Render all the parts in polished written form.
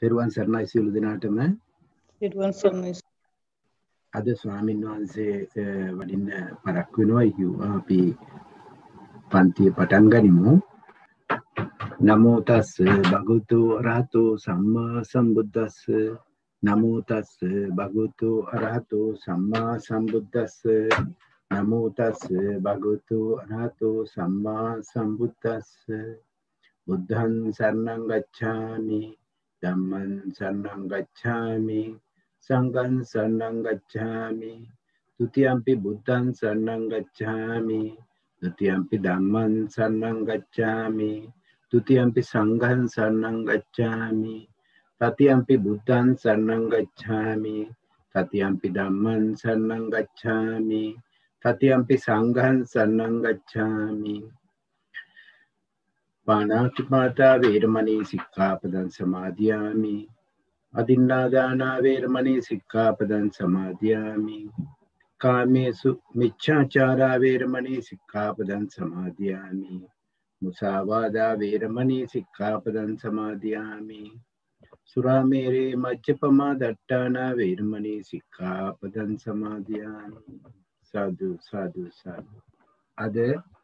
තෙරුවන් සරණයි සියලු දෙනාටම. තෙරුවන් සරණයි. අද ස්වාමීන් වහන්සේ වඩින්න පරක් වෙනවා කිව්වා. අපි පන්තිය පටන් ගනිමු. නමෝ තස් භගවතු අරහතෝ සම්මා සම්බුද්දස්ස. නමෝ තස් භගවතු අරහතෝ සම්මා සම්බුද්දස්ස. නමෝ තස් භගවතු අරහතෝ සම්මා සම්බුද්දස්ස. බුද්ධං සරණං ගච්ඡාමි. ධම්මං සරණං ගච්ඡාමි. සංඝං සරණං ගච්ඡාමි. ဒုတိယံ පි බුද්ධං සරණං ගච්ඡාමි. ဒုတိယံ පි ධම්මං සරණං ගච්ඡාමි. ဒုတိယံ පි සංඝං සරණං ගච්ඡාමි. တတိယံ පි බුද්ධං සරණං ගච්ඡාමි. တတိယံ පි ධම්මං සරණං ගච්ඡාමි. တတိယံ පි සංඝං සරණං ගච්ඡාමි. පාණාතිපාතා වේරමණී සික්ඛාපදං සමාදියාමි. අදින්නාදානා වේරමණී සික්ඛාපදං සමාදියාමි. කාමේසු මිච්ඡාචාරා වේරමණී සික්ඛාපදං සමාදියාමි. මුසාවාදා වේරමණී සික්ඛාපදං සමාදියාමි. සුරාමේරේ මජ්ජපමා දට්ඨානා වේරමණී සික්ඛාපදං සමාදියාමි. සාදු සාදු සාදු. අද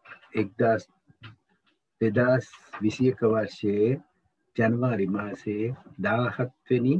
2021 वर्षයේ ජනවාරි මාසයේ 17 වෙනි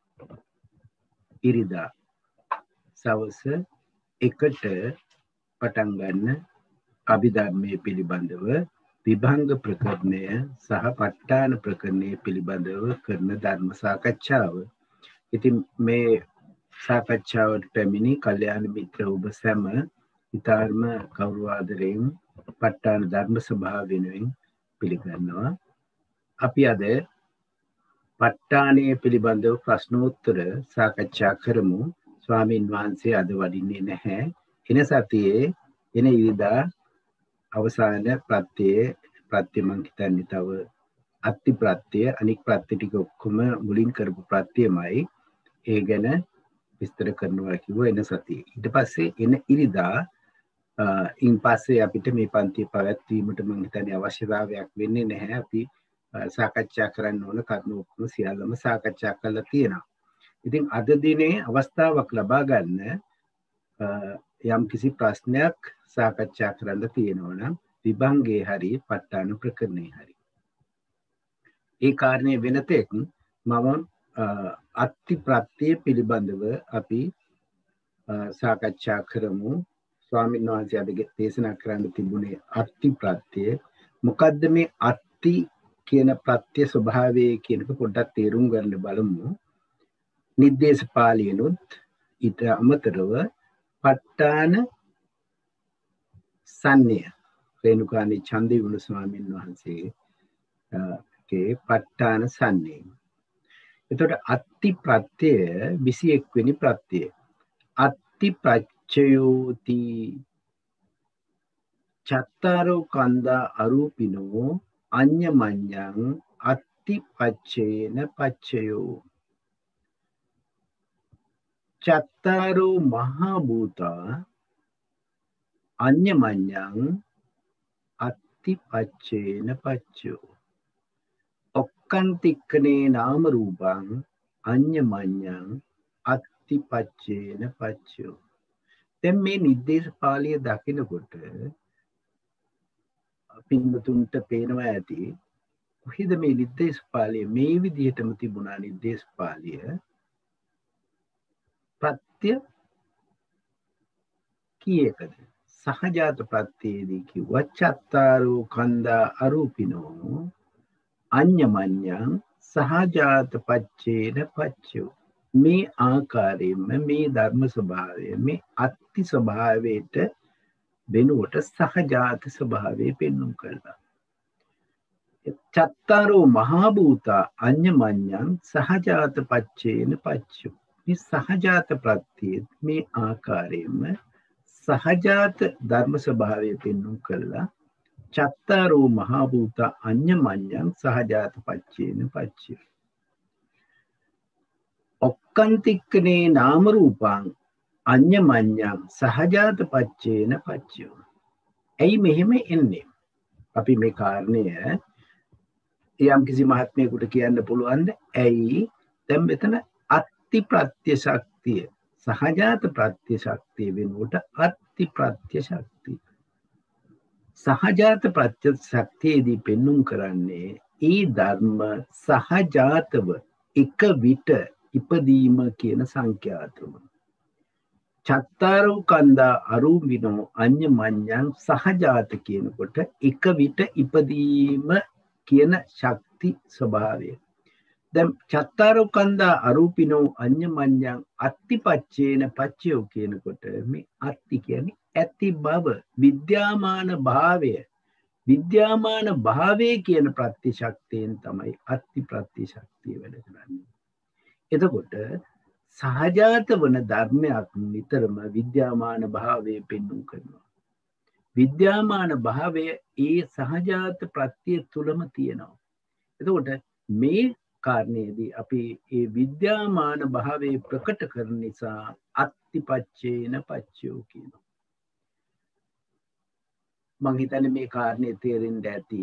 ඉරිදා සවස 1ට පටන් ගන්න අභිධර්මයේ පිළිබඳව විභංග ප්‍රකරණය සහ ප ဋ ාණ ප්‍රකරණය පිළිබඳව කරන ධර්ම සාකච්ඡාව. ඉතින් මේ සාකච්ඡාවට පැමිණි කල්යාණ මිත්‍ර ඔබ සැම ඊතරම කවුරු ආදරයෙන් ප ဋ ාණ ධර්ම සභාව වෙනුවෙන් පිළිගන්නවා. අපි අද ප ဋ ාණයේ පිළිබඳව ප්‍රශ්නෝත්තර සාකච්ඡා කරමු. ස්වාමීන් වහන්සේ අද වඩින්නේ නැහැ. එන සතියේ එන ඉරිදා අවසාන ප්‍රත්‍ය මං හිතන්නේ තව අත්ති ප්‍රත්‍ය අනික් ප්‍රත්‍ය ටික ඔක්කොම මුලින් කරපු ප්‍රත්‍යමයි. ඒ ගැන විස්තර කරනවා කිව්ව එන සතියේ. ඊට පස්සේ එන ඉරිදා ඉන් පස්සේ අපිට මේ පන්තිය පැවැත්වීමට මං හිතන්නේ අවශ්‍යතාවයක් වෙන්නේ නැහැ. අපි සාකච්ඡා කරන්න ඕන කරුණු ඔක්කොම සියල්ලම සාකච්ඡා කරලා තියෙනවා. ඉතින් අද දිනේ අවස්ථාවක් ලබා ගන්න යම් කිසි ප්‍රශ්නයක් සාකච්ඡා කරන්න තියෙනවා නම් විභංගේ හරි ප ဋ ාණ ප්‍රකරණේ හරි. ඒ කාරණේ වෙනතෙක් මම අත්ති ප්‍රත්‍ය පිළිබඳව අපි සාකච්ඡා කරමු. ස්වාමීන් වහන්සේ අද දේශනා කරන්න තිබුණේ අත්ති ප්‍රත්‍ය. මොකද්ද මේ අත්ති කියන ප්‍රත්‍ය ස්වභාවය කියන එක පොඩ්ඩක් තේරුම් ගන්න බලමු. නිද්දේශ පාළියනොත් ඊට අමතරව ප ဋ ාණ සම්ණය රේණුකානි චන්දිවිමුණ ස්වාමීන් වහන්සේ ගේ ප ဋ ාණ සම්ණය. එතකොට අත්ති ප්‍රත්‍ය 21 වෙනි ප්‍රත්‍යය. අත්ති ප්‍රච්ඡයෝති චත්තාරෝ කන්දා අරූපිනෝ අඤ්ඤමඤ්ඤං අත්ති පච්චේන පච්චයෝ. චත්තාරෝ මහා භූතා අඤ්ඤමඤ්ඤං අත්ති පච්චේන පච්චයෝ. ඔක්කන්තික්කනේ නාම රූපං අඤ්ඤමඤ්ඤං අත්ති පච්චේන පච්චයෝ. දැන් මේ නිද්දේශ පාළිය දකිනකොට පින්වතුන්ට පේනවා ඇති කොහෙද මේ නිද්දේශ පාළිය මේ විදිහටම තිබුණා. නිද්දේශ පාළිය ප්‍රත්‍ය කීයකද? සහජාත ප්‍රත්‍යයේදී කිව්වා චත්තාරෝ කන්දා අරූපිනෝ අඤ්ඤමඤ්ඤං සහජාත පච්චේන පච්චයෝ. මේ ආකාරයෙන්ම මේ ධර්ම ස්වභාවය මේ අත්ති ස්වභාවයට වෙනුවට සහජාත ස්වභාවය පෙන්වුම් කරලා. චත්තාරෝ මහා භූතා අඤ්ඤමඤ්ඤං සහජාත පච්චේන පච්චයෝ. මේ සහජාත ප්‍රත්‍යය මේ ආකාරයෙන්ම සහජාත ධර්ම ස්වභාවය පෙන්වුම් කරලා චත්තාරෝ මහා භූතා අඤ්ඤමඤ්ඤං සහජාත පච්චේන පච්චයෝ. ඔක්කන්තික්කනේ නාම රූපං අඤ්ඤමඤ්ඤං සහජාත පච්චේන පච්චයෝ. ඇයි මෙහෙම එන්නේ? අපි මේ කාරණය යම් කිසි මහත්මයෙකුට කියන්න පුළුවන්ද ඇයි දැන් මෙතන අත්ති ප්‍රත්‍ය ශක්තිය සහජාත ප්‍රත්‍ය ශක්තිය වෙනුවට අත්ති ප්‍රත්‍ය ශක්තිය. සහජාත ප්‍රත්‍ය ශක්තියේදී පෙන්눔 කරන්නේ ඒ ධර්ම සහජාතව එක විට ඉපදීම කියන සංඛ්‍යාතම. චත්තාරෝ කන්දා අරූපිනෝ අඤ්ඤමඤ්ඤං සහජාත කියනකොට එක විට ඉපදීම කියන ශක්ති ස්වභාවය. දැන් චත්තාරෝ කන්දා අරූපිනෝ අඤ්ඤමඤ්ඤං අත්තිපච්චේන පච්චයෝ කියනකොට මේ අත්ති කියන්නේ ඇති බව, විද්‍යාමාන භාවය. විද්‍යාමාන භාවය කියන ප්‍රත්‍ය ශක්තියෙන් තමයි අත්ති ප්‍රත්‍ය ශක්තිය වැඩ කරන්නේ. එතකොට සහජාත වන ධර්මයක් නිතරම විද්‍යාමාන භාවය පෙන්වු කරනවා. විද්‍යාමාන භාවය ඒ සහජාත ප්‍රත්‍ය තුලම තියෙනවා. එතකොට මේ කාරණේදී අපි ඒ විද්‍යාමාන භාවය ප්‍රකට කරන නිසා අත්තිපච්චේන පච්චයෝ කියනවා. මං හිතන්නේ මේ කාරණේ තේරෙන්න ඇති.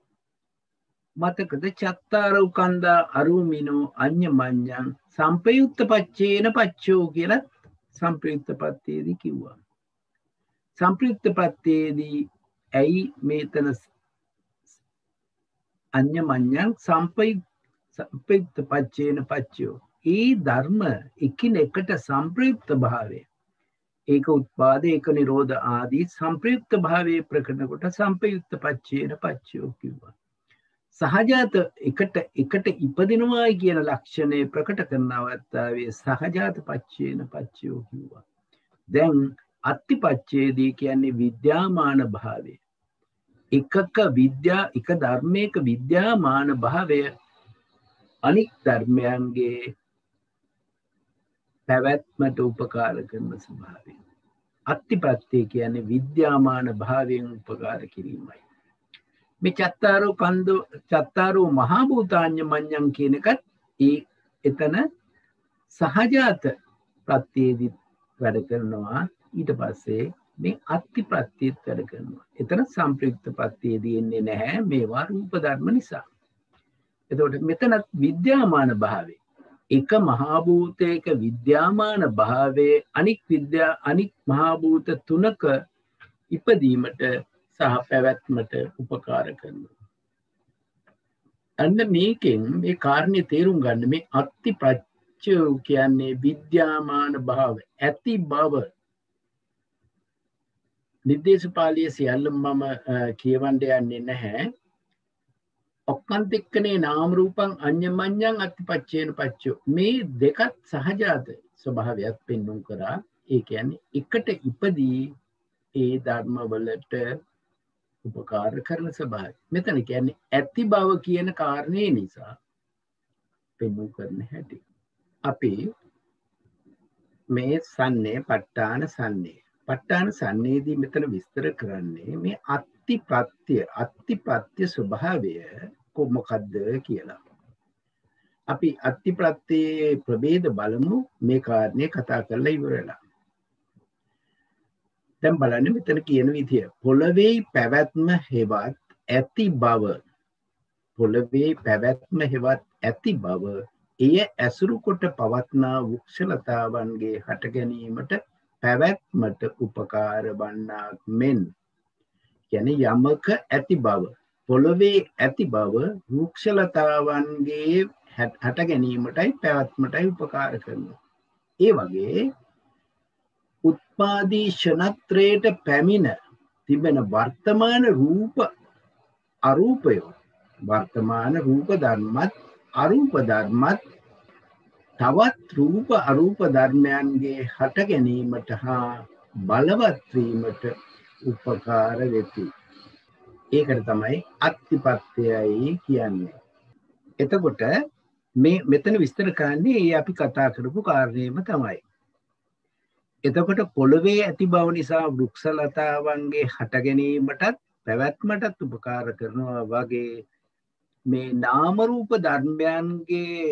මතකද චත්තාරෝ කන්දා අරූමිනෝ අඤ්ඤමඤ්ඤං සම්පයුක්ත පච්චේන පච්චෝ කියලා සම්ප්‍රයුක්ත පත්‍යයේදී කිව්වා. සම්ප්‍රයුක්ත පත්‍යයේදී ඇයි මේතන අඤ්ඤමඤ්ඤං සම්පයුක්ත පච්චේන පච්චෝ ඒ ධර්ම එකිනෙකට සම්ප්‍රයුක්ත භාවය ඒක උත්පාද ඒක නිරෝධ ආදී සම්ප්‍රයුක්ත භාවයේ ප්‍රකට කොට සම්පයුක්ත පච්චේන පච්චයෝ කිව්වා. සහජාත එකට ඉපදිනවා කියන ලක්ෂණය ප්‍රකට කරන අවස්ථාවේ සහජාත පච්චේන පච්චයෝ කිව්වා. දැන් අත්තිපච්චේදී කියන්නේ විද්‍යාමාන භාවය. එක ධර්මයක විද්‍යාමාන භාවය අනික් ධර්මයන්ගේ පැවැත්මට උපකාර කරන ස්වභාවය. අත්තිපත්‍ය කියන්නේ විද්‍යාමාන භාවයෙන් උපකාර කිරීමයි. මේ චත්තාරෝ මහා භූතාඤ්ඤමඤ්ඤං කියන එකත් එතන සහජාත ප්‍රත්‍යයේදී වැඩ කරනවා. ඊට පස්සේ මේ අත්තිපත්‍යයේත් වැඩ කරනවා. එතන සම්ප්‍රයුක්ත ප්‍රත්‍යයේදී එන්නේ නැහැ මේවා රූප ධර්ම නිසා. එතකොට මෙතන විද්‍යාමාන භාවය එක මහා භූතයක විද්‍යාමාන භාවයේ අනික් මහා භූත තුනක ඉපදීමට සහ පැවැත්මට උපකාර කරනවා. අන්න මේකෙන් මේ කාරණේ තේරුම් ගන්න මේ අත්තිපච්චය කියන්නේ විද්‍යාමාන භාව ඇති බව. නිर्देशපාලිය සියල්ලම මම කියවන්න යන්නේ නැහැ. ඔක්කාන්තික්කනේ නාම රූපං අඤ්ඤමඤ්ඤං අත්තිපච්චේන පච්චෝ මේ දෙකත් සහජාත ස්වභාවයක් පෙන්වුම් කරා. ඒ කියන්නේ එකට ඉපදී ඒ ධර්ම වලට උපකාර කරන ස්වභාවය. මෙතන කියන්නේ ඇති බව කියන කාරණේ නිසා පෙන්වුම් කරන හැටි. අපි මේ සන්නේ ප ဋ ාණ සන්නේ. ප ဋ ාණ සන්නේදී මෙතන විස්තර කරන්නේ මේ අත්තිපත්‍ය ස්වභාවය මොකක්ද කියලා. අපි අත්තිප්‍රත්‍යයේ ප්‍රභේද බලමු. මේ කාරණේ කතා කරලා ඉවරලා. දැන් බලන්න මෙතන කියන විදිය. පොළවේ පැවැත්ම හෙවත් ඇති බව. පොළවේ පැවැත්ම හෙවත් ඇති බව එය ඇසුරු කොට පවත්නා වෘක්ෂලතාවන්ගේ හට ගැනීමට පැවැත්මට උපකාර වන්නාක් මෙන්. කියන්නේ යමක ඇති බව පොළවේ ඇති බව වෘක්ෂලතාවන්ගේ හට ගැනීමටයි පැවැත්මටයි උපකාර කරනවා. ඒ වගේ උත්පාදී ෂණත්‍රයට පැමිණ තිබෙන වර්තමාන රූප අරූපය වර්තමාන රූප ධර්මත් අරූප ධර්මත් තවත් රූප අරූප ධර්මයන්ගේ හට ගැනීමට හා බලවත් වීමට උපකාර වෙති. ඒකට තමයි අත්තිපත්‍යයයි කියන්නේ. එතකොට මේ මෙතන විස්තර කරන්නේ ඒ අපි කතා කරපු කාරණේම තමයි. එතකොට පොළවේ ඇති බව නිසා වෘක්ෂලතාවන්ගේ හට ගැනීමටත් පැවැත්මටත් උපකාර කරනවා වගේ මේ නාම රූප ධර්මයන්ගේ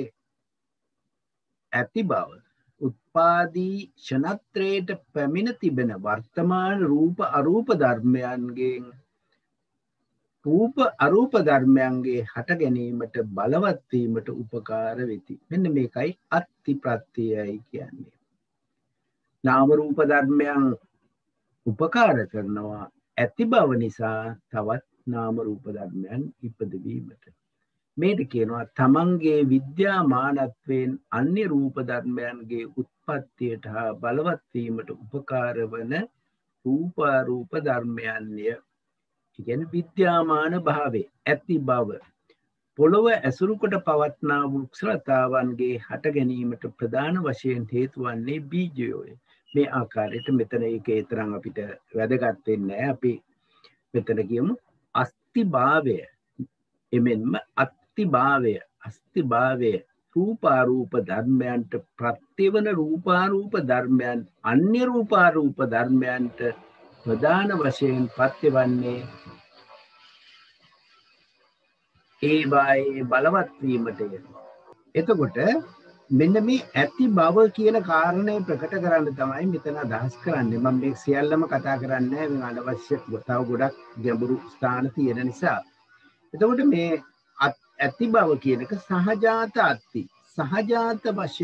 ඇති බව උත්පාදී ෂණත්‍රයට පැමිණ තිබෙන වර්තමාන රූප අරූප ධර්මයන්ගෙන් රූප අරූප ධර්මයන්ගේ හට ගැනීමට බලවත් වීමට උපකාර වෙති. මෙන්න මේකයි අත්ති ප්‍රත්‍යයයි කියන්නේ. නාම රූප ධර්මයන් උපකාර කරනවා ඇති බව නිසා තවත් නාම රූප ධර්මයන් ඉපදවීමට. මේට කියනවා තමන්ගේ විද්‍යාමානත්වයෙන් අන්‍ය රූප ධර්මයන්ගේ උත්පත්තියට හා බලවත් වීමට උපකාර වන රූපාරූප ධර්මයන්ය. කියන්නේ විද්‍යාමාන භාවය ඇති බව. පොළොව ඇසුරු කොට පවත්නා වෘක්ෂලතාවන්ගේ හට ගැනීමට ප්‍රධාන වශයෙන් හේතු වන්නේ බීජයෝය. මේ ආකාරයට මෙතන ඒක ඒ තරම් අපිට වැදගත් වෙන්නේ නැහැ. අපි මෙතන කියමු අස්තිභාවය. එමෙන්ම අස්තිභාවය රූපාරූප ධර්මයන්ට ප්‍රත්‍යවන රූපාරූප ධර්මයන් අන්‍ය රූපාරූප ධර්මයන්ට ප්‍රධාන වශයෙන් පත්‍යවන්නේ ඒවායේ බලවත් වීමටය. එතකොට මෙන්න මේ ඇති බව කියන කාරණය ප්‍රකට කරන්න තමයි මෙතන අදහස් කරන්නේ. මම මේ සියල්ලම කතා කරන්නේ නැහැ. මේ අනවශ්‍ය තව ගොඩක් ගැඹුරු ස්ථාන තියෙන නිසා. එතකොට මේ ඇති බව කියන එක සහජාත අත්ති. සහජාත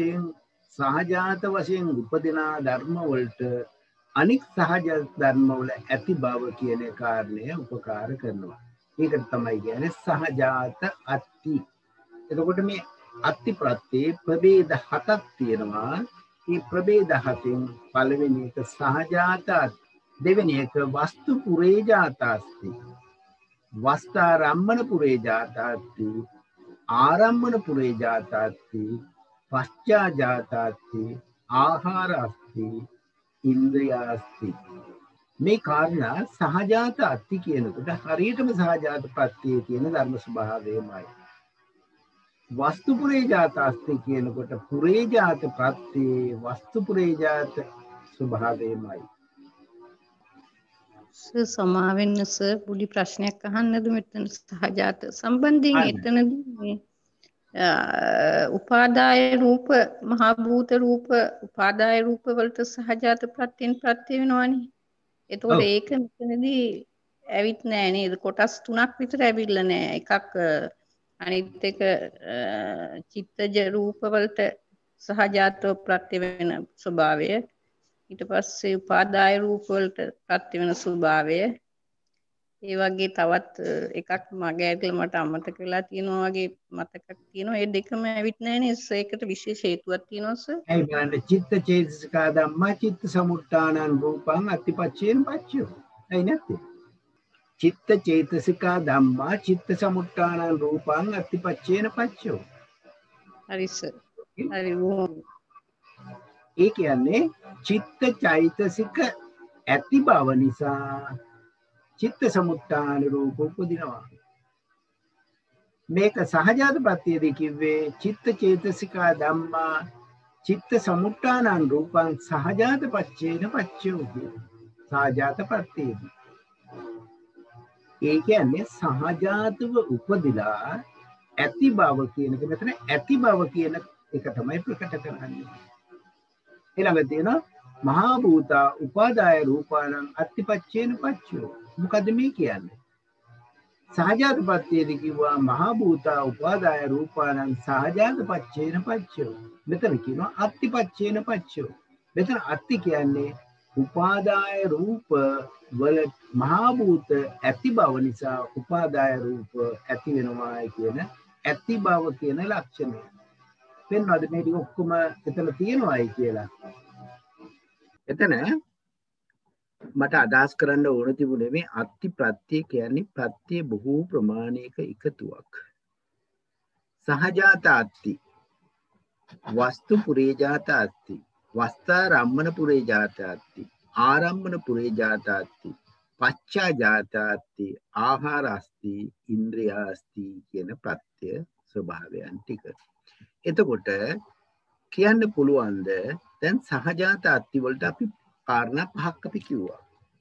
වශයෙන් උපදින ධර්ම වලට අනික් සහජ ධර්ම වල ඇති බව කියන කාරණය උපකාර කරනවා. ඒකට තමයි කියන්නේ සහජාත අත්ති. එතකොට මේ අත්ති ප්‍රත්‍යේ ප්‍රභේද 7ක් තියෙනවා. මේ ප්‍රභේද 7න් පළවෙනි එක සහජාත, දෙවෙනි එක වස්තු පුරේජාතස්ති, වස්තාරම්මන පුරේජාතස්ති, ආරම්මන පුරේජාතස්ති, පශ්චාජාතස්ති, ආහාරස්ති, ඉන්ද්‍රියාස්ති. මේ කාරණා සහජාත අත්ති කියනකොට හරියටම සහජාත ප්‍රත්‍යයේ තියෙන ධර්ම ස්වභාවයමයි. වස්තු පුරේජාතස්ති කියනකොට පුරේජාත ප්‍රත්‍යයේ වස්තු පුරේජාත ස්වභාවයමයි. සමාවෙන්න සර් පොඩි ප්‍රශ්නයක් අහන්නද මෙතන සහජාත සම්බන්ධයෙන් එතනදී උපාදාය රූප මහ භූත රූප උපාදාය රූප වලට සහජාත ප්‍රත්‍යයෙන් ප්‍රත්‍ය වෙනවනේ. එතකොට ඒක මෙතනදී ඇවිත් නෑ නේද? කොටස් 3ක් විතර ඇවිල්ලා නෑ. එකක් අනිත් එක චිත්තජ රූප වලට සහජාතව ප්‍රත්‍ය වෙන ස්වභාවය. ඊට පස්සේ උපාදාය රූප වලට ප්‍රත්‍ය වෙන ස්වභාවය. ඒ වගේ තවත් එකක් මගේ ඇතුළේ මට අමතක වෙලා තියෙනවා වගේ මතකක් තියෙනවා. ඒ දෙකම ඇවිත් නැහැ නේද? ඒකට විශේෂ හේතුවක් තියෙනවා සර්. ඒ බලන්න චිත්ත චේතසිකා ධම්මා චිත්ත සමුත්ථානං රූපං අත්තිපච්චේන පච්චයෝ. ඇයි නැත්තේ? චිත්ත චේතසිකා ධම්මා චිත්ත සමුත්ථානං රූපං අත්තිපච්චේන පච්චයෝ. හරි සර්. හරි. ඒ කියන්නේ චිත්ත චෛතසික ඇති බව නිසා චිත්ත සමුත්ථාන රූප උපදිනවා. මේක සහජාත ප්‍රත්‍යයේදී කිව්වේ චිත්ත චේතසිකා ධම්මා චිත්ත සමුත්ථානං රූපං සහජාත පච්චේන පච්චයෝ. සහජාත ප්‍රත්‍යයේදී ඒ කියන්නේ සහජාතව උපදිලා ඇති බව කියන එක. මෙතන ඇති බව කියන එක තමයි ප්‍රකට කරන්නේ. ඊළඟට තියෙනවා මහා භූතා උපාදාය රූපාණං අත්තිපච්චේන පච්චයෝ. මොකද මේ කියන්නේ? සහජාත ප්‍රත්‍යයේදී කිව්වා මහා භූතා උපාදාය රූපාණං සහජාත පච්චේන පච්චයෝ. මෙතන කියනවා අත්තිපච්චේන පච්චයෝ. මෙතන අත්ති කියන්නේ උපාදාය රූප වල මහා භූත ඇති බව නිසා උපාදාය රූප ඇති වෙනවා කියන ඇති බව කියන ලක්ෂණය. පෙන්වද මේ ටික ඔක්කොම එතන තියෙනවායි කියලා. එතන මට අදහස් කරන්න ඕන තිබුණේ මේ අත්ති ප්‍රත්‍ය කියන්නේ ප්‍රත්‍ය බොහෝ ප්‍රමාණයක එකතුවක්. සහජාත අත්ති, වස්තු පුරේජාත අත්ති, වස්තාරම්මන පුරේජාත අත්ති, ආරම්මන පුරේජාත අත්ති, පච්චාජාත අත්ති, ආහාරස්ති, ඉන්ද්‍රියාස්ති කියන ප්‍රත්‍ය ස්වභාවයන් ටික. එතකොට කියන්න පුළුවන්ද දැන් සහජාත අත්ති වලට අපි කාරණා පහක් අපි කිව්වා.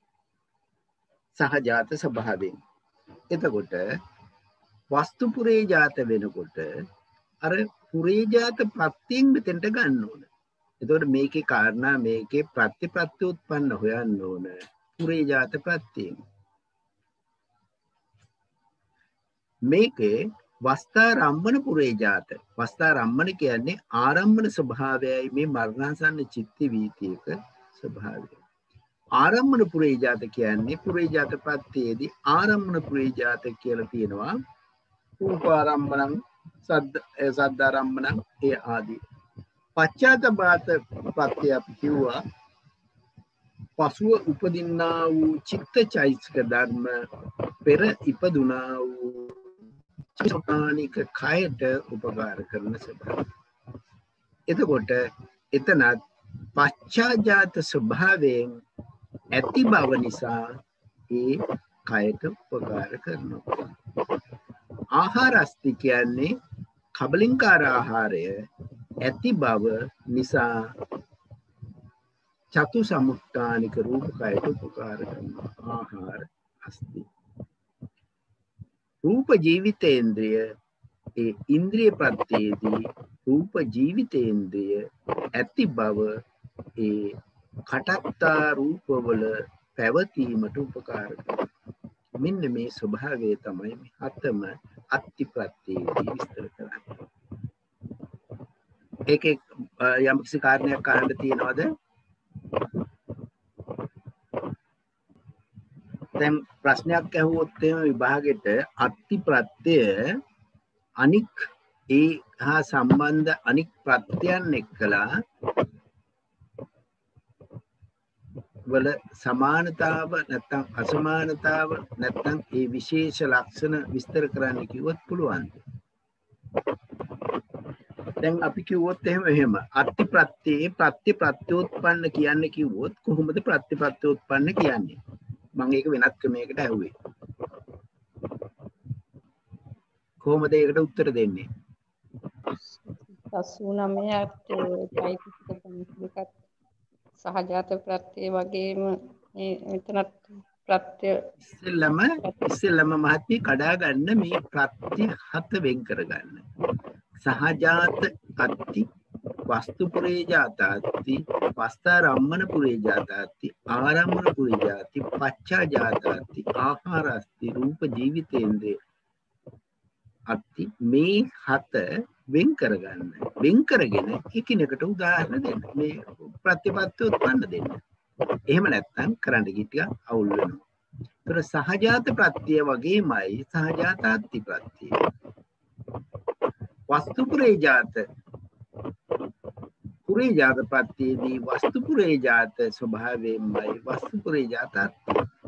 සහජාත ස්වභාවයෙන්. එතකොට වස්තු පුරේජාත වෙනකොට අර පුරේජාත ප්‍රත්‍යයෙන් මෙතෙන්ට ගන්න ඕන. එතකොට මේකේ කාරණා මේකේ ප්‍රත්‍ය උත්පන්න හොයන්න ඕන පුරේජාත ප්‍රත්‍යයෙන්. මේකේ වස්තාරම්මන පුරේජාත වස්තාරම්මන කියන්නේ ආරම්මන ස්වභාවයයි මේ මරණාසන්න චිත්ත වීතියක ස්වභාවය. ආරම්මන පුරේජාත කියන්නේ පුරේජාත ප්‍රත්‍යයේදී ආරම්මන පුරේජාත කියලා තියෙනවා. රූපාරම්මණං සද්දාරම්මණං ඒ ආදී. පච්චාතපාත ප්‍රත්‍ය අපි කිව්වා පසුව උපදින්නා වූ චිත්ත චෛතසික ධර්ම පෙර ඉපදුනා වූ චිත්තානික කයට උපකාර කරන ස්වභාවය. එතකොට එතනත් පච්චාජාත ස්වභාවයෙන් ඇති බව නිසා ඒ කයට උපකාර කරනවා. ආහාරස්ති කියන්නේ කබලින්කාර ආහාරය ඇති බව නිසා චතු සමුත්ථානික රූප කයට උපකාර කරනවා. ආහාර අස්ති. රූප ජීවිතේන්ද්‍රය ඒ ඉන්ද්‍රිය ප්‍රත්‍යයේදී රූප ජීවිතේන්ද්‍රය ඇති බව ඒ කටත්තා රූපවල පැවතීමට උපකාර කරනවා. මෙන්න මේ ස්වභාවය තමයි මේ හතම අත්ති ප්‍රත්‍යයේදී විස්තර කරන්නේ. ඒක යම් කිසි කාරණයක් අහන්න තියෙනවද? දැන් ප්‍රශ්නයක් ඇහුවොත් එහෙම විභාගෙට අත්ති ප්‍රත්‍යය අනික් ඒ හා සම්බන්ධ අනික් ප්‍රත්‍යයන් එක්කලා වල සමානතාව නැත්නම් අසමානතාව නැත්නම් ඒ විශේෂ ලක්ෂණ විස්තර කරන්න කිව්වොත් පුළුවන්. දැන් අපි කිව්වොත් එහෙම අත්ති ප්‍රත්‍යේ ප්‍රත්‍ය ප්‍රත්‍යෝත්පන්න කියන්නේ කිව්වොත් කොහොමද ප්‍රත්‍ය ප්‍රත්‍යෝත්පන්න කියන්නේ? මම ඒක වෙනත් ක්‍රමයකට ඇහුවේ. කොහොමද ඒකට උත්තර දෙන්නේ? 89ට චෛතසික දෙකක් සහජාත ප්‍රත්‍ය වගේම මෙතනත් ප්‍රත්‍ය ඉස්සෙල්ලම මහත්මී කඩා ගන්න මේ ප්‍රත්‍ය හත වෙන් කරගන්න. සහජාත අත්ති වස්තු පුරේජාතාත්ති වස්තාරම්මන පුරේජාතාත්ති ආරම්මන පුරේජාති පච්චාජාතාත්ති ආහාරස්ති රූප ජීවිතේන්ද්‍රේ අත්ති මේ හත වෙන් කරගන්න. වෙන් කරගෙන එකිනෙකට උදාහරණ දෙන්න. මේ ප්‍රතිපත්ති උත්පන්න දෙන්න. එහෙම නැත්නම් කරන්න ගිය ටික අවුල් වෙනවා. ඒතර සහජාත ප්‍රත්‍ය වගේමයි සහජාතාත්ති ප්‍රත්‍ය. වස්තු පුරේජාත ප්‍රත්‍යයේදී වස්තු පුරේජාත ස්වභාවයෙන්මයි වස්තු පුරේජාතාත්ති.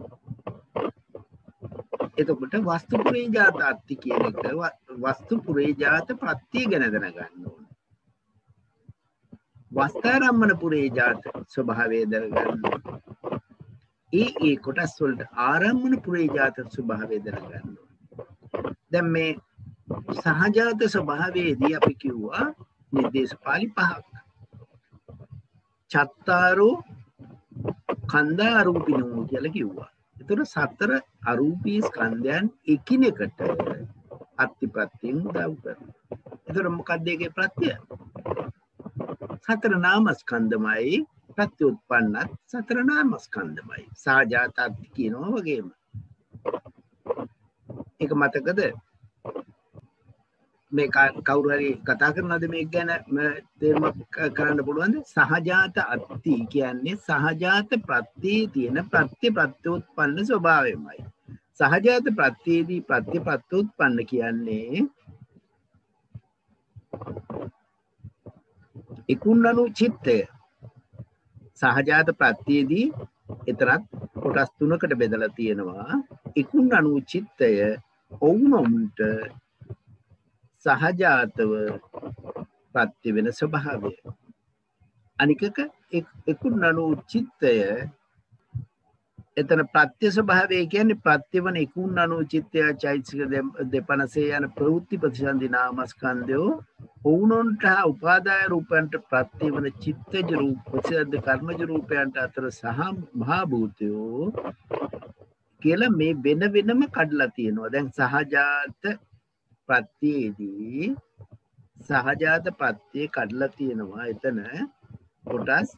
එතකොට වස්තු පුරේජාතාත්ති කියන එක වස්තු පුරේජාත ප්‍රත්‍ය ගැන දැනගන්න ඕනේ. වස්තාරම්මන පුරේජාත ස්වභාවය දැනගන්න ඕනේ. ඒ කොටස් වලට ආරම්මන පුරේජාත ස්වභාවය දැනගන්න ඕනේ. දැන් මේ සහජාත ස්වභාවයේදී අපි කිව්වා නිर्देश පාළි පහක්. චත්තාරෝ කන්දා අරූපිනෝ කියලා කිව්වා. ඒතර සතර අරූපී ස්කන්ධයන් එකිනෙකට අත්‍යප්‍රත්‍යයෙන් උදව් කරනවා. ඒතර මොකක්ද ඒකේ ප්‍රත්‍යය? සතර නාමස්කන්ධමයි ප්‍රත්‍යඋත්පන්නත් සතර නාමස්කන්ධමයි. සහජාතත් කියනවා වගේම. ඒක මතකද? මේ කවුරු හරි කතා කරනවද මේක ගැන තේරුම් කරන්න පුළුවන්ද? සහජාත අත්ති කියන්නේ සහජාත ප්‍රත්‍යයේ තියෙන ප්‍රත්‍ය ප්‍රත්‍යෝත්පන්න ස්වභාවයමයි. සහජාත ප්‍රත්‍යයේදී ප්‍රත්‍ය ප්‍රත්‍යෝත්පන්න කියන්නේ ඉකුන්නනු චිත්තය. සහජාත ප්‍රත්‍යයේදී එතරම් කොටස් තුනකට බෙදලා තියෙනවා. ඉකුන්නනු චිත්තය ඔවුනොන්ට සහජාතව ප්‍රත්‍ය වෙන ස්වභාවය. අනිකක ඉකුන්නනු චිත්තය එතන ප්‍රත්‍ය ස්වභාවය කියන්නේ ප්‍රත්‍ය වන ඉකුන්නනු චිත්තය චෛතසික දෙපනසේ යන ප්‍රවෘත්ති ප්‍රතිසන්දි නාමස්කන්ධයෝ ඔවුනොන්ට උපාදාය රූපයන්ට ප්‍රත්‍ය වන චිත්තජ රූප ප්‍රතිසන්ද කර්මජ රූපයන්ට අතර සහ මහා භූතයෝ කියලා මේ වෙන වෙනම කඩලා තියෙනවා. දැන් සහජාත ප්‍රත්‍යයේදී සහජාත ප්‍රත්‍ය කඩලා තියෙනවා එතන කොටස්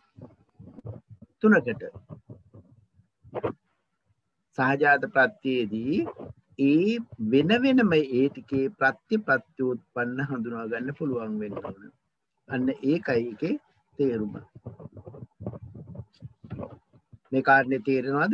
තුනකට. සහජාත ප්‍රත්‍යයේදී ඒ වෙන වෙනම ඒ ටිකේ ප්‍රත්‍යඋත්පන්න හඳුනා ගන්න පුළුවන් වෙන්න ඕන. අන්න ඒකයි ඒකේ තේරුම. මේ කාරණේ තේරෙනවද?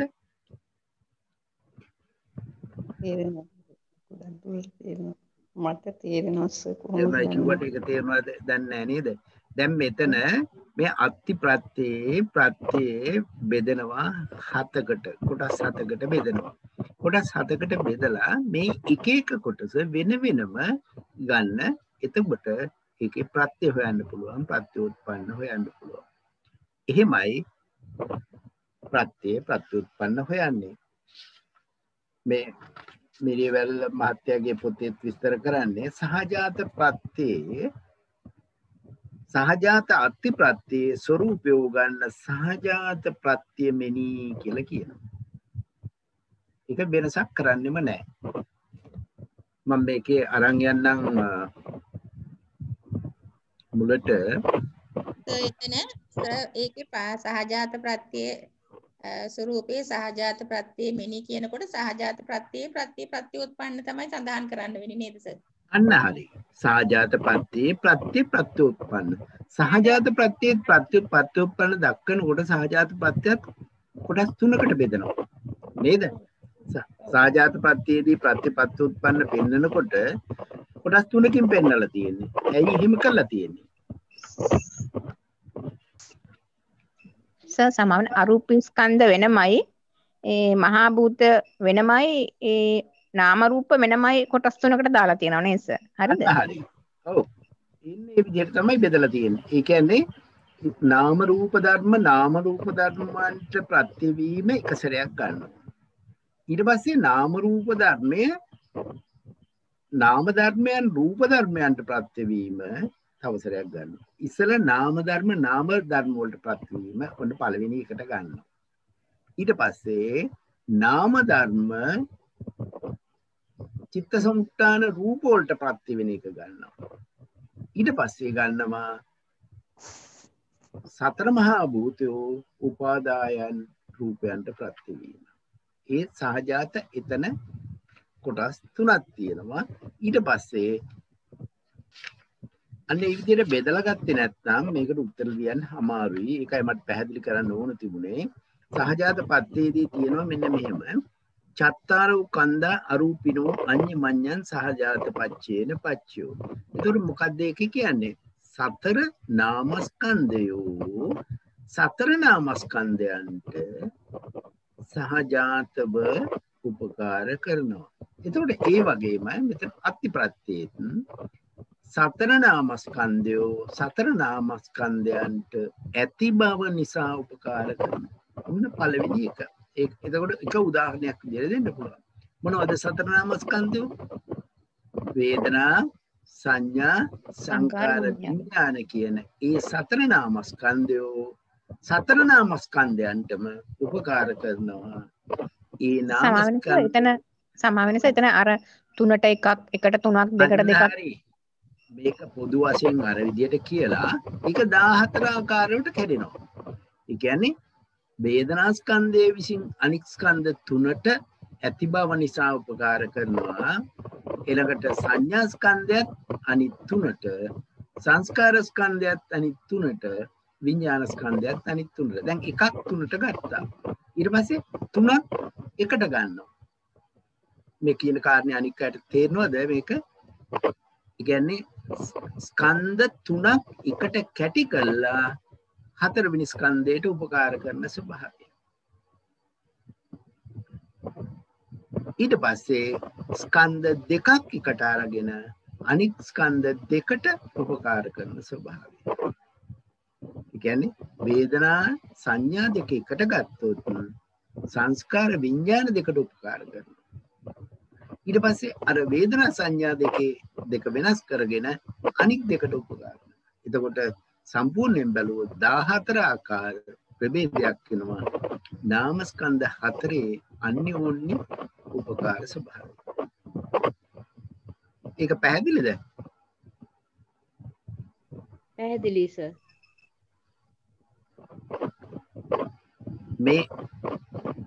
තේරෙනවා. ගොඩක් දුරට තේරෙනවා. මට තේරෙනවා සර් කොහොමද එහෙමයි කිව්වට ඒක තේරෙනවද දන්නේ නැහැ නේද? දැන් මෙතන මේ අත්ති ප්‍රත්‍යේ බෙදෙනවා හතකට, කොටස් හතකට බෙදෙනවා. කොටස් හතකට බෙදලා මේ එක එක කොටස වෙන වෙනම ගන්න. එතකොට ඒකේ ප්‍රත්‍ය හොයන්න පුළුවන්, ප්‍රත්‍යඋත්පන්න හොයන්න පුළුවන්. එහෙමයි ප්‍රත්‍යඋත්පන්න හොයන්නේ. මේ මිරියවැල් මහත්තයාගේ පොතේත් විස්තර කරන්නේ සහජාත ප්‍රත්‍යේ සහජාත අත්ති ප්‍රත්‍යේ ස්වરૂපය ගන්න සහජාත ප්‍රත්‍ය මෙනී කියලා කියනවා. ඒක වෙනසක් කරන්නෙම නැහැ. මම මේකේ අරන් යන්නම් මුලට. එතන ඒකේ සහජාත ප්‍රත්‍යේ ස්වરૂපේ සහජාත ප්‍රත්‍යේ මෙනි කියනකොට සහජාත ප්‍රත්‍යේ ප්‍රත්‍යඋත්පන්න තමයි සඳහන් කරන්න වෙන්නේ නේද සර්? අන්න හරි. සහජාත ප්‍රත්‍යේ ප්‍රත්‍යඋත්පන්න. සහජාත ප්‍රත්‍යේ ප්‍රත්‍යඋත්පන්න දක්වනකොට සහජාත ප්‍රත්‍යත් කොටස් තුනකට බෙදනවා. නේද? සහජාත ප්‍රත්‍යයේදී ප්‍රත්‍යඋත්පන්න පෙන්නකොට කොටස් තුනකින් පෙන්නලා තියෙන්නේ. ඇයි එහෙම කරලා තියෙන්නේ? සමාන අරූප ස්කන්ධ වෙනමයි ඒ මහා භූත වෙනමයි ඒ නාම රූප වෙනමයි කොටස් තුනකට දාලා තියෙනවා නේද සර්? හරිද? හරි. ඔව්. ඉන්නේ මේ විදිහට තමයි බෙදලා තියෙන්නේ. ඒ කියන්නේ නාම රූප ධර්ම වලට ප්‍රතිවීම එක සැරයක් ගන්නවා. ඊට පස්සේ නාම ධර්මයන් රූප ධර්මයන්ට ප්‍රතිවීම තව සැරයක් ගන්නවා. ඉස්සෙල්ල නාම ධර්ම වලට ප්‍රතිවීම ඔන්න පළවෙනි එකට ගන්නවා. ඊට පස්සේ නාම ධර්ම චිත්ත සමුත්ථාන රූප වලට ප්‍රතිවෙන එක ගන්නවා. ඊට පස්සේ ගන්නවා සතර මහා භූතයෝ උපාදායන් රූපයන්ට ප්‍රතිවීම. ඒ සහජාත එතන කොටස් තුනක් තියෙනවා. ඊට පස්සේ අන්න ඒ විදිහට බෙදලා ගත්තේ නැත්නම් මේකට උත්තර ලියන්න අමාරුයි. ඒකයි මට පැහැදිලි කරන්න ඕන තිබුණේ. සහජාත පත්තේදී තියෙනවා මෙන්න මෙහෙම. චත්තාරෝ කන්දා අරූපිනෝ අඤ්ඤමඤ්ඤං සහජාත පච්චේන පච්චයෝ. ඒතර මොකක්ද ඒක කියන්නේ? සතර නාමස්කන්ධයන්ට සහජාතව උපකාර කරනවා. එතකොට ඒ වගේම මෙතන අත්ති ප්‍රත්‍යයෙන් සතර නාමස්කන්ධයන්ට ඇති බව නිසා උපකාර කරනවා. මොන පළවෙනි එක. එතකොට එක උදාහරණයක් විදිහට දෙන්න පුළුවන්. මොනවද සතර නාමස්කන්ධයෝ? වේදනා, සංඥා, සංකාර, විඥාන කියන ඒ සතර නාමස්කන්ධයන්ටම උපකාර කරනවා. ඒ නාමස්කන්ධ සමාවෙනස එතන අර තුනට එකක්, එකට තුනක්, දෙකට දෙකක්. මේක පොදු වශයෙන් අර විදිහට කියලා ඒක 14 ආකාරයකට කැඩෙනවා. ඒ කියන්නේ වේදනා ස්කන්ධයේ විසින් අනික් ස්කන්ධ තුනට ඇති බව නිසා උපකාර කරනවා. ඊළඟට සංඥා ස්කන්ධයත් අනිත් තුනට, සංස්කාර ස්කන්ධයත් අනිත් තුනට, විඥාන ස්කන්ධයත් අනිත් තුනට. දැන් එකක් තුනට ගත්තා. ඊට පස්සේ තුනක් එකට ගන්නවා. මේ කියන කාරණේ අනික් අයට තේරෙනවද මේක? ඒ කියන්නේ ස්කන්ධ තුනක් එකට කැටි කළා හතරවෙනි ස්කන්ධයට උපකාර කරන ස්වභාවය. ඊට පස්සේ ස්කන්ධ දෙකක් එකට අරගෙන අනිත් ස්කන්ධ දෙකට උපකාර කරන ස්වභාවය. ඒ කියන්නේ වේදනා සංඥා දෙක එකට ගත්තොත් සංස්කාර විඥාන දෙකට උපකාර කරනවා. ඊට පස්සේ අර වේදනා සංඥා දෙක වෙනස් කරගෙන අනික් දෙකට උපකාර කරනවා. එතකොට සම්පූර්ණයෙන් බැලුවොත් 14 ආකාර ප්‍රභේදයක් වෙනවා. නාමස්කන්ධ හතරේ අන්‍යෝන්‍ය උපකාර ස්වභාවය. ඒක පැහැදිලිද? පැහැදිලි සර්.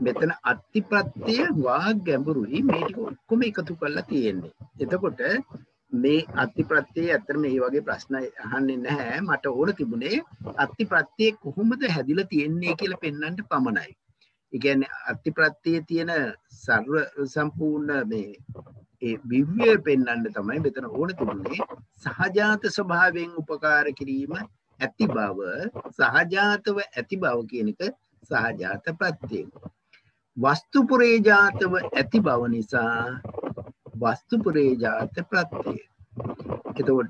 මෙතන අත්තිප්‍රත්‍යය වා ගැඹුරුයි මේ ටික ඔක්කොම එකතු කරලා තියෙන්නේ. එතකොට මේ අත්තිප්‍රත්‍යය ඇත්තටම මේ වගේ ප්‍රශ්න අහන්නේ නැහැ. මට ඕන තිබුණේ අත්තිප්‍රත්‍යය කොහොමද හැදිලා තියෙන්නේ කියලා පෙන්වන්න පමණයි. ඒ කියන්නේ අත්තිප්‍රත්‍යයේ තියෙන සර්ව සම්පූර්ණ මේ ඒ විව්‍ය පෙන්වන්න තමයි මෙතන ඕන තිබුණේ. සහජාත ස්වභාවයෙන් උපකාර කිරීම ඇති බව, සහජාතව ඇති බව කියන එක සහජාත ප්‍රත්‍යය. වස්තු පුරේජාතව ඇති බව නිසා වස්තු පුරේජාත ප්‍රත්‍යය. එතකොට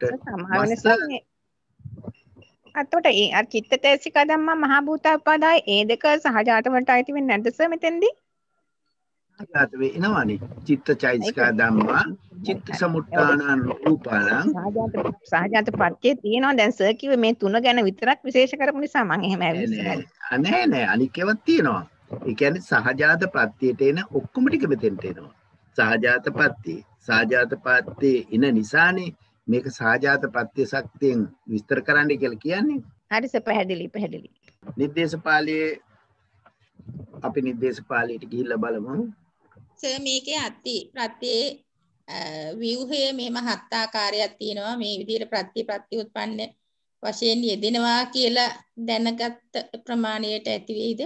අතකොට ඒ චිත්තතේසික ධම්ම මහ භූතෝපාදාය ඒ දෙක සහජාත වලට අයිති වෙන්නේ නැද්ද සර් මෙතෙන්දී? සහජාත වෙනවනේ. චිත්තචෛතසික ධම්මා චිත්ත සමුත්ථානං රූපාණං සහජාත ප්‍රත්‍යය තියෙනවා. දැන් සර් කිව්වේ මේ තුන ගැන විතරක් විශේෂ කරපු නිසා මම එහෙම ඇවිල්ලා නෑ අනික් ඒවාත් තියෙනවා. ඒ කියන්නේ සහජාත ප්‍රත්‍යයට එන ඔක්කොම ටික මෙතෙන්ට එනවා. සහජාත ප්‍රත්‍යය. සහජාත ප්‍රත්‍යය ඉන නිසානේ මේක සහජාත ප්‍රත්‍ය ශක්තියෙන් විස්තර කරන්න කියලා කියන්නේ. හරි සර් පැහැදිලි. නිर्देशපාලයේ අපි නිर्देशපාලයට ගිහිල්ලා බලමු. සර් මේකේ අත්ති ප්‍රත්‍යේ ව්‍යුහයේ මේ මහත් ආකාරයක් තියෙනවා. මේ විදිහට ප්‍රත්‍ය උත්පන්න වශයෙන් යෙදෙනවා කියලා දැනගත් ප්‍රමාණයට ඇති වෙයිද?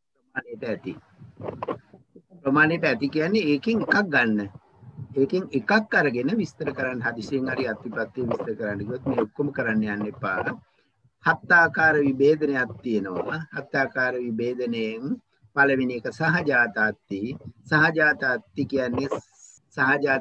ප්‍රමාණයට ඇති කියන්නේ ඒකෙන් එකක් ගන්න. ඒකෙන් එකක් අරගෙන විස්තර කරන්න හදිසියෙන් හරි අත්‍යප්‍රත්‍ය විස්තර කරන්න ගියොත් මේ ඔක්කොම කරන්න යන්න එපා. හත් ආකාර විභේදනයක් තියෙනවා. හත් ආකාර විභේදනයෙන් පළවෙනි එක සහජාත අත්ති. සහජාත අත්ති කියන්නේ සහජාත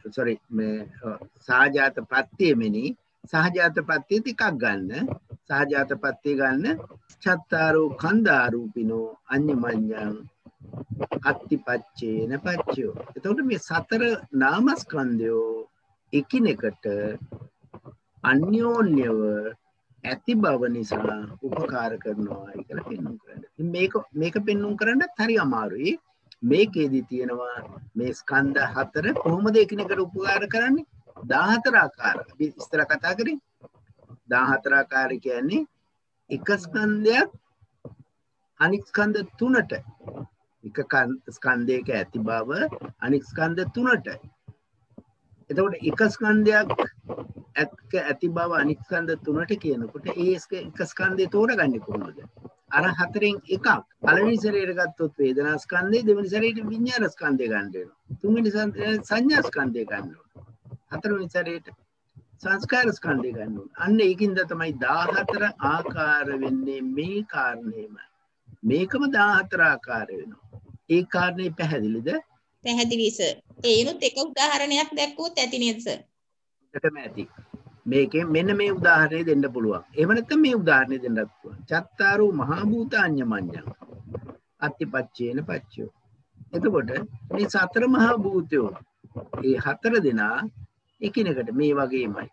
ප්‍රත්‍යෙමෙනි. සහජාත ප්‍රත්‍ය ටිකක් ගන්න. සහජාත ප්‍රත්‍ය ගන්න චත්තාරෝ කන්දාරූපිනෝ අඤ්ඤමඤ්ඤං අත්තිපච්චේන පච්චයෝ. එතකොට මේ සතර නාමස්කන්ධයෝ එකිනෙකට අන්‍යෝන්‍යව ඇති බව නිසා උපකාර කරනවා කියලා පෙන්වන්න කරන්නේ. මේක පෙන්වන්න කරන්නත් හරි අමාරුයි. මේකෙදි තියෙනවා මේ ස්කන්ධ හතර කොහොමද එකිනෙකට උපකාර කරන්නේ? 14 ආකාර. අපි ඉස්සර කතා කරේ 14 ආකාර කියන්නේ එක ස්කන්ධයක් අනික් ස්කන්ධ තුනට එක ස්කන්ධයක ඇති බව අනික් ස්කන්ධ තුනට. එතකොට එක ස්කන්ධයක් ඇති බව අනික් ස්කන්ධ තුනට කියනකොට ඒ එක ස්කන්ධය තෝරගන්නේ කොහොමද? අර හතරෙන් එකක්. පළවෙනි සැරේට ගත්තොත් වේදනා ස්කන්ධය, දෙවෙනි සැරේට විඤ්ඤාණ ස්කන්ධය ගන්න වෙනවා. තුන්වෙනි සංඥා ස්කන්ධය ගන්න ඕනේ. හතරවෙනි සැරේට සංස්කාර ස්කන්ධය ගන්න ඕනේ. අන්න ඒකින්ද තමයි 14 ආකාර වෙන්නේ මේ කාරණේම. මේකම 14 ආකාර වෙනවා. ඒ කාරණේ පැහැදිලිද? පැහැදිලි සර්. ඒනොත් එක උදාහරණයක් දැක්වුවොත් ඇති නේද සර්? එකම ඇති. මේකෙන් මෙන්න මේ උදාහරණය දෙන්න පුළුවන්. එහෙම නැත්නම් මේ උදාහරණය දෙන්නත් පුළුවන්. චත්තාරෝ මහා භූතාඤ්ඤමඤ්ඤං අත්තිපච්චේන පච්චයෝ. එතකොට මේ සතර මහා භූතයෝ මේ හතර දෙනා එකිනෙකට මේ වගේමයි.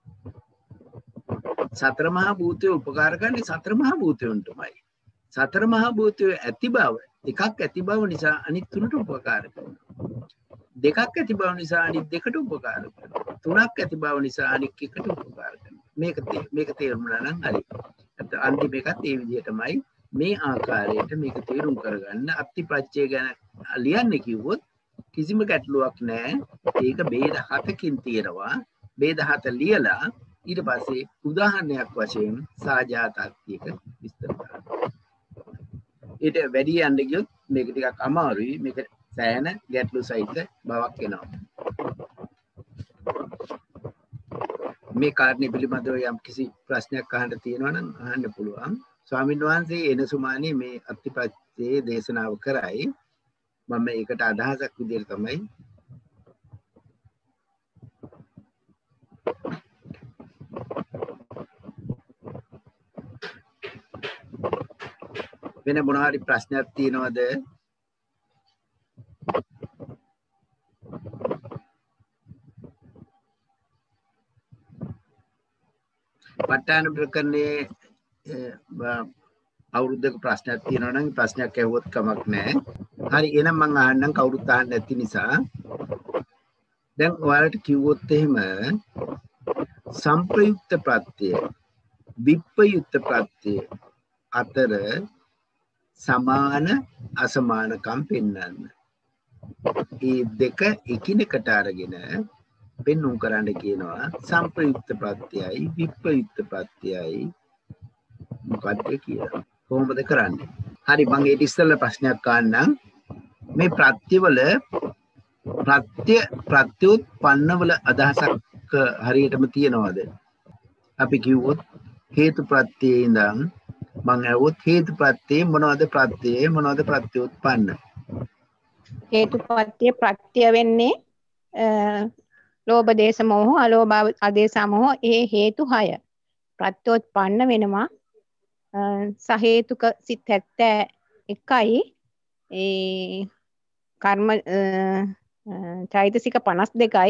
සතර මහා භූතයෝ උපකාර කරන්නේ සතර මහා භූතයන්ටමයි. සතර මහා භූතයෝ ඇති බව එකක් ඇති බව නිසා අනිත් තුනට උපකාර කරනවා. දෙකක් ඇති බව නිසා අනිත් දෙකට උපකාර කරනවා. තුනක් ඇති බව නිසා අනිත් එකට උපකාර කරනවා. මේක තේරුණා නම් හරි. අන්තිම එකත් ඒ විදිහටමයි මේ ආකාරයට මේක තේරුම් කරගන්න අත්තිපච්චය ගැන ලියන්න කිව්වොත් කිසිම ගැටලුවක් නැහැ. ඒක ભેද 7කින් තියෙනවා. ભેද 7 ලියලා ඊට පස්සේ උදාහරණයක් වශයෙන් සාජාතත්‍යක විස්තර කරනවා. ඊට වැඩි යන්න ගියොත් මේක ටිකක් අමාරුයි. මේක සෑහෙන ගැටලු සහිත බවක් එනවා. මේ කාරණේ පිළිබඳව යම් කිසි ප්‍රශ්නයක් අහන්න තියෙනවා නම් අහන්න පුළුවන්. ස්වාමීන් වහන්සේ එන සුමානේ මේ අත්තිපච්චේ දේශනාව කරයි. මම ඒකට අදහසක් විදිහට තමයි වෙන මොන හරි ප්‍රශ්නයක් තියෙනවද? ප ဋ ාණ ප්‍රකරණයේ අවුරුද්දක ප්‍රශ්නයක් තියෙනවා නම් ප්‍රශ්නයක් ඇහුවොත් කමක් නැහැ. හරි එහෙනම් මම අහන්නම් කවුරුත් අහන්න නැති නිසා. දැන් ඔයාලට කිව්වොත් එහෙම සම්ප්‍රයුක්ත ප්‍රත්‍ය විප්‍රයුක්ත ප්‍රත්‍ය අතර සමාන අසමානකම් පෙන්වන්න. මේ දෙක එකිනෙකට අරගෙන පෙන්වුම් කරන්න කියනවා සම්ප්‍රයුක්ත ප්‍රත්‍යයයි විප්‍රයුක්ත ප්‍රත්‍යයයි මොකක්ද කියලා. කොහොමද කරන්නේ? හරි මම ඊට ඉස්සෙල්ලා ප්‍රශ්නයක් අහන්නම්. මේ ප්‍රත්‍යවල ප්‍රත්‍යෝත්පන්නවල අදහසක් හරියටම තියනවද? අපි කිව්වොත් හේතු ප්‍රත්‍යයේ ඉඳන් මම ඇහුවොත් හේතු ප්‍රත්‍යයේ මොනවද ප්‍රත්‍යයේ මොනවද ප්‍රත්‍යෝත්පන්න? හේතු ප්‍රත්‍ය වෙන්නේ ලෝභ දේශ මොහ අලෝභ ආදේශ මොහ ඒ හේතු 6 ප්‍රත්‍යෝත්පන්න වෙනවා සහේතුක සිත් 71යි ඒ කර්ම චෛතසික 52යි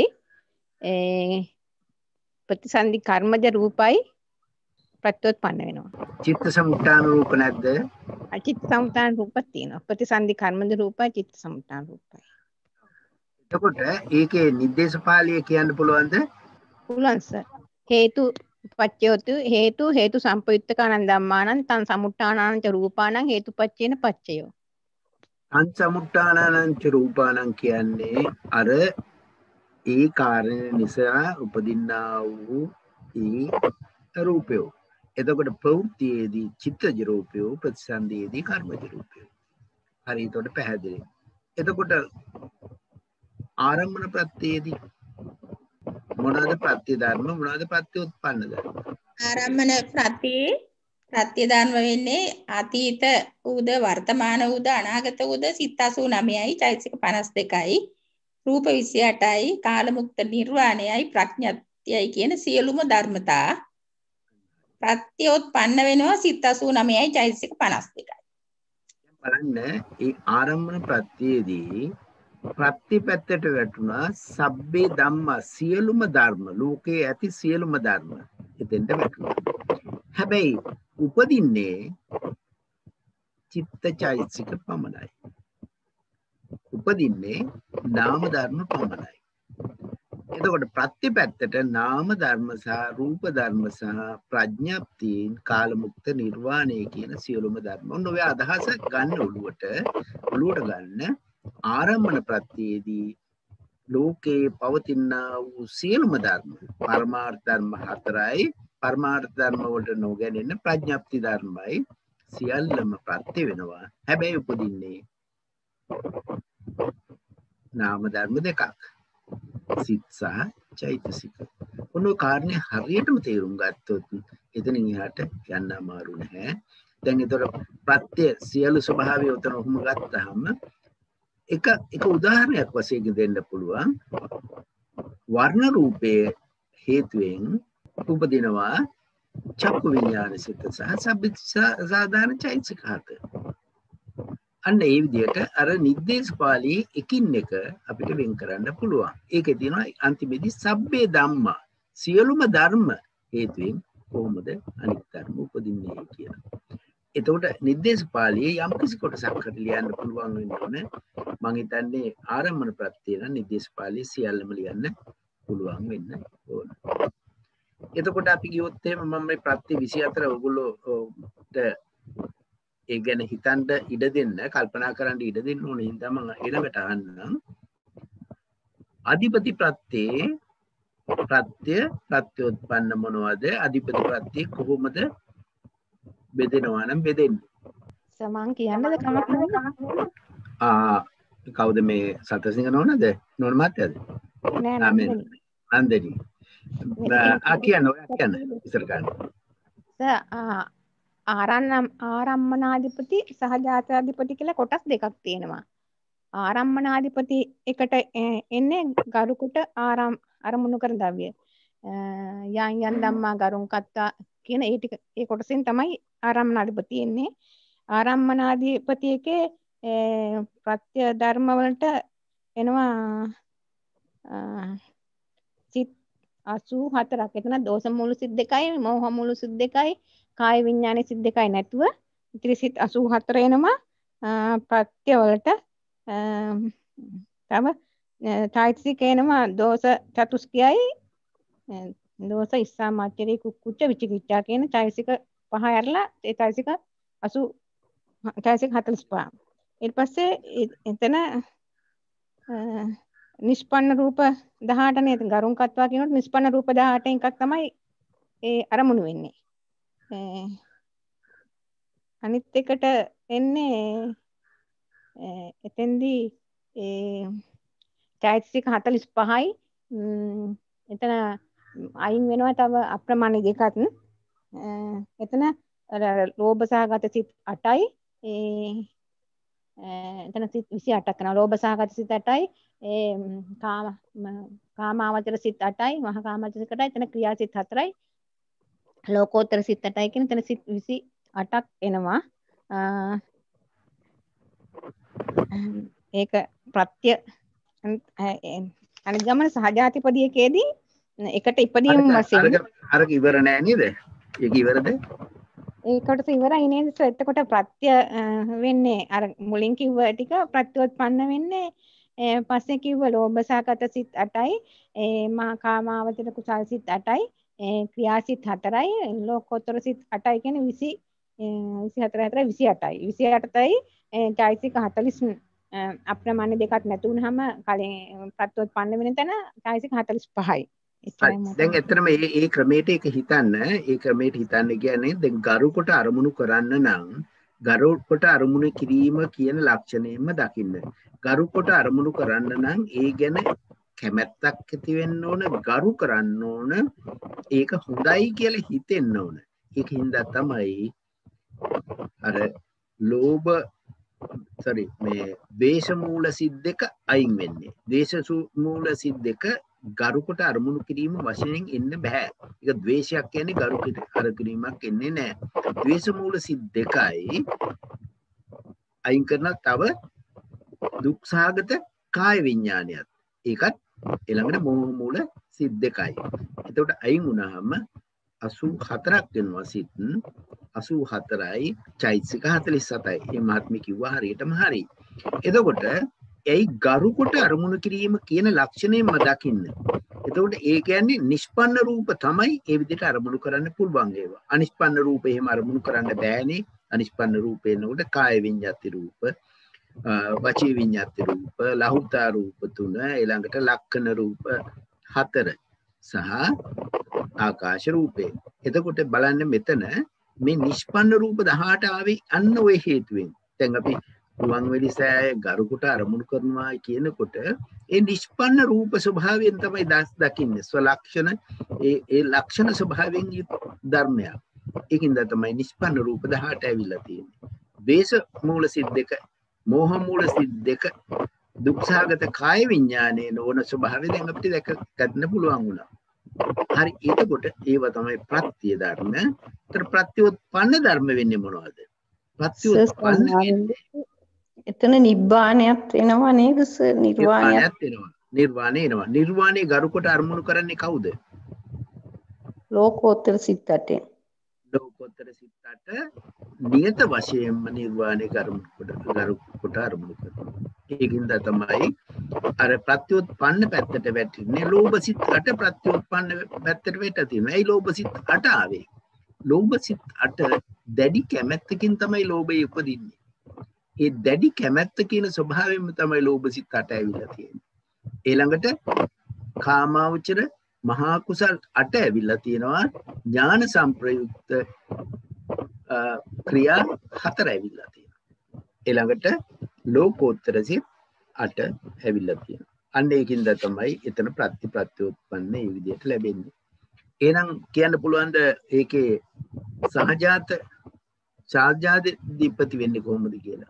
ප්‍රතිසන්දි කර්මජ රූපයි ප්‍රත්‍යෝත්පන්න වෙනවා. චිත්ත සමුත්ථාන රූප නැද්ද? චිත්ත සමුත්ථාන රූප තියෙනවා. ප්‍රතිසන්දි කර්මජ රූපයි චිත්ත සමුත්ථාන රූපයි. එතකොට ඒකේ නිर्देशපාලිය කියන්න පුළුවන්ද? පුළුවන් සර්. හේතු පච්චයෝතු හේතු සම්පයුත්තකානං ධම්මානං තං සමුත්ථානානං ච රූපානං හේතුපච්චේන පච්චයෝ. තං සමුත්ථානානං ච රූපානං කියන්නේ අර ඒ කාරණය නිසා උපදින්නා වූ ඒ රූපය. එතකොට ප්‍රවෘත්තියේදී චිත්තජ රූපය ප්‍රතිසන්දියේදී කර්මජ රූපය. හරි එතකොට පැහැදිලි. එතකොට ආරම්භන ප්‍රත්‍යයේදී මොනවාද ප්‍රත්‍ය ධර්ම මොනවාද ප්‍රත්‍යෝත්පන්න ධර්ම? ආරම්භන ප්‍රත්‍ය ධර්ම වෙන්නේ අතීත උද වර්තමාන උද අනාගත උද සිත් 89යි චෛතසික 52යි රූප 28යි කාලමුක්ත නිර්වාණයයි ප්‍රඥාත්යයි කියන සියලුම ධර්මතා ප්‍රත්‍යෝත්පන්න වෙනවා සිත් 89යි චෛතසික 52යි. බලන්න ඒ ආරම්භන ප්‍රත්‍යයේදී ප්‍රතිපැත්තට වැටුණා සබ්බේ ධම්ම සියලුම ධර්ම ලෝකේ ඇති සියලුම ධර්ම එතෙන්ට වැටුණා. හැබැයි උපදින්නේ චිත්ත චෛතසික පමණයි. උපදින්නේ නාම ධර්ම පමණයි. එතකොට ප්‍රතිපැත්තට නාම ධර්ම සහ රූප ධර්ම සහ ප්‍රඥප්තියෙන් කාලමුක්ත නිර්වාණය කියන සියලුම ධර්ම. ඔන්න ඔය අදහස ගන්න ඔළුවට ගන්න ආරම්භන ප්‍රත්‍යයේදී ලෝකේ පවතිනා වූ සියලුම ධර්ම පරමාර්ථ ධර්ම 4යි පරමාර්ථ ධර්ම වලට නොගැනෙන ප්‍රඥප්ති ධර්මයි සියල්ලම ප්‍රත්‍ය වෙනවා. හැබැයි උපදින්නේ නාම ධර්ම දෙකක් සිත් සහ චෛතසික. ඔන්න කාරණේ හරියටම තේරුම් ගත්තොත් එතනින් එහාට යන්න අමාරු නැහැ. දැන් ඒතර ප්‍රත්‍ය සියලු ස්වභාවය උතන ඔහොම ගත්තාම එක උදාහරණයක් වශයෙන් දෙන්න පුළුවන්. වර්ණ රූපයේ හේතුවෙන් උපදිනවා චක්කු විඥාන සිත සහ සාධාරණ චෛතසික 4. අන්න ඒ විදිහට අර නිर्देशපාලී එකින් එක අපිට වෙන් කරන්න පුළුවන්. ඒකේ තියෙනවා අන්තිමේදී සබ්බේ ධම්මා සියලුම ධර්ම හේතුවෙන් කොහොමද අනිත් ධර්ම උපදින්නේ කියලා. එතකොට නිर्देशපාලියේ යම් කිසි කොටසක් හරි ලියන්න පුළුවන් වෙන්න ඕනේ. මම හිතන්නේ ආරම්භන ප්‍රත්‍ය නම් නිर्देशපාලියේ සියල්ලම ලියන්න පුළුවන් වෙන්න ඕන. එතකොට අපි ගියොත් එහෙම මම මේ ප්‍රත්‍ය 24 ඔයගොල්ලෝට ඒ ගැන හිතන්න ඉඩ දෙන්න කල්පනා කරන්න ඉඩ දෙන්න ඕනේ. හින්දා මම ඊළඟට අහන්නම්. අධිපති ප්‍රත්‍යෝත්පන්න මොනවද? අධිපති ප්‍රත්‍ය කොහොමද බෙදෙනවා නම් බෙදෙන්නේ? සමන් කියන්නද කමක් නැහැ. කවුද මේ සතසිංහ නෝනද? නෝන මාත්‍යද? නෑ නන්දනි. කියන්න ඉස්සර ගන්න. ආරම්මනාධිපති සහජාතාධිපති කියලා කොටස් දෙකක් තියෙනවා. ආරම්මනාධිපති එකට එන්නේ ගරුකුට අරමුණු කරන ද්‍රව්‍ය. යන් ධම්මා ගරුන් කත්තා කියන ඒ කොටසෙන් තමයි ආරම්මනාධිපති එන්නේ. ආරම්මනාධිපති එකේ ප්‍රත්‍ය ධර්ම වලට එනවා සිත් 84ක්. එතන දෝෂ මූල සිත් 2යි මෝහ මූල සිත් 2යි කාය විඥාන සිත් 2යි නැතුව ඉතිරි සිත් 84 එනවා ප්‍රත්‍ය වලට. තව චෛතසික එනවා දෝෂ චතුස්කයයි දෝෂ ඉස්සාමාචරී කුක්කුච්ච විචිකිච්ඡා කියන චෛතසික 5 ඇරලා ඒ චෛතසික චෛතසික 45. ඊට පස්සේ එතන නිෂ්පන්න රූප 18 නේද? ගරුංකත්වා කියනකොට නිෂ්පන්න රූප 18 එකක් තමයි ඒ අරමුණු වෙන්නේ. අනිත් එකට එන්නේ එතෙන්දී චෛතසික 45යි එතන අයින් වෙනවා තව අප්‍රමාණ දෙකක්. එතන ලෝභ සහගත සිත් 8යි එතන සිත් 28ක් කරනවා. ලෝභ සහගත සිත් 8යි කාමාවචර සිත් 8යි මහා කාමාවචර සිත් 8යි එතන ක්‍රියා සිත් 4යි ලෝකෝත්තර සිත් 8යි කියන එතන සිත් 28ක් එනවා. ඒක ප්‍රත්‍ය අනිත් ගමන සහජාතිපදියකේදී එකට ඉපදීම වශයෙන් අරක ඉවර නෑ නේද? ඒක ඉවරද? ඒකට ඉවරයි නේද? එතකොට ප්‍රත්‍ය වෙන්නේ අර මුලින් කිව්ව ටික ප්‍රත්‍යෝත්පන්න වෙන්නේ පස්සේ කිව්ව ලෝභ සහගත සිත් 8යි මහා කාමාවචර කුසල් සිත් 8යි ක්‍රියා සිත් 4යි ලෝකෝත්තර සිත් 8යි කියන්නේ 24 28යි 28යි චෛතසික 40 අප්‍රමාණ දෙකක් නැතු වුනහම කලින් ප්‍රත්‍යෝත්පන්න වෙන තැන චෛතසික 45යි. දැන් ඇත්තටම මේ ක්‍රමයට ඒක හිතන්න කියන්නේ දැන් ගරු කොට අරමුණු කරන්න නම් ගරු කොට අරමුණු කිරීම කියන ලක්ෂණයෙන්ම දකින්න. ගරු කොට අරමුණු කරන්න නම් ඒ ගැන කැමැත්තක් ඇති වෙන්න ඕන, ගරු කරන්න ඕන, ඒක හොඳයි කියලා හිතෙන්න ඕන. ඒකින්ද තමයි අර ලෝභ මේ ද්වේෂ මූල සිත් දෙක අයින් වෙන්නේ. ද්වේෂ මූල සිත් දෙක ගරු කොට අරමුණු කිරීම වශයෙන් එන්න බෑ. ඒක ද්වේෂයක් කියන්නේ ගරු කිරීමක් එන්නේ නෑ. ද්වේෂ මූල සිත් දෙකයි අයින් කරන තව දුක්ඛාගත කාය විඥානයත්. ඒකත් ඊළඟට මෝහ මූල සිත් දෙකයි. එතකොට අයින් වුණාම 84ක් වෙනවා සිත්. 84යි චෛතසික 47යි. මේ මහත්මී කිව්වා හරියටම හරි. එතකොට ඒයි ගරු කොට අරමුණු කිරීම කියන ලක්ෂණයම දකින්න. එතකොට ඒ කියන්නේ නිෂ්පන්න රූප තමයි ඒ විදිහට අරමුණු කරන්න පුළුවන් ඒවා. අනිෂ්පන්න රූප එහෙම අරමුණු කරන්න බෑනේ. අනිෂ්පන්න රූපේ නෝඩ කාය විඤ්ඤාති රූප, වචී විඤ්ඤාති රූප, ලහුතා රූප 3, ඊළඟට ලක්ෂණ රූප 4 සහ ආකාශ රූපේ. එතකොට බලන්න මෙතන මේ නිෂ්පන්න රූප 18 ආවේ අන්න ওই හේතුවෙන්. දැන් අපි රුවන්වැලි සෑය ගරු කොට අරමුණු කරනවා කියනකොට ඒ නිෂ්පන්න රූප ස්වභාවයෙන් තමයි දකින්නේ. ස්වලක්ෂණ ඒ ලක්ෂණ ස්වභාවයෙන් ධර්මයක්. ඒකින්ද තමයි නිෂ්පන්න රූප 18 ඇවිල්ලා තියෙන්නේ. ද්වේෂ මූල සිත් දෙක, මෝහ මූල සිත් දෙක, දුක්ඛාගත කාය විඥානයේ නොවන ස්වභාවය දැන් අපිට දැක ගන්න පුළුවන් වුණා. හරි. එතකොට ඒව තමයි ප්‍රත්‍ය ධර්ම. ඒතර ප්‍රත්‍යෝත්පන්න ධර්ම වෙන්නේ මොනවද? ප්‍රත්‍යෝත්පන්න වෙන්නේ එතන නිබ්බාණයත් වෙනවා නේද සර්? නිර්වාණයත් වෙනවා. නිර්වාණය එනවා. නිර්වාණය ගරු කොට අරමුණු කරන්නේ කවුද? ලෝකෝත්තර සිත් 8. ලෝකෝත්තර සිත් 8 නියත වශයෙන්ම නිර්වාණය ගරු කොට අරමුණු කරනවා. ඒකින්ද තමයි අර ප්‍රත්‍යෝත්පන්න පැත්තට වැටෙන්නේ. ලෝභ සිත් 8 ප්‍රත්‍යෝත්පන්න පැත්තට වැටලා තියෙනවා. ඒයි ලෝභ සිත් 8 ආවේ. ලෝභ සිත් 8 දැඩි කැමැත්තකින් තමයි ලෝභය උපදින්නේ. ඒ දැඩි කැමැත්ත කියන ස්වභාවයෙන්ම තමයි ලෝභ සිත් 8 ඇවිල්ලා තියෙන්නේ. ඊළඟට කාමාවචර මහා කුසල් 8 ඇවිල්ලා තියෙනවා. ඥාන සංප්‍රයුක්ත ක්‍රියා 4 ඇවිල්ලා තියෙනවා. ඊළඟට ලෝකෝත්තර සිත් 8 ඇවිල්ලා තියෙනවා. අන්න ඒකින්ද තමයි එතන ප්‍රත්‍යෝත්පන්න මේ විදිහට ලැබෙන්නේ. එහෙනම් කියන්න පුළුවන්ද ඒකේ සහජාතීපති වෙන්නේ කොහොමද කියලා?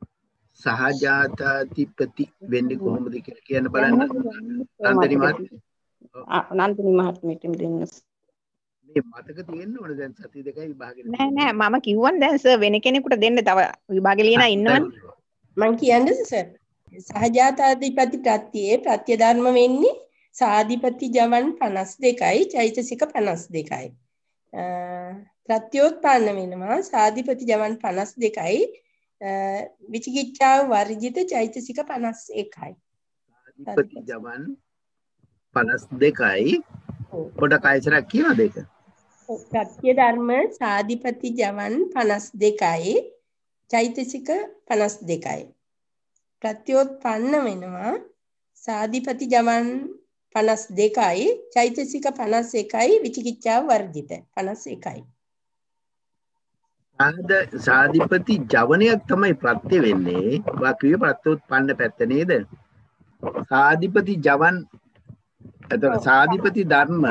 සහජාතීපති වෙන්නේ කොහොමද කියලා කියන්න බලන්න. නන්දිනි මහත්මියට දෙන්න. මේ මතක තියෙන්න ඕන දැන් සති දෙකයි විභාගෙට. නෑ මම කිව්වන් දැන් සර් වෙන කෙනෙකුට දෙන්න තව විභාගෙ ලියනා ඉන්නවනේ. මම කියන්නේ සර් සහජාතාධිපති ප්‍රත්‍යයේ ප්‍රත්‍ය ධර්ම වෙන්නේ සාධිපති ජවන් 52යි චෛතසික 52යි. ප්‍රත්‍යෝත්පන්න වෙනවා සාධිපති ජවන් 52යි විචිකිච්ඡාව වර්ජිත චෛතසික 51යි. සාධිපති ජවන් 52යි පොඩ කයිසරක් කියනද ඒක? ප්‍රත්‍ය ධර්ම සාධිපති ජවන් 52යි චෛතසික 52යි. ප්‍රත්‍යෝත්පන්න වෙනවා සාධිපති ජවන් 52යි චෛතසික 51යි විචිකිච්ඡාව වර්ජිත 51යි. සාධිපති ජවනයක් තමයි ප්‍රත්‍ය වෙන්නේ. වාක්‍යයේ ප්‍රත්‍යෝත්පන්න පැත්ත නේද? සාධිපති ජවන් එතකොට සාධිපති ධර්ම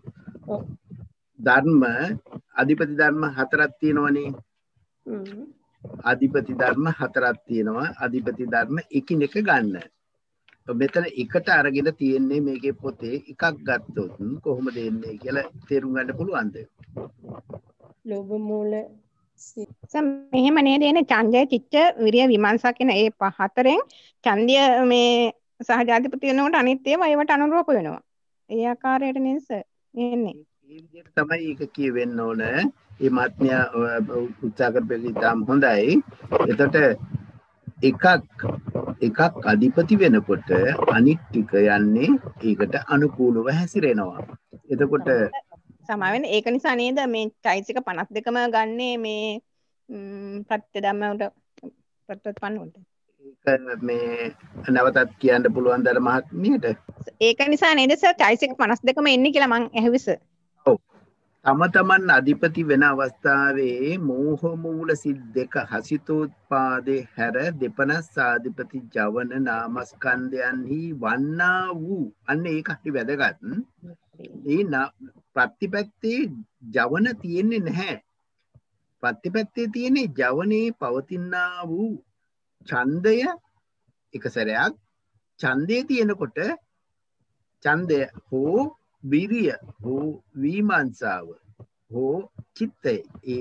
අධිපති ධර්ම හතරක් තියෙනවනේ. අධිපති ධර්ම හතරක් තියෙනවා. අධිපති ධර්ම එකිනෙක ගන්න. මෙතන එකට අරගෙන තියෙන්නේ මේකේ පොතේ එකක් ගත්තොත් කොහොමද එන්නේ කියලා තේරුම් ගන්න පුළුවන්ද? ලෝභ මූල මෙහෙම නේද එන්නේ ඡන්දය චිත්ත විරිය විමර්ශා කියන ඒ හතරෙන් ඡන්දය මේ සහජාධිපති වෙනකොට අනිත් ඒවා ඒවට අනුරූප වෙනවා. ඒ ආකාරයට නේද එන්නේ. ඒ විදිහට තමයි ඒක කියවෙන්න ඕන. මේ මාත්‍යා උත්සාහ කරපෙන්නේ තාම හොඳයි. එතකොට එකක් අධිපති වෙනකොට අනිත් ටික යන්නේ ඒකට අනුකූලව හැසිරෙනවා. එතකොට සමාවෙන්න ඒක නිසා නේද මේ චෛතසික 52ම ගන්නේ මේ ප්‍රත්‍ය ධම්මවලට ප්‍රත්‍යෝත්පන්න වලට. ඒක මේ නැවතත් කියන්න පුළුවන් දර මහත්මියට. ඒක නිසා නේද සර් චෛතසික 52ම එන්නේ කියලා මං ඇහුවිස. ඔව්. තම තමන් අධිපති වෙන අවස්ථාවේ මෝහ මූල සිත් දෙක හසිතෝත්පාදේ හැර දෙපනස් සාධිපති ජවන නාමස්කන්ධයන්හි වන්නා වූ අන්න ඒක හරි වැදගත්. ඒ ප්‍රතිපත්තේ ජවන තියෙන්නේ නැහැ. ප්‍රතිපත්තේ තියෙන්නේ ජවනේ පවතිනා වූ ඡන්දය එක සැරයක් ඡන්දේ තියෙනකොට ඡන්දය හෝ විරිය හෝ විමර්ශාව හෝ චිත්තය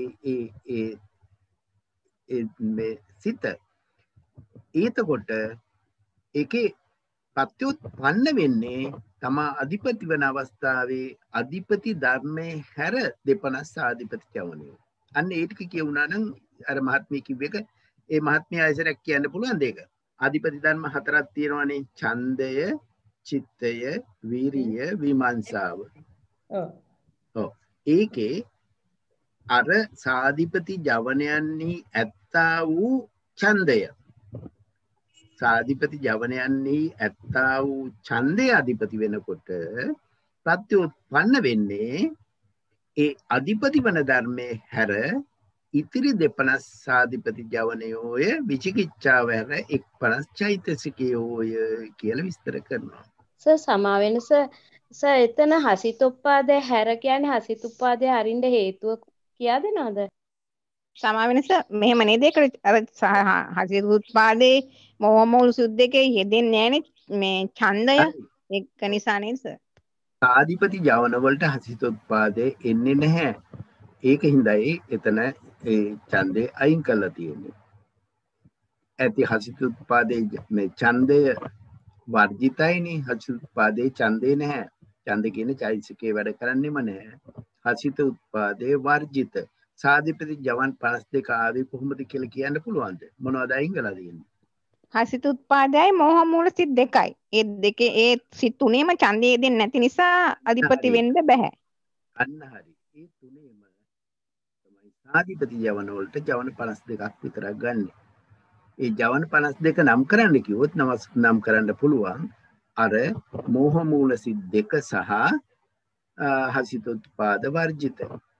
මේ සිත එතකොට ඒකේ ප්‍රත්‍යුත්පන්න වෙන්නේ තමා අධිපති වන අවස්ථාවේ අධිපති ධර්මයේ හැර දෙපනස් ආධිපති ජවනය. අන්න ඒ ටික කියුණා නම් අර මහත්මිය කිව්ව එක ඒ මහත්මිය ආයසරයක් කියන්න පුළුවන් දෙයක. අධිපති ධර්ම හතරක් තියෙනවානේ ඡන්දය, චිත්තය, වීරිය, විමර්ශාව. ඔව්. ඒකේ අර සාධිපති ජවනයන්හි ඇත්තා වූ ඡන්දය සාධිපති ජවනයන්හි ඇත්තා වූ ඡන්දය අධිපති වෙනකොට ප්‍රත්‍යෝත්පන්න වෙන්නේ ඒ අධිපති වන ධර්මයේ හැර ඉතිරි දෙපනස් සාධිපති ජවනයෝය විචිකිච්ඡාව හැර 51 චෛතසිකයෝය කියලා විස්තර කරනවා. සර් සමාවෙන්න සර් එතන හසිතෝපාදේ හැර කියන්නේ හසිතෝපාදේ අරින්න හේතුව කියා දෙනවද? සමාවෙන්න සර් මෙහෙම නේද ඒක අර හසිතෝපාදේ මොහ මූල සුද්ධකේ යෙදෙන්නේ නැහනේ මේ ඡන්දය ඒක නිසා නේද සර්? සාධිපති ජවන වලට හසිතෝපාදේ එන්නේ නැහැ. ඒක හින්දායි එතන ඒ ඡන්දේ අයින් කරලා තියෙන්නේ. ඇති හසිතෝපාදේ මේ ඡන්දය වර්ජිතයිනේ හසිතෝපාදේ ඡන්දේ නැහැ. ඡන්ද කියන්නේ චෛතසිකේ වැඩ කරන්නේම නැහැ. හසිතෝපාදේ වර්ජිත. සාධිපති ජවන් 52 ආවේ කොහොමද කියලා කියන්න පුළුවන්ද? මොනවද අයින් කරලා තියෙන්නේ? හසිතෝත්පාදයයි මෝහ මූල සිත් දෙකයි. ඒ දෙකේ ඒ සිත් තුනේම ඡන්දය දෙන්නේ නැති නිසා අධිපති වෙන්න බෑ. අන්න හරි. ඒ තුනේම තමයි සාධිපති ජවන වලට ජවන 52ක් විතරක් ගන්න. ඒ ජවන 52 නම් කරන්න කිව්වොත් නම් කරන්න පුළුවන්. අර මෝහ මූල සිත් දෙක සහ හසිතෝත්පාද වර්ජිත.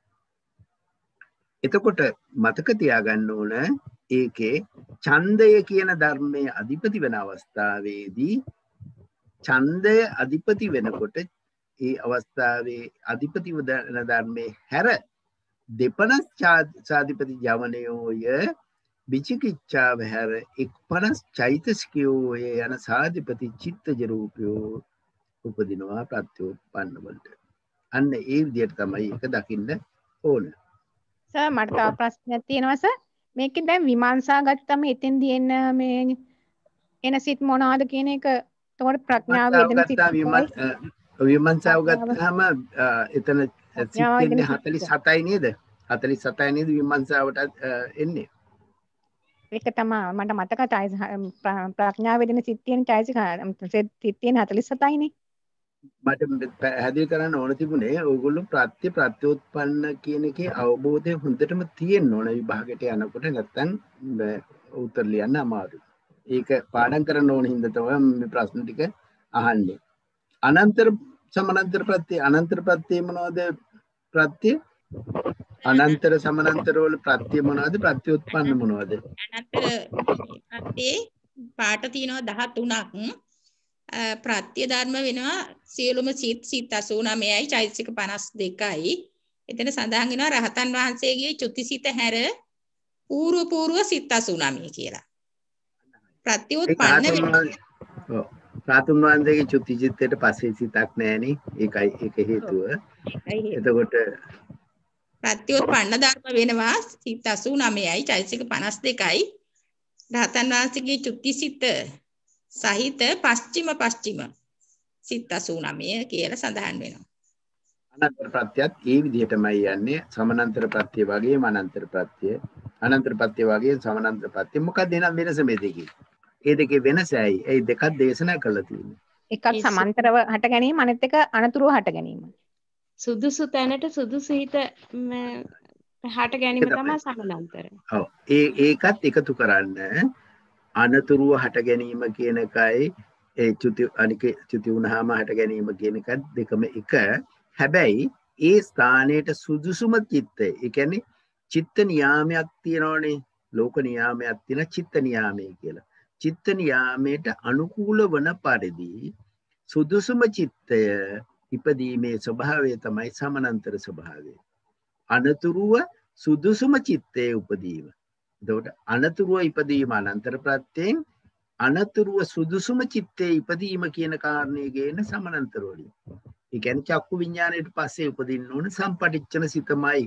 එතකොට මතක තියාගන්න ඕන ඒකේ ඡන්දය කියන ධර්මයේ අධිපති වෙන අවස්ථාවේදී ඡන්දය අධිපති වෙනකොට ඒ අවස්ථාවේ අධිපති වන ධර්මයේ හැර දෙපනස් සාධිපති ජවනයෝය විචිකිච්ඡාව හැර 51 චෛතසිකයෝය යන සාධිපති චිත්තජ රූපයෝ උපදිනවා ප්‍රත්‍යෝත්පන්න වලට. අන්න ඒ විදිහට තමයි ඒක දකින්න ඕන. සර් මට තව ප්‍රශ්නයක් තියෙනවා සර්. මේකෙන් දැන් විමර්ශා ගත්තම එතෙන්දී එන මේ එන සිත් මොනවාද කියන එක එතකොට ප්‍රඥාව වේදන සිත් විමර්ශාව ගත්තාම එතන සිත් ඉන්නේ 47යි නේද? 47යි නේද විමර්ශාවට එන්නේ. ඒක තමයි මට මතකයි ප්‍රඥාව වේදන සිත් තියෙන චෛතසික සිත් තියෙන 47යි නේ. මට පැහැදිලි කරන්න ඕන තිබුණේ ඕගොල්ලෝ ප්‍රත්‍යෝත්පන්න කියන එකේ අවබෝධය හොඳටම තියෙන්න ඕන විභාගයට යනකොට නැත්තම් උත්තර ලියන්න අමාරුයි. ඒක පාඩම් කරන්න ඕන හින්දා තමයි මේ ප්‍රශ්න ටික අහන්නේ. අනන්තර සමානන්තර ප්‍රත්‍ය අනන්තර ප්‍රත්‍ය මොනවද? ප්‍රත්‍ය අනන්තර සමානන්තර වල ප්‍රත්‍ය මොනවද? ප්‍රත්‍යෝත්පන්න මොනවද? අනන්තර ප්‍රත්‍යේ පාට තියෙනවා 13ක්. ප්‍රත්‍ය ධර්ම වෙනවා සියලුම සිත් 89යි චෛතසික 52යි. එතන සඳහන් වෙනවා රහතන් වහන්සේගේ චුතිසිත හැර පූර්ව සිත් 89 කියලා. ප්‍රත්‍යෝත්පන්න වෙනවා. ඔව්. රහතන් වහන්සේගේ චුතිසිතේට පස්සේ සිතක් නැහෙනි. ඒකයි ඒක හේතුව. එතකොට ප්‍රත්‍යෝත්පන්න ධර්ම වෙනවා සිත් 89යි චෛතසික 52යි. රහතන් වහන්සේගේ චුතිසිත සහිත පස්චිම සිත් 89 කියලා සඳහන් වෙනවා. අනන්තර ප්‍රත්‍යත් ඒ විදිහටමයි යන්නේ. සමානන්තර ප්‍රත්‍ය වගේම අනන්තර ප්‍රත්‍ය. අනන්තර ප්‍රත්‍ය වගේම සමානන්තර ප්‍රත්‍ය. මොකක්ද එනම් වෙනස මේ දෙකේ? ඒ දෙකේ වෙනස ඇයි? ඒ දෙකක් දේශනා කරලා තියෙන්නේ. එකක් සමාන්තරව හට ගැනීම අනිත් එක අනතුරුව හට ගැනීම. සුදුසු තැනට සුදුසු හිත හට ගැනීම තමයි සමානන්තර. ඔව්. ඒකත් එකතු කරන්න අනතුරුව හට ගැනීම කියන එකයි ඒ චුති වුණාම හට ගැනීම කියන එකත් දෙකම එක. හැබැයි ඒ ස්ථානයට සුදුසුම චිත්තය. ඒ කියන්නේ චිත්ත නියාමයක් තියෙනවනේ. ලෝක නියාමයක් තියෙන චිත්ත නියාමය කියලා. චිත්ත නියාමයට අනුකූල වන පරිදි සුදුසුම චිත්තය ඉපදීමේ ස්වභාවය තමයි සමානන්තර ස්වභාවය. අනතුරුව සුදුසුම චිත්තයේ උපදීම. එතකොට අනතුරුව ඉපදීම අනන්තර ප්‍රත්‍යයෙන් අනතුරුව සුදුසුම චිත්තයේ ඉපදීම කියන කාරණේ ගේන සමානන්තර වලින්. ඒ කියන්නේ චක්කු විඥාණයට පස්සේ උපදින්න ඕන සම්පටිච්ඡන සිතමයි.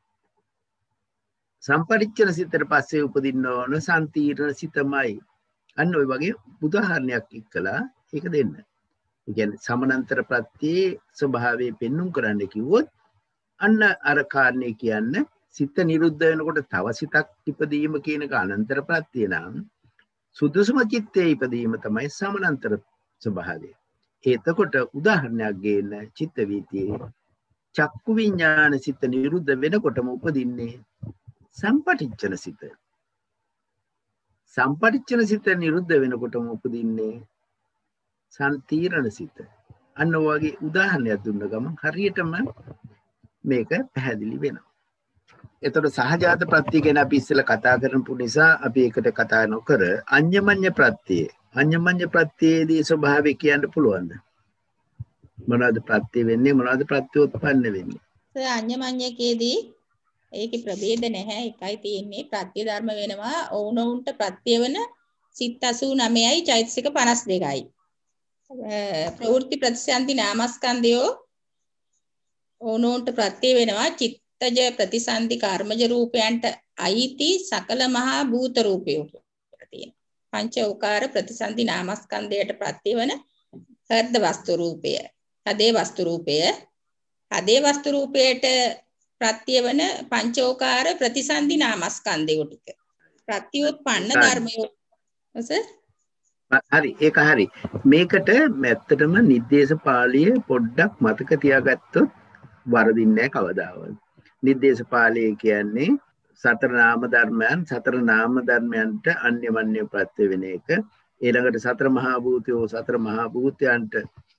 සම්පටිච්ඡන සිතට පස්සේ උපදින්න ඕන සම්තීර්ණ සිතමයි. අන්න ඔය වගේ උදාහරණයක් එක්කලා ඒක දෙන්න. ඒ කියන්නේ සමානන්තර ප්‍රත්‍යයේ ස්වභාවය පෙන්눔 කරන්න කිව්වොත් අන්න අර කාරණේ කියන්නේ සිත නිරුද්ධ වෙනකොට තව සිතක් ඉපදීම කියන එක අනන්තර ප්‍රත්‍ය නම් සුදුසුම චිත්තයේ ඉපදීම තමයි සමානන්තර ස්වභාවය. එතකොට උදාහරණයක් ගේන්න චිත්ත වීතියේ චක්කු විඥාන සිත නිරුද්ධ වෙනකොටම උපදින්නේ සම්පටිච්ඡන සිත. සම්පටිච්ඡන සිත නිරුද්ධ වෙනකොටම උපදින්නේ සම්තීරණ සිත. අන්න වගේ උදාහරණයක් දුන්න ගමන් හරියටම මේක පැහැදිලි වෙනවා. එතකොට සහජාත ප්‍රත්‍ය ගැන අපි ඉස්සෙල්ලා කතා කරපු නිසා අපි ඒකට කතා නොකර අඤ්ඤමඤ්ඤ ප්‍රත්‍ය. අඤ්ඤමඤ්ඤ ප්‍රත්‍යයේදී ස්වභාවය කියන්න පුළුවන්ද? මොනවද ප්‍රත්‍ය වෙන්නේ? මොනවද ප්‍රත්‍යෝත්පන්න වෙන්නේ? අඤ්ඤමඤ්ඤකේදී ඒකේ ප්‍රභේද නැහැ. එකයි තියෙන්නේ ප්‍රත්‍ය ධර්ම වෙනවා ඕනොවුන්ට ප්‍රත්‍ය වෙන සිත් 89යි චෛතසික 52යි. ප්‍රවෘත්ති ප්‍රතිසන්දි නාමස්කන්ධයෝ ඕනොවුන්ට ප්‍රත්‍ය වෙනවා චිත්තජ ප්‍රතිසන්දි කර්මජ රූපයන්ට අයිති සකල මහා භූත රූපය කියලා තියෙනවා. පංච උකාර ප්‍රතිසන්දි නාමස්කන්ධයට ප්‍රත්‍ය වෙන හෘද වස්තු රූපය, හදේ වස්තු රූපය, හදේ වස්තු රූපයට ප්‍රත්‍ය වෙන පංචෝකාර ප්‍රතිසන්දි නාමස්කන්ධය ටික. ප්‍රත්‍යෝත්පන්න ධර්මයෝ. හරි ඒක හරි. මේකට ඇත්තටම නිर्देश පාළිය පොඩ්ඩක් මතක තියාගත්තොත් වරදින්නේ නැහැ කවදාවත්. නිर्देश පාළිය කියන්නේ සතර නාම ධර්මයන්ට අන්‍යමන්‍ය ප්‍රත්‍ය වෙන එක. ඊළඟට සතර මහා භූතයන්ට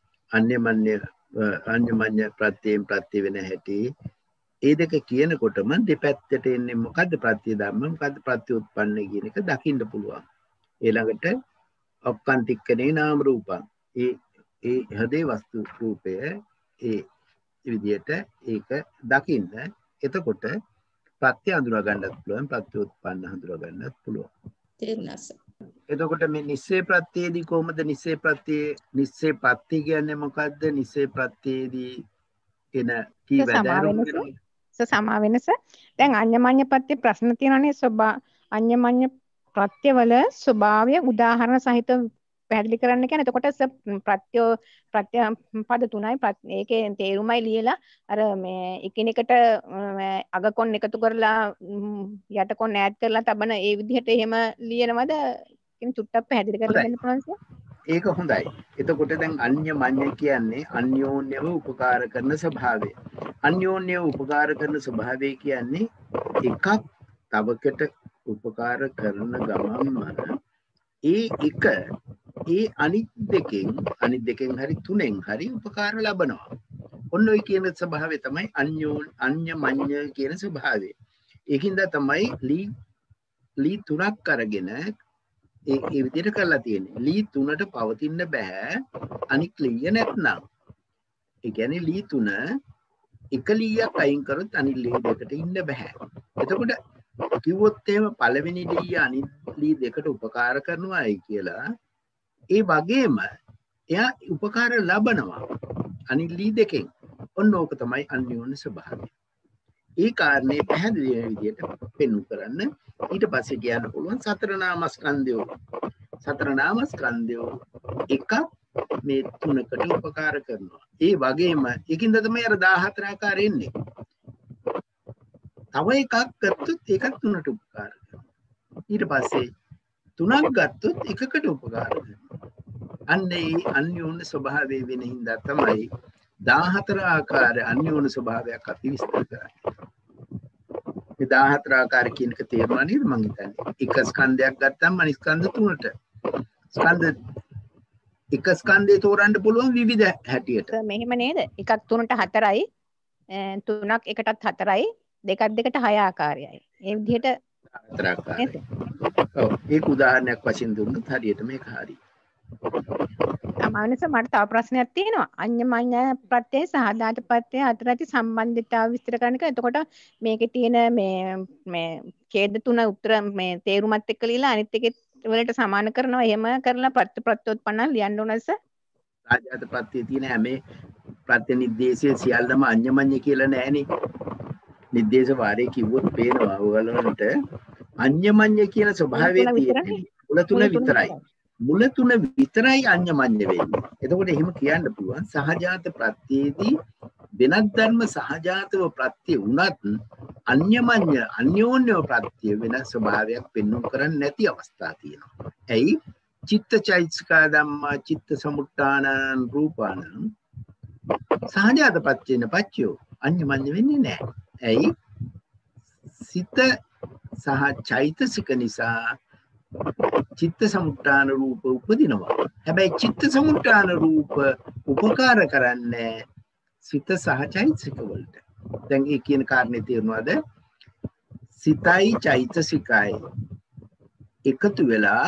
අන්‍යමන්‍ය ප්‍රත්‍යයෙන් ප්‍රත්‍ය වෙන හැටි. ඒ දෙක කියනකොටම දෙපැත්තට එන්නේ මොකද්ද ප්‍රත්‍ය ධර්ම මොකද්ද ප්‍රත්‍යෝත්පන්න කියන එක දකින්න පුළුවන්. ඊළඟට ඔක්කාන්තික්කනේ නාම රූපං. ඒ හදේ වස්තු රූපය ඒ විදියට ඒක දකින්න. එතකොට ප්‍රත්‍ය හඳුනා ගන්නත් පුළුවන් ප්‍රත්‍යෝත්පන්න හඳුනා ගන්නත් පුළුවන්. තේරුණාද? එතකොට මේ නිස්සේ ප්‍රත්‍යයේදී කොහොමද නිස්සේ ප්‍රත්‍ය කියන්නේ මොකද්ද? නිස්සේ ප්‍රත්‍යයේදී එන කී වැදෑරුම් සමා වෙනස. දැන් අඤ්ඤමඤ්ඤ ප්‍රත්‍ය ප්‍රශ්න තියෙනවානේ අඤ්ඤමඤ්ඤ ප්‍රත්‍යවල ස්වභාවය උදාහරණ සහිත පැහැදිලි කරන්න කියන්නේ. එතකොට ප්‍රත්‍ය පද තුනයි ඒකේ තේරුමයි ලියලා අර මේ එකිනෙකට අගකොන් එකතු කරලා යටකොන් ඈඩ් කරලා තබන ඒ විදිහට එහෙම ලියනවද? කියන චුට්ටක් පැහැදිලි කරලා දෙන්න පුළුවන්ද? ඒක හොඳයි. එතකොට දැන් අන්‍ය මඤ්ඤ කියන්නේ අන්‍යෝන්‍යව උපකාර කරන ස්වභාවය. අන්‍යෝන්‍යව උපකාර කරන ස්වභාවය කියන්නේ එකක් තවකට උපකාර කරන ගමන්ම ඒ එක ඒ අනිත් දෙකෙන් හරි තුනෙන් හරි උපකාර ලබනවා. ඔන්න ඔය කියන ස්වභාවය තමයි අන්‍ය මඤ්ඤ කියන ස්වභාවය. ඒකින්ද තමයි ලී තුනක් අරගෙන ඒ විදිහට කරලා තියෙන්නේ. ලී තුනට පවතින්න බෑ අනික් ලීය නැත්නම්. ඒ කියන්නේ ලී තුන එක ලීයක් අයින් කරොත් අනිත් ලී දෙකට ඉන්න බෑ. එතකොට කිව්වොත් එහෙම පළවෙනි ලීය අනිත් ලී දෙකට උපකාර කරනවායි කියලා ඒ වගේම එයා උපකාර ලබනවා අනිත් ලී දෙකෙන්. ඔන්න ඕක තමයි අන්‍යෝන්‍ය ස්වභාවය. ඒ කාරණේ පැහැදිලි වෙන විදිහට පෙන්වු කරන්න ඊට පස්සේ කියන්න පුළුවන් සතර නාමස්කන්ධය එකක් මේ තුනකට උපකාර කරනවා. ඒ වගේම ඒකින්ද තමයි අර 14 ආකාරය එන්නේ. තව එකක් ගත්තොත් ඒකත් තුනට උපකාර කරනවා. ඊට පස්සේ තුනක් ගත්තොත් එකකට උපකාර කරනවා. අන්න ඒ අන්‍යෝන්‍ය ස්වභාවය වෙන හින්දා තමයි 14 ආකාර අන්‍යෝන්‍ය ස්වභාවයක් අපි විස්තර කරන්නේ. මේ 14 ආකාර කියන එක තේරුණා නේද මං හිතන්නේ. එක ස්කන්ධයක් ගත්තම අනිත් ස්කන්ධ තුනට. එක ස්කන්ධේ තෝරන්න පුළුවන් විවිධ හැටියට. මෙහෙම නේද? එකක් 3ට 4යි, 3ක් එකටත් 4යි, දෙකක් දෙකට 6 ආකාරයයි. ඒ විදිහට 4 ආකාරයි. ඔව් ඒක උදාහරණයක් වශයෙන් දුන්නොත් හරියට මේක හරියි. අමානස මට තව ප්‍රශ්නයක් තියෙනවා. අඤ්ඤමඤ්ඤ ප්‍රත්‍යය සහ ධාතු ප්‍රත්‍යය අතර ඇති සම්බන්ධතාව විස්තර කරන්න. එතකොට මේකේ තියෙන මේ ඡේද තුන උත්තර මේ තේරුමත් එක්ක ලියලා අනිත් එකේ වලට සමාන කරනවා. එහෙම කරලා ප්‍රත්‍යෝත්පන්න ලියන්න ඕනස. සහජාත ප්‍රත්‍යය තියෙන හැම ප්‍රත්‍ය නිर्देशයේ සියල්ලම අඤ්ඤමඤ්ඤ කියලා නෑනේ. නිर्देश වාරේ කිව්වොත් පේනවා ඔයගලන්ට අඤ්ඤමඤ්ඤ කියන ස්වභාවය තියෙන්නේ මුල තුන විතරයි. මුල තුන විතරයි අඤ්ඤමඤ්ඤ වෙන්නේ. එතකොට එහෙම කියන්න පුළුවන් සහජාත ප්‍රත්‍යයේදී වෙනත් ධර්ම සහජාතව ප්‍රත්‍ය වුණත් අඤ්ඤමඤ්ඤ අන්‍යෝන්‍ය ප්‍රත්‍ය වෙන ස්වභාවයක් පෙන්වු කරන්නේ නැති අවස්ථා තියෙනවා. ඇයි? චිත්තචෛතසික ධම්මා චිත්ත සමුට්ඨාන රූපාන සහජාත ප්‍රත්‍යන පච්චයෝ අඤ්ඤමඤ්ඤ වෙන්නේ නැහැ. ඇයි? සිත සහ චෛතසික නිසා චිත්ත සමුට්ඨාන රූප උපදිනවා. හැබැයි චිත්ත සමුට්ඨාන රූප උපකාර කරන්නේ සිත සහ චෛතසික වලට. දැන් ඒ කියන කාරණේ තේරුණාද? සිතයි චෛතසිකයි එකතු වෙලා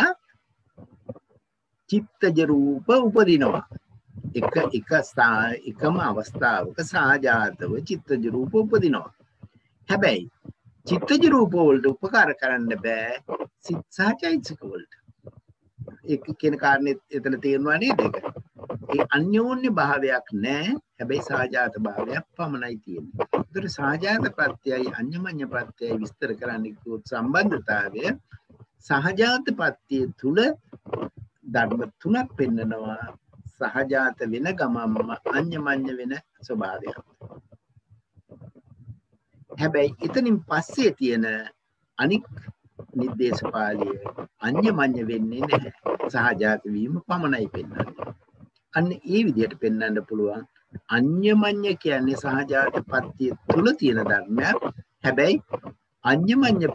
චිත්තජ රූප උපදිනවා. එකම අවස්ථාවක සහජාතව චිත්තජ රූප උපදිනවා. හැබැයි චිත්තජ රූප වලට උපකාර කරන්න බෑ සිත සහ චෛතසික වලට. ඒක කියන කාරණේ එතන තේරුණා නේද? ඒ අන්‍යෝන්‍ය භාවයක් නැහැ. හැබැයි සහජාත භාවයක් පමණයි තියෙන්නේ. ඒතර සහජාත ප්‍රත්‍යයයි අඤ්ඤමඤ්ඤ ප්‍රත්‍යයයි විස්තර කරන්න කිව්වොත් සම්බන්ධතාවය සහජාත ප්‍රත්‍යය තුල ධර්ම තුනක් පෙන්නනවා. සහජාත වෙන ගමම්ම අඤ්ඤමඤ්ඤ වෙන ස්වභාවයක්. හැබැයි එතනින් පස්සේ තියෙන අනික් නිर्देशපාලිය අඤ්ඤමඤ්ඤ වෙන්නේ නැහැ. සහජාත වීම පමණයි පෙන්වන්නේ. අන්න ඒ විදිහට පෙන්වන්න පුළුවන් අඤ්ඤමඤ්ඤ කියන්නේ සහජාත ප්‍රත්‍ය තුල තියෙන ධර්මයක්. හැබැයි අඤ්ඤමඤ්ඤ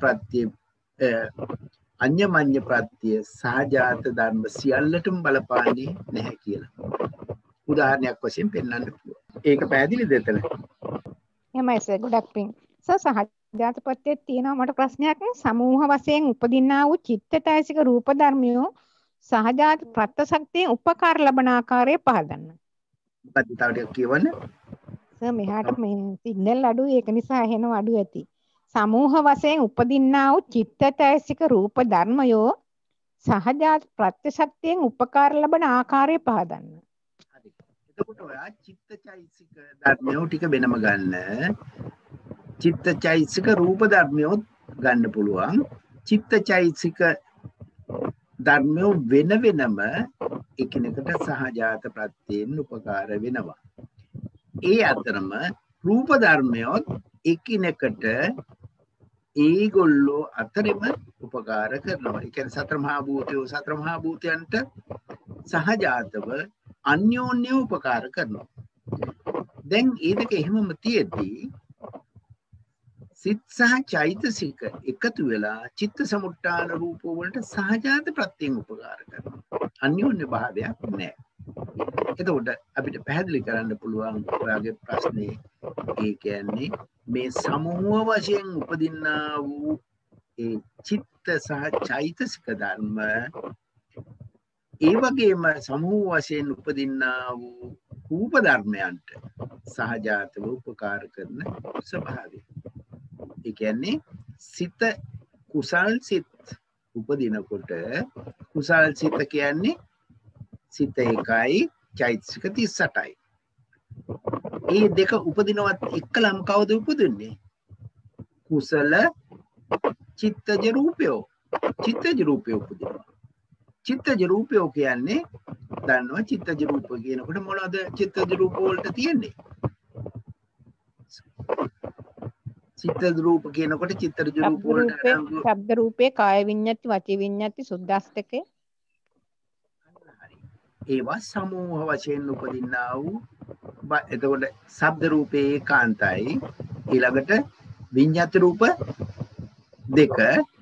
ප්‍රත්‍ය සහජාත ධර්ම සියල්ලටම බලපාන්නේ නැහැ කියලා. උදාහරණයක් වශයෙන් පෙන්වන්න පුළුවන්. ඒක පැහැදිලිද එතන? එහෙමයි සර්. ගොඩක් පිං. සහජාත ප්‍රත්‍යයේ තියෙනවා මට ප්‍රශ්නයක්. සමූහ වශයෙන් උපදින්නා වූ චිත්තචෛතසික රූප ධර්මියෝ සහජාත ප්‍රත්‍ය ශක්තියෙන් උපකාර ලබන ආකාරය පහදන්න. මොකක්ද තව ටිකක් කියවන්න? සර් මෙහාට මේ සිග්නල් අඩුයි ඒක නිසා ඇහෙනව අඩු ඇති. සමූහ වශයෙන් උපදින්නා වූ චිත්තචෛතසික රූප ධර්මයෝ සහජාත ප්‍රත්‍ය ශක්තියෙන් උපකාර ලබන ආකාරය පහදන්න. හරි. එතකොට ඔයා චිත්තචෛතසික ධර්මයෝ ටික වෙනම ගන්න. චිත්තචෛතසික රූප ධර්මයෝ ගන්න පුළුවන්. චිත්තචෛතසික ධර්මයෝ වෙන වෙනම එකිනෙකට සහජාත ප්‍රත්‍යයෙන් උපකාර වෙනවා. ඒ අතරම රූප ධර්මයෝ එකිනෙකට ඒගොල්ලෝ අතරෙම උපකාර කරනවා. ඒ කියන්නේ සතර මහා භූතයන්ට සහජාතව අන්‍යෝන්‍ය උපකාර කරනවා. දැන් ඒ දෙක එහෙමම තියෙද්දී සිත් සහ චෛතසික එකතු වෙලා චිත්ත සමුට්ඨාන රූප වලට සහජාත ප්‍රත්‍යයෙන් උපකාර කරනවා. අන්‍යෝන්‍ය භාවයක් නැහැ. එතකොට අපිට පැහැදිලි කරන්න පුළුවන් ඔයාගේ ප්‍රශ්නේ ඒ කියන්නේ මේ සමූහ වශයෙන් උපදින්නා වූ ඒ චිත්ත සහ චෛතසික ධර්ම ඒ වගේම සමූහ වශයෙන් උපදින්නා වූ රූප ධර්මයන්ට සහජාතව උපකාර කරන ස්වභාවය. ඒ කියන්නේ සිත කුසල් සිත් උපදිනකොට කුසල් සිත කියන්නේ සිත එකයි චෛතසික 38යි. ඒ දෙක උපදිනවත් එක්කලම කවුද උපදින්නේ? කුසල චිත්තජ රූපයෝ. චිත්තජ රූපයෝ උපදිනවා. චිත්තජ රූපයෝ කියන්නේ දන්නවා චිත්තජ රූප කියනකොට මොනවද චිත්තජ රූප වලට තියෙන්නේ? චිත්තජ රූප කියනකොට චිත්තජ රූප වලට ශබ්ද රූපේ කාය විඤ්ඤාති වචී විඤ්ඤාති සුද්දාස්තකේ ඒවා සමූහ වශයෙන් උපදින්නා වූ එතකොට ශබ්ද රූපේ ඒකාන්තයි ඊළඟට විඤ්ඤාති රූප දෙක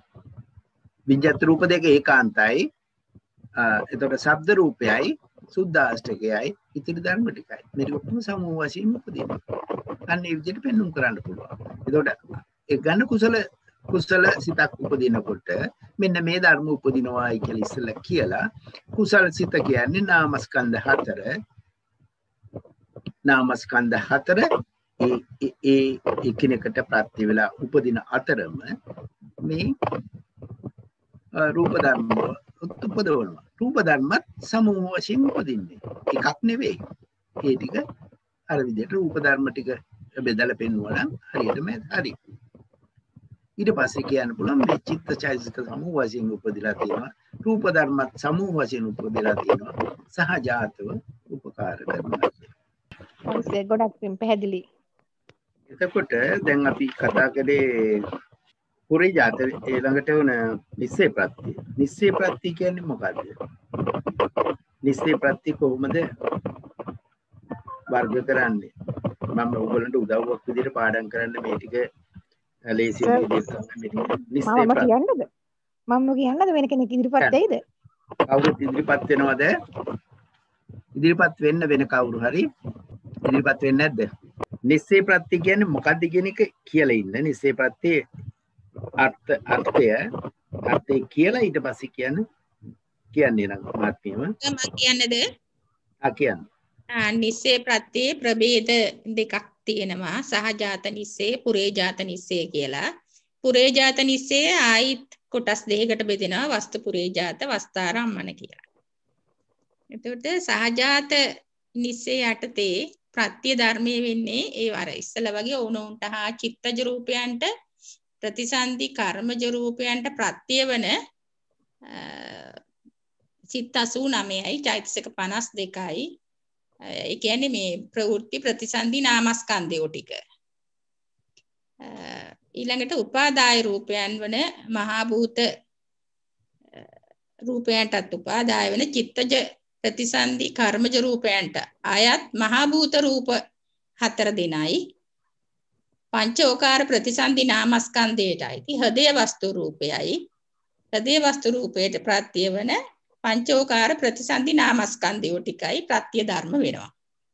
ඒකාන්තයි එතකොට ශබ්ද රූපයයි සුද්දාෂ්ටකයයි ඉතිරි ධර්ම ටිකයි මේක ඔක්කොම සමූහ වශයෙන් උපදිනවා. අන්න ඒ විදිහට පෙන්වුම් කරන්න පුළුවන්. එතකොට ඒ ගන්න කුසල සිතක් උපදිනකොට මෙන්න මේ ධර්ම උපදිනවායි කියලා ඉස්සෙල්ලා කියලා කුසල සිත කියන්නේ නාමස්කන්ධ හතර ඒ එකිනෙකට ප්‍රත්‍ය වෙලා උපදින අතරම මේ රූප ධර්ම උපදවනවා. රූප ධර්මත් සමූහ වශයෙන් උපදින්නේ එකක් නෙවෙයි. ඒ ටික අර විදිහට රූප ධර්ම ටික බෙදලා පෙන්වනවා නම් හරියටම හරි. ඊට පස්සේ කියන්න පුළුවන් මේ චිත්ත චෛතසික සමූහ වශයෙන් උපදලා තියෙනවා. රූප ධර්මත් සමූහ වශයෙන් උපදලා තියෙනවා. සහජාතව උපකාර කරනවා. හරිසේ ගොඩක් පැහැදිලි. එතකොට දැන් අපි කතා කරේ පුරේ ජාත ඊළඟට උන නිස්සේ ප්‍රත්‍ය. නිස්සේ ප්‍රත්‍ය කියන්නේ මොකද්ද? නිස්සේ ප්‍රත්‍ය කොහොමද වර්ග කරන්නේ? මම ඔයගොල්ලන්ට උදව්වක් විදිහට පාඩම් කරන්න මේ ටික ලේසි විදිහට නිස්සේ ප්‍රත්‍ය. මම කියන්නද වෙන කෙනෙක් ඉදිරිපත් වෙයිද? කවුරුත් ඉදිරිපත් වෙනවද? ඉදිරිපත් වෙන්න වෙන කවුරු හරි ඉදිරිපත් වෙන්නේ නැද්ද? නිස්සේ ප්‍රත්‍ය කියන්නේ මොකද්ද කියන එක කියලා ඉන්න. නිස්සේ ප්‍රත්‍ය අර්ථය කියලා ඊට පස්සේ කියන්නේ නම් මාත්මියම මම කියන්නේද? කියන්න. නිස්සේ ප්‍රත්‍යේ ප්‍රභේද දෙකක් තියෙනවා. සහජාත නිස්සේ, පුරේජාත නිස්සේ කියලා. පුරේජාත නිස්සේ ආයිත් කොටස් දෙකකට බෙදෙනවා. වස්තු පුරේජාත, වස්තාරම්මන කියලා. එතකොට සහජාත නිස්සේ යටතේ ප්‍රත්‍ය ධර්මයේ වෙන්නේ ඒ වර ඉස්සලා වගේ ඕනෝන්ට හා චිත්තජ රූපයන්ට ප්‍රතිසන්දි කර්මජ රූපයන්ට ප්‍රත්‍ය වන චිත්ත 89යි චෛතසික 52යි. ඒ කියන්නේ මේ ප්‍රවෘත්ති ප්‍රතිසන්දි නාමස්කන්ධයෝ ටික. ඊළඟට උපාදාය රූපයන් වන මහා භූත රූපයන්ටත් උපාදාය වෙන චිත්තජ ප්‍රතිසන්දි කර්මජ රූපයන්ට ආයත් මහා භූත රූප 4 දෙනයි. පංචෝකාර ප්‍රතිසන්දි නාමස්කන්ධයටයි හෘදය වස්තු රූපයයි. හෘදය වස්තු රූපයට ප්‍රත්‍ය වන පංචෝකාර ප්‍රතිසන්දි නාමස්කන්ධයෝ ටිකයි ප්‍රත්‍ය ධර්ම වෙනවා.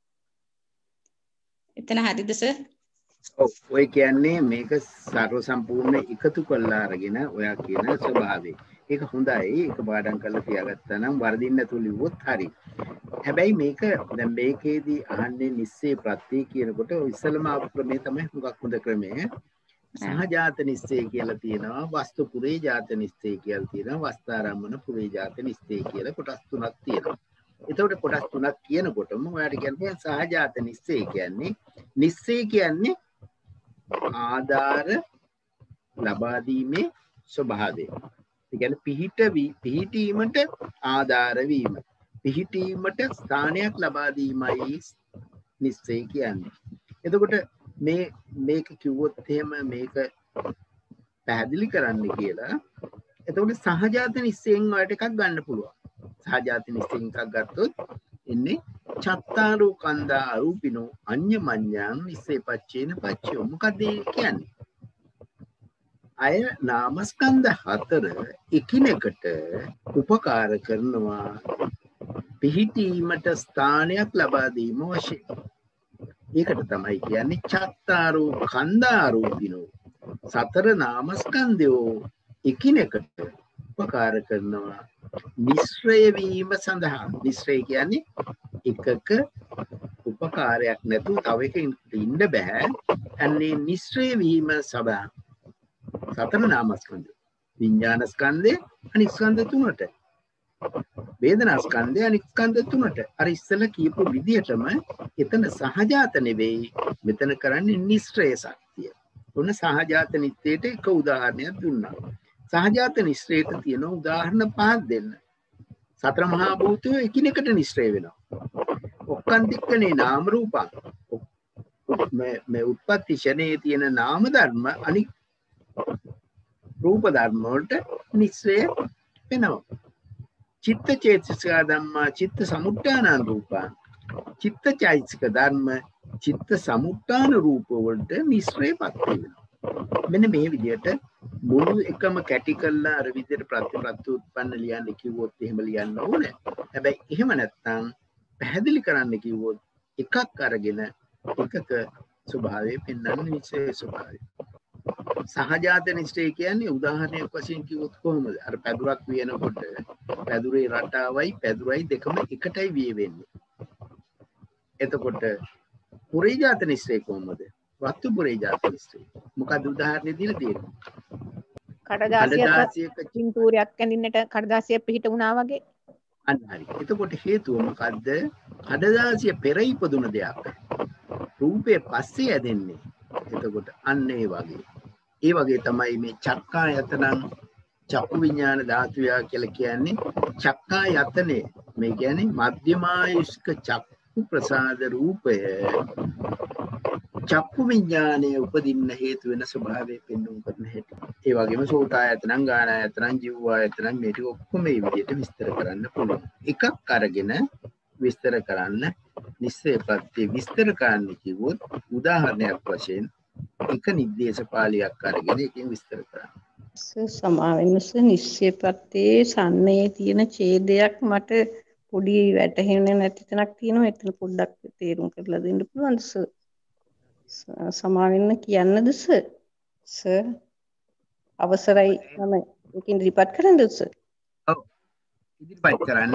එතන හරිද සර්? ඔව් ඔය කියන්නේ මේක සර්ව සම්පූර්ණ එකතු කරලා අරගෙන ඔයා කියන ස්වභාවය. ඒක හොඳයි. ඒක පාඩම් කරලා තියාගත්තා නම් වර්ධින්න නැතුව ලිව්වොත් හරි. හැබැයි මේක දැන් මේකේදී අහන්නේ නිස්සේ ප්‍රත්‍ය කියනකොට ඉස්සලම ආපු ක්‍රමය තමයි හුඟක් හොඳ ක්‍රමය. සහජාත නිස්සේ කියලා තියෙනවා, වස්තු පුරේ ජාත නිස්සේ කියලා තියෙනවා, වස්තාරම්මන පුරේ ජාත නිස්සේ කියලා කොටස් තුනක් තියෙනවා. එතකොට කොටස් තුනක් කියනකොටම ඔයාලට කියන්නේ සහජාත නිස්සේ කියන්නේ ආධාර ලබා දීමේ ස්වභාවය. ඒ කියන්නේ පිහිටීමට ආධාර වීම. පිහිටීමට ස්ථානයක් ලබා දීමයි නිස්සේ කියන්නේ. එතකොට මේක කිව්වොත් එහෙම මේක පැහැදිලි කරන්න කියලා. එතකොට සහජාත නිස්සයෙන් වලට එකක් ගන්න පුළුවන්. සහජාත නිශ්චයෙන් එකක් ගත්තොත් එන්නේ චත්තාරෝ කන්දා අරූපිනෝ අඤ්ඤමඤ්ඤං නිස්සේ පච්චේන පච්චයෝ. මොකද ඒ කියන්නේ? අය නාමස්කන්ධ හතර එකිනෙකට උපකාර කරනවා පිහිටීමට ස්ථානයක් ලබා දීම වශයෙන්. ඒකට තමයි කියන්නේ චත්තාරෝ කන්දාරූපිනෝ. සතර නාමස්කන්ධයෝ එකිනෙකට උපකාර කරනවා නිස්සය වීම සඳහා. නිස්සය කියන්නේ එකක උපකාරයක් නැතුව තව එකකට ඉන්න බෑ. අන්නේ නිස්සය වීම සඳහා සතර නාමස්කන්ධය. විඥාන ස්කන්ධය අනිත් ස්කන්ධ තුනට. වේදනා ස්කන්ධය අනිත් ස්කන්ධ තුනට. අර ඉස්සෙල්ලා කියපු විදිහටම එතන සහජාත නෙවෙයි. මෙතන කරන්නේ නිස්සය ශක්තිය. ඔන්න සහජාත නිත්‍යයට එක උදාහරණයක් දුන්නා. සහජාත නිස්සයට තියෙන උදාහරණ පහක් දෙන්න. සතර මහා භූතය එකිනෙකට නිස්සය වෙනවා. ඔක්කන්තික්කනේ නාම රූපං. මේ උත්පත්ති ෂණයේ තියෙන නාම ධර්ම අනිත් රූප ධර්ම වලට නිස්සය වෙනවා. චිත්ත චේතසික ධම්මා චිත්ත සමුට්ඨාන රූපං. චිත්ත චෛතසික ධර්ම චිත්ත සමුට්ඨාන රූප වලට නිස්සයපත් වෙනවා. මෙන්න මේ විදිහට මුළු එකම කැටි කරලා අර විදිහට ප්‍රත්‍ය උත්පන්න ලියන්න කිව්වොත් එහෙම ලියන්න ඕනේ. හැබැයි එහෙම නැත්නම් පැහැදිලි කරන්න කිව්වොත් එකක් අරගෙන එකක ස්වභාවය පෙන්වන්න නිශ්චය ස්වභාවය. සහජාත නිශ්චය කියන්නේ උදාහරණයක් වශයෙන් කිව්වොත් කොහොමද? අර පැදුරක් වියනකොට පැදුරේ රටාවයි පැදුරයි දෙකම එකටයි විය වෙන්නේ. එතකොට පුරේජාත නිශ්චය කොහොමද? වස්තු පුරේජාත නිශ්චය. මොකද උදාහරණය දීලා තියෙන්නේ? කඩදාසියක පින්තූරයක් ඇඳින්නට කඩදාසිය පිහිට වුණා වගේ. අන්න හරි. එතකොට හේතුව මොකද්ද? කඩදාසිය පෙර ඉපදුන දෙයක්. රූපේ පස්සේ ඇදෙන්නේ. එතකොට අන්න ඒ වගේ. ඒ වගේ තමයි මේ චක්කායතනං චක්කු විඥාන ධාතුය කියලා කියන්නේ. චක්කායතනේ මේ කියන්නේ මධ්‍යමායුෂ්ක චක්කු ප්‍රසාද රූපය චක්කු විඥානයේ උපදින්න හේතු වෙන ස්වභාවය පෙන්වන්න කරන හැටි. ඒ වගේම සෝතායතනං ගානායතනං ජීවායතනං මේ ටික ඔක්කොම මේ විදිහට විස්තර කරන්න පුළුවන්. එකක් අරගෙන විස්තර කරන්න නිස්සය ප්‍රත්‍ය විස්තර කරන්න කිව්වොත් උදාහරණයක් වශයෙන් එක නිर्देश පාළියක් අරගෙන එකෙන් විස්තර කරන්න. සමාවෙන්නස නිස්සය ප්‍රත්‍යේ සම්මේ තියෙන ඡේදයක් මට පොඩි වැටහෙන්නේ නැති තැනක් තියෙනවා. එතන පොඩ්ඩක් තේරුම් කරලා දෙන්න පුළුවන්ද සර්? සමාවෙන්න කියන්නද සර්? අවසරයි මම ඒකින් ඉදිරිපත් කරන්නද සර්? ඔව්. ඉදිරිපත් කරන්න.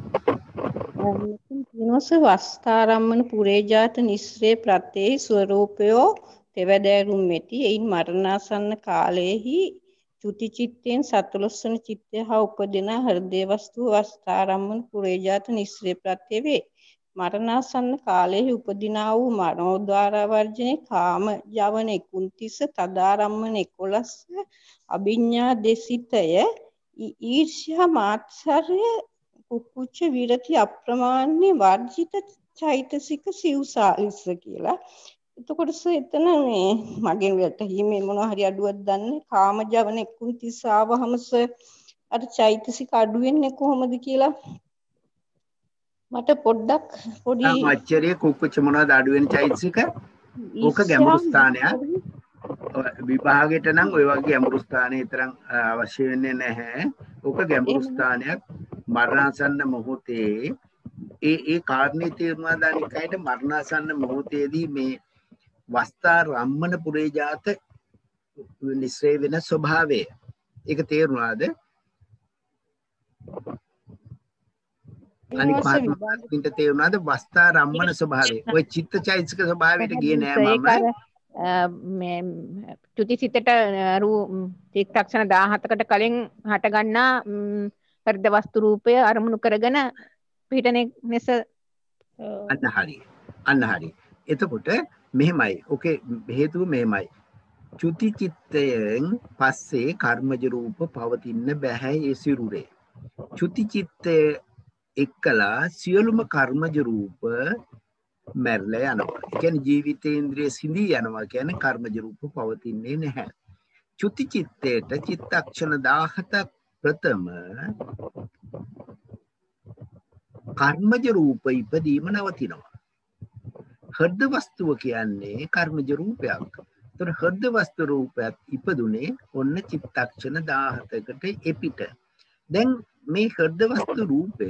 කියනවාස වස්තාරම්මන පුරේජාත නිස්සය ප්‍රත්‍යේ ස්වરૂපයෝ තෙවදෑරුම් මෙති. එයින් මරණාසන්න කාලයේහි චුති චිත්තෙන් 17 වන චිත්තය හා උපදින හෘදේ වස්තුව වස්තාරම්මන පුරේජාත නිස්සය ප්‍රත්‍ය වේ. මරණාසන්න කාලයේ උපදිනා වූ මනෝද්වාර වර්ජනේ කාම යවන 29 තදාරම්මන 11 අභිඥා දෙසිතය ඊර්ෂ්‍යා මාත්සර්ය කුකුච්ච විරති අප්‍රමාණ්‍ය වර්ජිත චෛතසික සිව්සාලිස්ස කියලා. එතකොට එතන මේ මගෙන් වැටහීමේ මොනවා හරි අඩුවක් දන්නේ කාම ජවන 29 ආවහම අර චෛතසික අඩු වෙන්නේ කොහොමද කියලා මට පොඩ්ඩක් පොඩි ආචාර්ය කුකුච්ච මොනවද අඩු වෙන චෛතසික? ඕක ගැඹුරු ස්ථානයක්. විභාගයට නම් ওই වගේ ගැඹුරු ස්ථානයේ තරම් අවශ්‍ය වෙන්නේ නැහැ. ඕක ගැඹුරු ස්ථානයක්. මරණාසන්න මොහොතේ ඒ කාරණේ තේරුණා දානිකයිට මරණාසන්න මොහොතේදී මේ වස්තා රම්මන පුරේජාත නිස්සය වෙන ස්වභාවය. ඒක තේරුණාද? අනිත් පාඩමින්ට තේරුණාද වස්තා රම්මන ස්වභාවය? ඔය චිත්තචෛතසික ස්වභාවයට ගියේ නෑ මම. මේ චුතිසිතට චිත්තක්ෂණ 17කට කලින් හට ගන්නා හෘද වස්තු රූපය අරමුණු කරගෙන පිටනේ නැස. අන්න හරි. එතකොට මෙහෙමයි. ඕකේ හේතුව මෙහෙමයි. චුති චිත්තයෙන් පස්සේ කර්මජ රූප පවතින්න බෑ ඒ සිරුරේ. චුති චිත්තය එක්කලා සියලුම කර්මජ රූප මැරලා යනවා. ඒ කියන්නේ ජීවිතේන්ද්‍රිය සිඳී යනවා කියන්නේ කර්මජ රූප පවතින්නේ නැහැ. චුති චිත්තේට චිත්තක්ෂණ 17ක් ප්‍රථම කර්මජ රූප ඉපදීම නවතිනවා. හෘද වස්තුව කියන්නේ කර්මජ රූපයක්. ඒතර හෘද වස්තු රූපයක් ඉපදුනේ ඔන්න චිත්තක්ෂණ 17කට එපිට. දැන් මේ හෘද වස්තු රූපය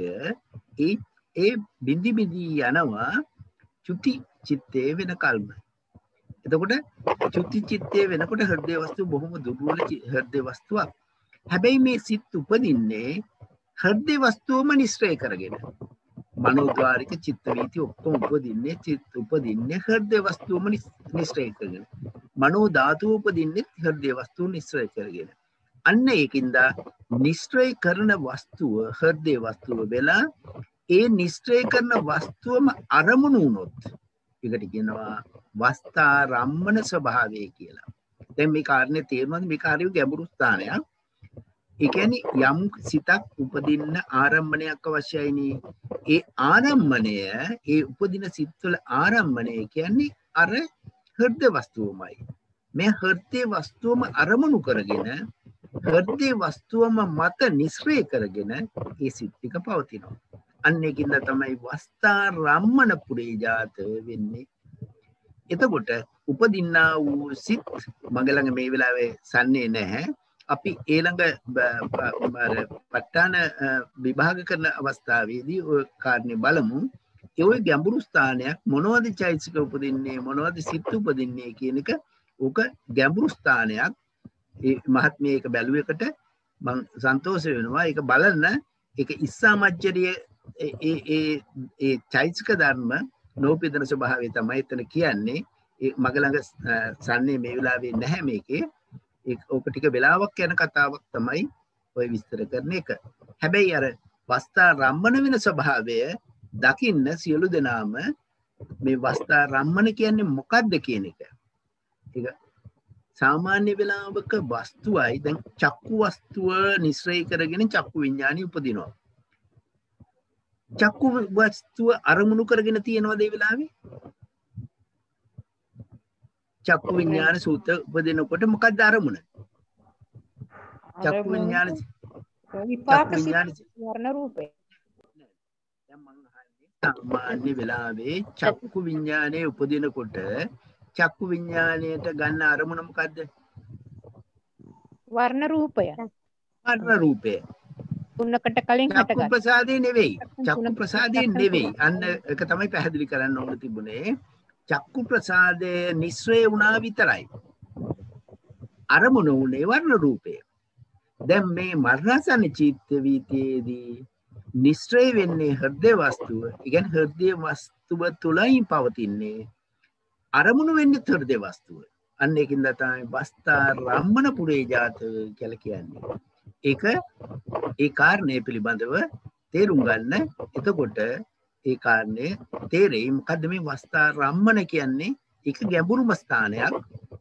ඒ බිඳි බිඳි යනවා චුති චිත්තේ වෙන කල්ම. එතකොට චුති චිත්තේ වෙනකොට හෘදේ වස්තු බොහොම දුර්වල හෘදේ වස්තුවක්. හැබැයි මේ සිත් උපදින්නේ හෘදේ වස්තුවම නිස්සය කරගෙන. මනෝද්වාරික චිත්ත වීති ඔක්කොම උපදින්නේ හෘදේ වස්තුවම නිස්සය කරගෙන. මනෝ ධාතුව උපදින්නේ හෘදේ වස්තුව නිස්සය කරගෙන. අන්න ඒකින්ද නිස්සය කරන වස්තුව හෘදේ වස්තුව වෙලා ඒ නිස්සය කරන වස්තුවම අරමුණු වුණොත් ඒකට කියනවා වස්තාරම්මන ස්වභාවය කියලා. දැන් මේ කාරණේ තේරුණාද? මේ කාර්යය ගැඹුරු ස්ථානයක්. ඒ කියන්නේ යම් සිතක් උපදින්න ආරම්භණයක් අවශ්‍යයිනේ. ඒ ආරම්භණය ඒ උපදින සිත්වල ආරම්භණය කියන්නේ අර හෘද වස්තුවමයි. මේ හෘදේ වස්තුවම අරමුණු කරගෙන හෘදේ වස්තුවම මත නිස්සය කරගෙන ඒ සිත් ටික පවතිනවා. අන්න ඒකින්ද තමයි වස්තාරම්මන පුරේජාත වෙන්නේ. එතකොට උපදින්නා වූ සිත් මගේ ළඟ මේ වෙලාවේ සන්නේ නැහැ. අපි ඊළඟ ප ဋ ාණ විභාග කරන අවස්ථාවේදී ඔය කාරණේ බලමු. ඒ ඔය ගැඹුරු ස්ථානයක් මොනවද චෛතසික උපදින්නේ මොනවද සිත් උපදින්නේ කියන එක ඕක ගැඹුරු ස්ථානයක්. ඒ මහත්මිය ඒක බැලුවෙකට මම සන්තෝෂ වෙනවා. ඒක බලන්න ඒක ඉස්සාමච්චරිය ඒ චෛතසික ධර්ම නෝපිදන ස්වභාවය තමයි එතන කියන්නේ. ඒ මග ළඟ සන්නේ මේ වෙලාවේ නැහැ මේකේ. ඕක ටික වෙලාවක් යන කතාවක් තමයි ඔය විස්තර කරන එක. හැබැයි අර වස්තා රම්මන වෙන ස්වභාවය දකින්න සියලු දෙනාම මේ වස්තා රම්මන කියන්නේ මොකක්ද කියන එක. ඒක සාමාන්‍ය වෙලාවක වස්තුවයි. දැන් චක්කු වස්තුව නිස්සය කරගෙන චක්කු විඥානි උපදිනවා. චක්කු වස්තුව අරමුණු කරගෙන තියෙනවද ඒ වෙලාවේ? චක්කු විඥාන සූත්‍ර උපදිනකොට මොකක්ද අරමුණ? චක්කු විඥාන විපාක වර්ණ රූපේ. දැන් මම අහන්නේ සාමාන්‍ය වෙලාවේ චක්කු විඥානේ උපදිනකොට චක්කු විඥාණයට ගන්න අරමුණ මොකද්ද? වර්ණ රූපය. වර්ණ රූපය. තුනකට කලින් හටගත්තා. චක්කු ප්‍රසාදේ නෙවෙයි. චක්කු ප්‍රසාදේ නෙවෙයි. අන්න ඒක තමයි පැහැදිලි කරන්න ඕන තිබුණේ. චක්කු ප්‍රසාදය නිස්සය වුණා විතරයි. අරමුණ උනේ වර්ණ රූපය. දැන් මේ මරණසන්න චිත්ත වීතියේදී නිස්සය වෙන්නේ හෘදේ වස්තුව. ඒ කියන්නේ හෘදේ වස්තුව තුලයි පවතින්නේ. අරමුණු වෙන්නේ හෘදේ වස්තුව. අන්න ඒකින්ද තමයි වස්තා රම්මන පුරේජාත කියලා කියන්නේ. ඒක ඒ කාරණේ පිළිබඳව තේරුම් ගන්න. එතකොට ඒ කාරණේ තේරෙයි මොකද්ද මේ වස්තා රම්මන කියන්නේ. ඒක ගැඹුරුම ස්ථානයක්.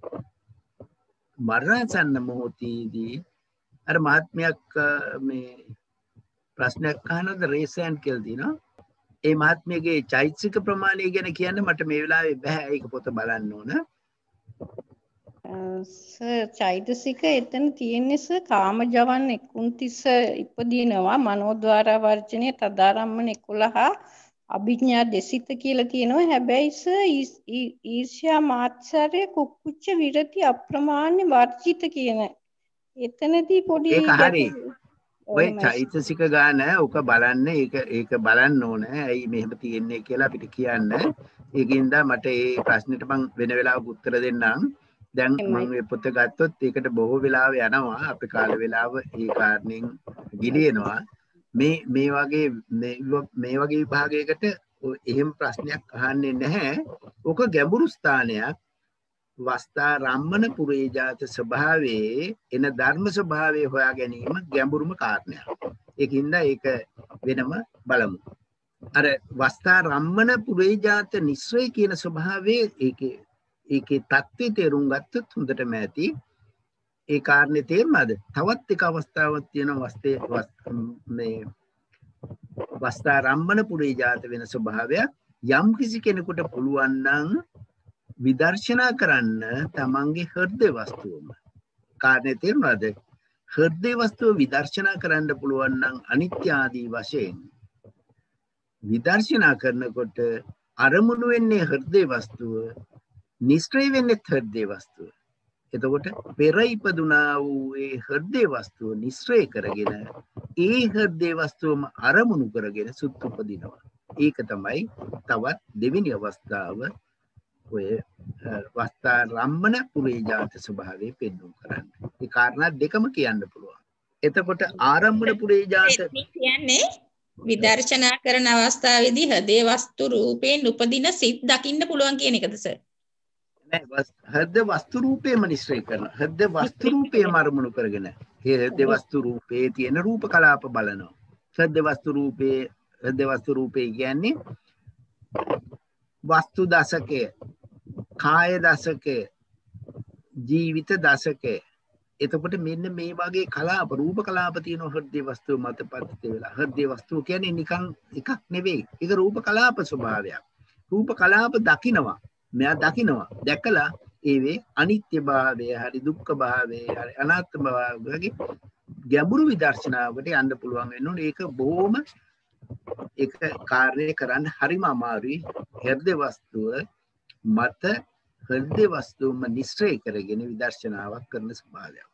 මරණසන්න මොහොතේදී අර මහත්මයක් මේ ප්‍රශ්නයක් අහනද රේසන් කියලා දිනවා. ඒ මහත්මයගේ චෛතසික ප්‍රමාණය ගැන කියන්න මට මේ වෙලාවේ බෑ. ඒක පොත බලන්න ඕන. චෛතසික එතන තියෙන්නේ සර් කාමජවන් 29 ඉපදිනවා මනෝද්වාර වර්ජනය තදාරම්මන 11 අභිඥා දෙසිත කියලා තියෙනවා. හැබැයි සර් ඊර්ෂ්‍යා මාත්සර්ය කුක්කුච්ච විරති අප්‍රමාණ්‍ය වර්ජිත කියන එතනදී පොඩි ඒක හරි. ඔය චෛතසික ගාන ඔක බලන්න ඒක බලන්න ඕන. ඇයි මෙහෙම තියෙන්නේ කියලා අපිට කියන්න. ඒකින්ද මට මේ ප්‍රශ්නෙට මම වෙන වෙලාවක උත්තර දෙන්නම්. දැන් මම මේ පොත ගත්තොත් ඒකට බොහෝ වෙලාව යනවා. අපේ කාල වෙලාව ඒ කාරණෙන් ගිලිනවා. මේ වගේ විභාගයකට එහෙම ප්‍රශ්නයක් අහන්නේ නැහැ. ඕක ගැඹුරු ස්ථානයක්. වස්තා රම්මන පුරේජාත ස්වභාවයේ එන ධර්ම ස්වභාවය හොයා ගැනීම ගැඹුරුම කාරණයක්. ඒකින්ද ඒක වෙනම බලමු. අර වස්තා රම්මන පුරේජාත නිස්සය කියන ස්වභාවයේ ඒකේ தත්ත්වය තේරුම් ගත්තොත් හොඳටම ඇති. ඒ කාරණේ තේරුණාද? තවත් එක අවස්ථාවක් තියෙනවා මේ වස්තා රම්මන පුරේජාත වෙන ස්වභාවයක්. යම් කිසි කෙනෙකුට පුළුවන් නම් විදර්ශනා කරන්න තමන්ගේ හෘදේ වස්තුවම. කාරණේ තේරුණාද? හෘදේ වස්තුව විදර්ශනා කරන්න පුළුවන් නම් අනිත්‍ය ආදී වශයෙන් විදර්ශනා කරනකොට අරමුණු වෙන්නේ හෘදේ වස්තුව, නිෂ්ක්‍රිය වෙන්නේ හෘදේ වස්තුව. එතකොට පෙර ඉපදුනා වූ ඒ හෘදේ වස්තුව නිෂ්ක්‍රිය කරගෙන ඒ හෘදේ වස්තුවම අරමුණු කරගෙන සුත් උපදිනවා. ඒක තමයි තවත් දෙවෙනි අවස්ථාව ඔය වස්තා රම්මන පුරේජාත ස්වභාවය පෙන්වු කරන්නේ. මේ කාරණා දෙකම කියන්න පුළුවන්. එතකොට ආරම්භන පුරේජාත කියන්නේ විදර්ශනා කරන අවස්ථාවේදී හදේ වස්තු රූපයෙන් උපදින සිත් දකින්න පුළුවන් කියන එකද සර්? නෑ, හද වස්තු රූපේම නිශ්චය කරන. හද වස්තු රූපේම අරමුණු කරගෙන. ඒ හද වස්තු රූපේ තියෙන රූප කලාප බලනවා. හද වස්තු රූපේ කියන්නේ වස්තු දශකය, කාය දශකය, ජීවිත දශකය. එතකොට මෙන්න මේ වගේ කලාප රූප කලාප තියෙන හෘදේ වස්තුව මත පතිත වෙලා. හෘදේ වස්තුව කියන්නේ නිකන් එකක් නෙවෙයි. ඒක රූප කලාප ස්වභාවයක්. රූප කලාප දකිනවා. මෙයා දකිනවා. දැකලා ඒවේ අනිත්‍ය භාවය, හරි දුක්ඛ භාවය, හරි අනාත්ම භාවය වගේ ගැඹුරු විදර්ශනාවකට යන්න පුළුවන් වෙනෝනේ. ඒක බොහොම ඒක කාර්යය කරන්න හරිම අමාරුයි. හෘදේ වස්තුව මත හෘදේ වස්තුවම නිශ්චය කරගෙන විදර්ශනාවක් කරන ස්වභාවයක්.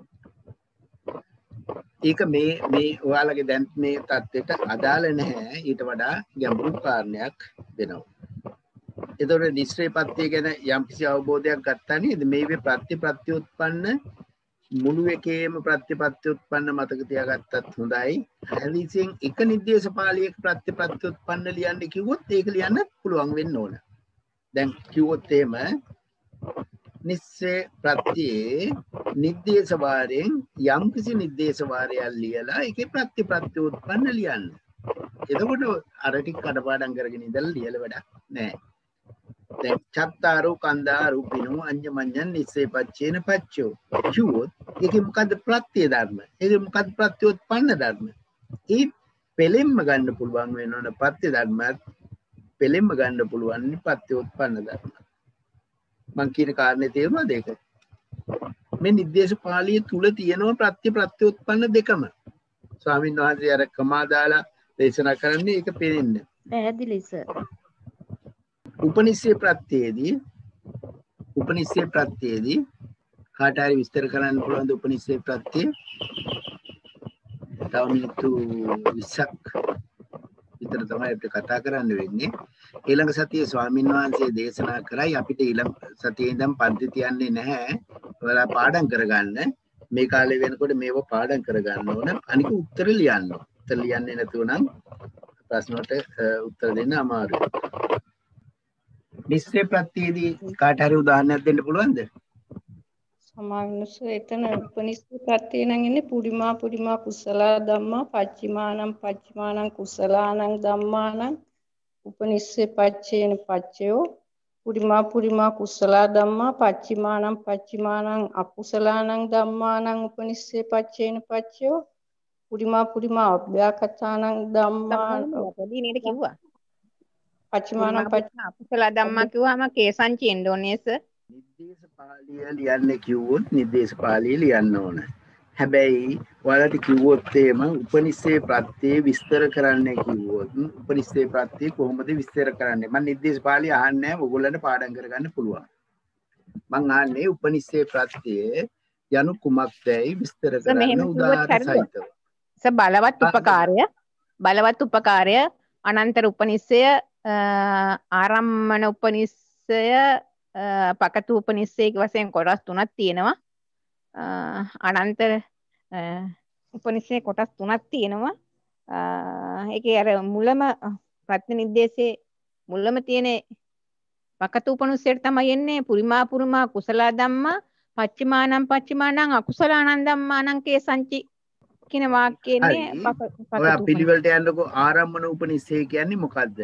ඒක මේ ඔයාලගේ දැන් මේ தත්ත්වයට අදාළ නැහැ. ඊට වඩා ගැඹුරු කාරණයක් වෙනවා. එතකොට නිශ්චයපත්‍ය ගැන යම්කිසි අවබෝධයක් ගත්තා නේද? මේවේ ප්‍රත්‍යඋත්පන්න මුළු එකේම ප්‍රත්‍යඋත්පන්න මතක තියාගත්තත් හොඳයි. හැලිසියෙන් එක නිर्देशපාලියක ප්‍රත්‍යඋත්පන්න ලියන්න කිව්වොත් ඒක ලියන්න පුළුවන් වෙන්න ඕන. දැන් කිව්වොත් එහෙම නිශ්චය ප්‍රත්‍යේ නිर्देश වාරයෙන් යම්කිසි නිर्देश වාරයක් ලියලා ඒකේ ප්‍රත්‍යඋත්පන්න ලියන්න. එතකොට අර ටික කඩපාඩම් කරගෙන ඉඳලා ලියලා වැඩක් නැහැ. දැන් චත්තාරෝ කන්දාරෝ පිනෝ අඤ්ඤමඤ්ඤන් නිස්සේ පච්චේන පච්චෝ කිව්වොත් ඒකේ මොකද්ද ප්‍රත්‍ය ධර්ම? ඒකේ මොකද්ද ප්‍රත්‍යඋත්පන්න ධර්ම? ඒ පෙලෙම්ම ගන්න පුළුවන් වෙනවනේ ප්‍රත්‍ය ධර්මත් පෙලෙම්ම ගන්න පුළුවන් ප්‍රත්‍යඋත්පන්න ධර්ම. මං කියන කාරණේ තේරුණාද ඒක? මේ නිर्देश පාළිය තුල තියෙනවා ප්‍රත්‍යඋත්පන්න දෙකම. ස්වාමීන් වහන්සේ අර කමාදාලා දේශනා කරන්නේ ඒක පෙරෙන්න. පැහැදිලි සර්. උපනිෂේ ප්‍රත්‍යයේදී කාට හරි විස්තර කරන්න පුළුවන් ද උපනිෂේ ප්‍රත්‍යය? තව මිනිත්තු 20ක් විතර තමයි අපිට කතා කරන්න වෙන්නේ. ඊළඟ සතියේ ස්වාමීන් වහන්සේ දේශනා කරයි අපිට ඊළඟ සතියේ ඉඳන් පන්ති තියන්නේ නැහැ. ඔයාලා පාඩම් කරගන්න. මේ කාලේ වෙනකොට මේව පාඩම් කරගන්න ඕන. අනික උත්තර ලියන්න. උත්තර ලියන්නේ නැතුව නම් ප්‍රශ්න වලට උත්තර දෙන්න අමාරුයි. නිශ්චය ප්‍රත්‍යයේදී කාට හරි උදාහරණයක් දෙන්න පුළුවන්ද? සමාවෙනස එතන උපනිෂ්ඨ ප්‍රත්‍යය නම් ඉන්නේ පුරිමා කුසල ධම්මා පච්චිමානං කුසලානං ධම්මානං උපනිෂ්ඨේ පච්චේන පච්චයෝ පුරිමා කුසල ධම්මා පච්චිමානං අකුසලානං ධම්මානං උපනිෂ්ඨේ පච්චේන පච්චයෝ පුරිමා අභ්‍යාකතානං ධම්මා පොඩි නේද කිව්වා? පච්චිමානං අකුසල ධම්මා කිව්වම කේසංචි එන්න ඕනේ සර්. නිर्देश පාළිය ලියන්න කිව්වොත් නිर्देश පාළිය ලියන්න ඕන. හැබැයි ඔයාලට කිව්වොත් එහෙම උපනිෂේ ප්‍රත්‍යේ විස්තර කරන්න කිව්වොත් උපනිෂේ ප්‍රත්‍යේ කොහොමද විස්තර කරන්නේ? මම නිर्देश පාළිය අහන්නේ නැහැ. ඔයගොල්ලන්ට පාඩම් කරගන්න පුළුවන්. මං අහන්නේ උපනිෂේ ප්‍රත්‍යේ යනු කුමක්දයි විස්තර කරන්න උදාහරණ සහිතව. සර් බලවත් උපකාරය අනන්තර උපනිෂය ආරම්මන උපනිෂය පකතු උපනිෂය වශයෙන් කොටස් තුනක් තියෙනවා. අනන්තර උපනිෂය කොටස් තුනක් තියෙනවා. ඒකේ අර මුලම ප්‍රතිනිर्देशයේ මුලම තියෙන පකතු උපනිෂයට තමයි එන්නේ පුරිමා කුසල ධම්මා පච්චිමානං අකුසලානං ධම්මානං කේසංචි කියන වාක්‍යයේ ඔය පිළිවෙලට යන්නකෝ ආරම්මන උපනිෂය කියන්නේ මොකද්ද?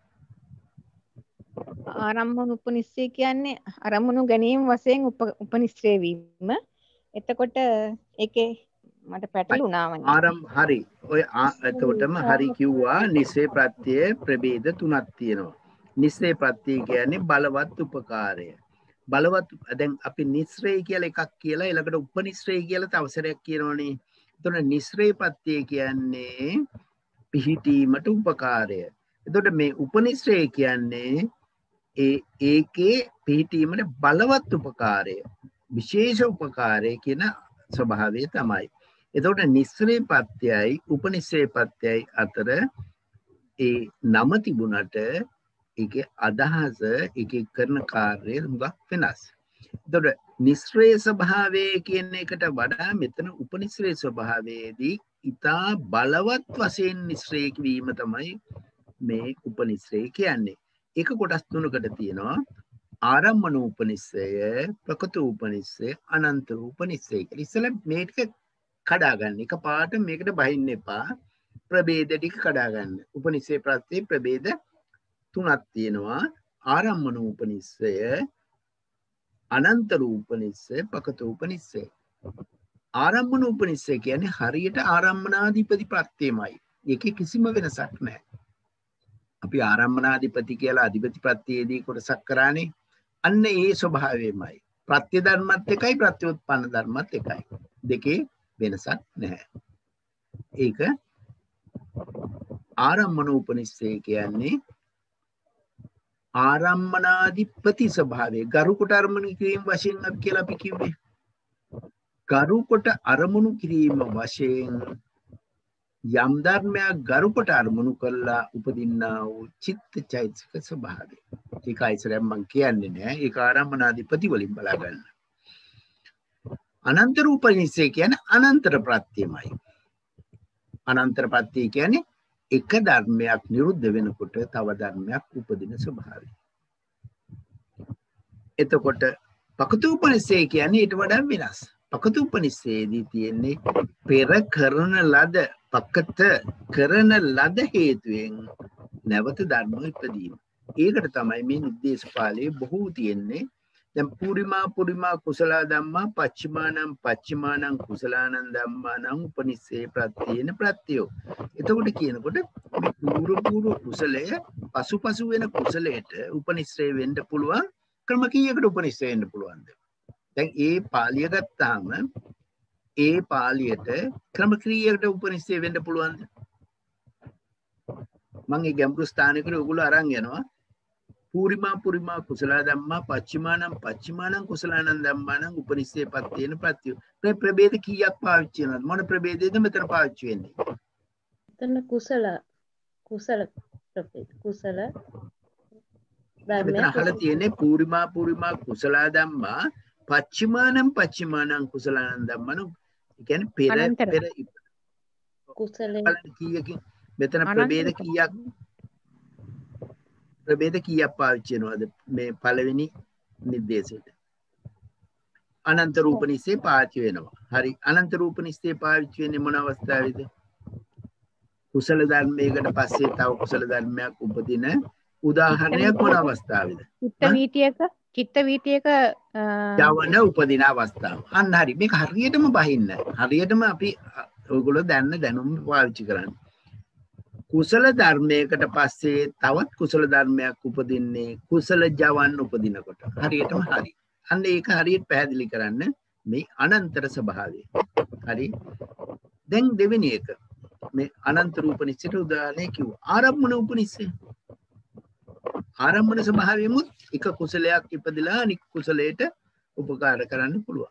ආරම්මන උපනිෂය කියන්නේ අරමුණු ගැනීම වශයෙන් උපනිෂ්ඨේ වීම. එතකොට ඒකේ මට පැටලුණා වනේ. හරි. ඔය එතකොටම හරි කිව්වා. නිශ්චය ප්‍රත්‍යය ප්‍රභේද තුනක් තියෙනවා. නිශ්චය ප්‍රත්‍යය කියන්නේ බලවත් උපකාරය. බලවත් දැන් අපි නිශ්චය කියලා එකක් කියලා ඊළඟට උපනිශ්චය කියලා තව සැරයක් කියනවනේ. එතකොට නිශ්චය ප්‍රත්‍යය කියන්නේ පිහිටීමට උපකාරය. එතකොට මේ උපනිශ්‍රය කියන්නේ ඒකේ පිහිටීමට බලවත් උපකාරය, විශේෂ උපකාරය කියන ස්වභාවය තමයි. එතකොට නිස්සරේ පත්‍යයි උපනිශ්‍රේ පත්‍යයි අතර ඒ නම තිබුණට ඒකේ අදහස ඒකේ කරන කාර්යය හුඟක් වෙනස්. එතකොට නිස්සරේ ස්වභාවය කියන එකට වඩා මෙතන උපනිශ්‍රේ ස්වභාවයේදී ඉතා බලවත් වශයෙන් නිස්සරේ වීම තමයි මේ උපනිශ්‍රේ කියන්නේ. ඒක කොටස් තුනකට තියෙනවා. ආරම්මන උපනිශ්‍රය, ප්‍රකෘත උපනිශ්‍රය, අනන්ත උපනිශ්‍රය කියලා. ඉස්සෙල්ලා මේ ටික කඩා ගන්න. එක පාට මේකට බහින්න එපා. ප්‍රභේද ටික කඩා ගන්න. උපනිශ්‍රේ ප්‍රත්‍ය ප්‍රභේද තුනක් තියෙනවා. ආරම්මන උපනිශ්‍රය, අනන්ත උපනිශ්‍රය, ප්‍රකෘත උපනිශ්‍රය. ආරම්මන උපනිශ්‍රය කියන්නේ හරියට ආරම්මනාධිපති ප්‍රත්‍යයමයි. ඒකේ කිසිම වෙනසක් නැහැ. අපි ආරම්මනාධිපති කියලා අධිපති ප්‍රත්‍යයේදී කොටසක් කරානේ. අන්න ඒ ස්වභාවයමයි. ප්‍රත්‍ය ධර්මත් එකයි ප්‍රත්‍යෝත්පන්න ධර්මත් එකයි. දෙකේ වෙනසක් නැහැ. ඒක ආරම්මන උපනිශ්‍රය කියන්නේ ආරම්මනාධිපති ස්වභාවය. ගරු කොට අරමුණු කිරීම වශයෙන් අපි කියලා අපි කිව්වේ. ගරු කොට අරමුණු කිරීම වශයෙන් යම් ධර්මයක් ගරු කොට අරමුණු කරලා උපදින්නා වූ චිත්ත චෛතසික ස්වභාවය. ඒක ඉස්සරහින් මම කියන්නේ නෑ. ඒක ආරම්මනාධිපති වලින් බලා ගන්න. අනන්ත රූපනිශ්‍රය කියන්නේ අනන්තර ප්‍රත්‍යයමයි. අනන්තර ප්‍රත්‍ය කියන්නේ එක ධර්මයක් නිරුද්ධ වෙනකොට තව ධර්මයක් උපදින ස්වභාවය. එතකොට පකතුපනිශ්‍රය කියන්නේ ඊට වඩා වෙනස්. පකතුපනිශ්‍රයේදී තියෙන්නේ පෙර කරන ලද පකත කරන ලද හේතුවෙන් නැවත ධර්ම ඉපදීම. ඒකට තමයි මේ නිද්දේශපාලයේ බොහෝ තියෙන්නේ. දැන් පුරිමා කුසල ධම්මා පච්චිමානං කුසලානං ධම්මානං උපනිශ්‍රේ ප්‍රත්‍යේන ප්‍රත්‍යයෝ. එතකොට කියනකොට මේ පූර්ව කුසලය පසුපසු වෙන කුසලයට උපනිශ්‍රේ වෙන්න පුළුවන් ක්‍රම කීයකට උපනිශ්‍රේ වෙන්න පුළුවන්ද? දැන් ඒ පාළිය ගත්තාම ඒ පාළියට ක්‍රම කීයකට උපනිශ්‍රේ වෙන්න පුළුවන්ද? මම ඒ ගැඹුරු ස්ථානයකට ඔයගොල්ලෝ අරන් යනවා. පුරිමා කුසල ධම්මා පච්චිමානං කුසලානං ධම්මානං උපනිශ්‍රේ පත්‍යේන ප්‍රත්‍යය. ප්‍රභේද කීයක් පාවිච්චි වෙනවද? මොන ප්‍රභේදයද මෙතන පාවිච්චි වෙන්නේ? එතන කුසල මෙතන අහලා තියෙන්නේ පුරිමා කුසල ධම්මා පච්චිමානං කුසලානං ධම්මානං. ඒ කියන්නේ පෙර කුසලේ කීයකින් මෙතන ප්‍රභේද කීයක් පාවිච්චි වෙනවද මේ පළවෙනි නිर्देशයට? අනන්ත රූපනිශ්‍රේ පාවිච්චි වෙනවා. හරි. අනන්ත රූපනිශ්‍රේ පාවිච්චි වෙන්නේ මොන අවස්ථාවේද? කුසල ධර්මයකට පස්සේ තව කුසල ධර්මයක් උපදින උදාහරණයක් මොන අවස්ථාවේද? චිත්ත වීතියක යවන උපදින අවස්ථාව. අන්න හරි. මේක හරියටම බහින්න. හරියටම අපි ඔයගොල්ලෝ දැනුම් පාවිච්චි කරන්නේ. කුසල ධර්මයකට පස්සේ තවත් කුසල ධර්මයක් උපදින්නේ කුසල ජවන් උපදිනකොට. හරියටම හරි. අන්න ඒක හරියට පැහැදිලි කරන්න මේ අනන්තර ස්වභාවය. හරි. දැන් දෙවෙනි එක මේ අනන්ත රූපනිශ්චයට උදාහරණයක් කිව්වා. ආරම්මන උපනිශ්චය. ආරම්මන ස්වභාවයෙමුත් එක කුසලයක් ඉපදලා අනික් කුසලයට උපකාර කරන්න පුළුවන්.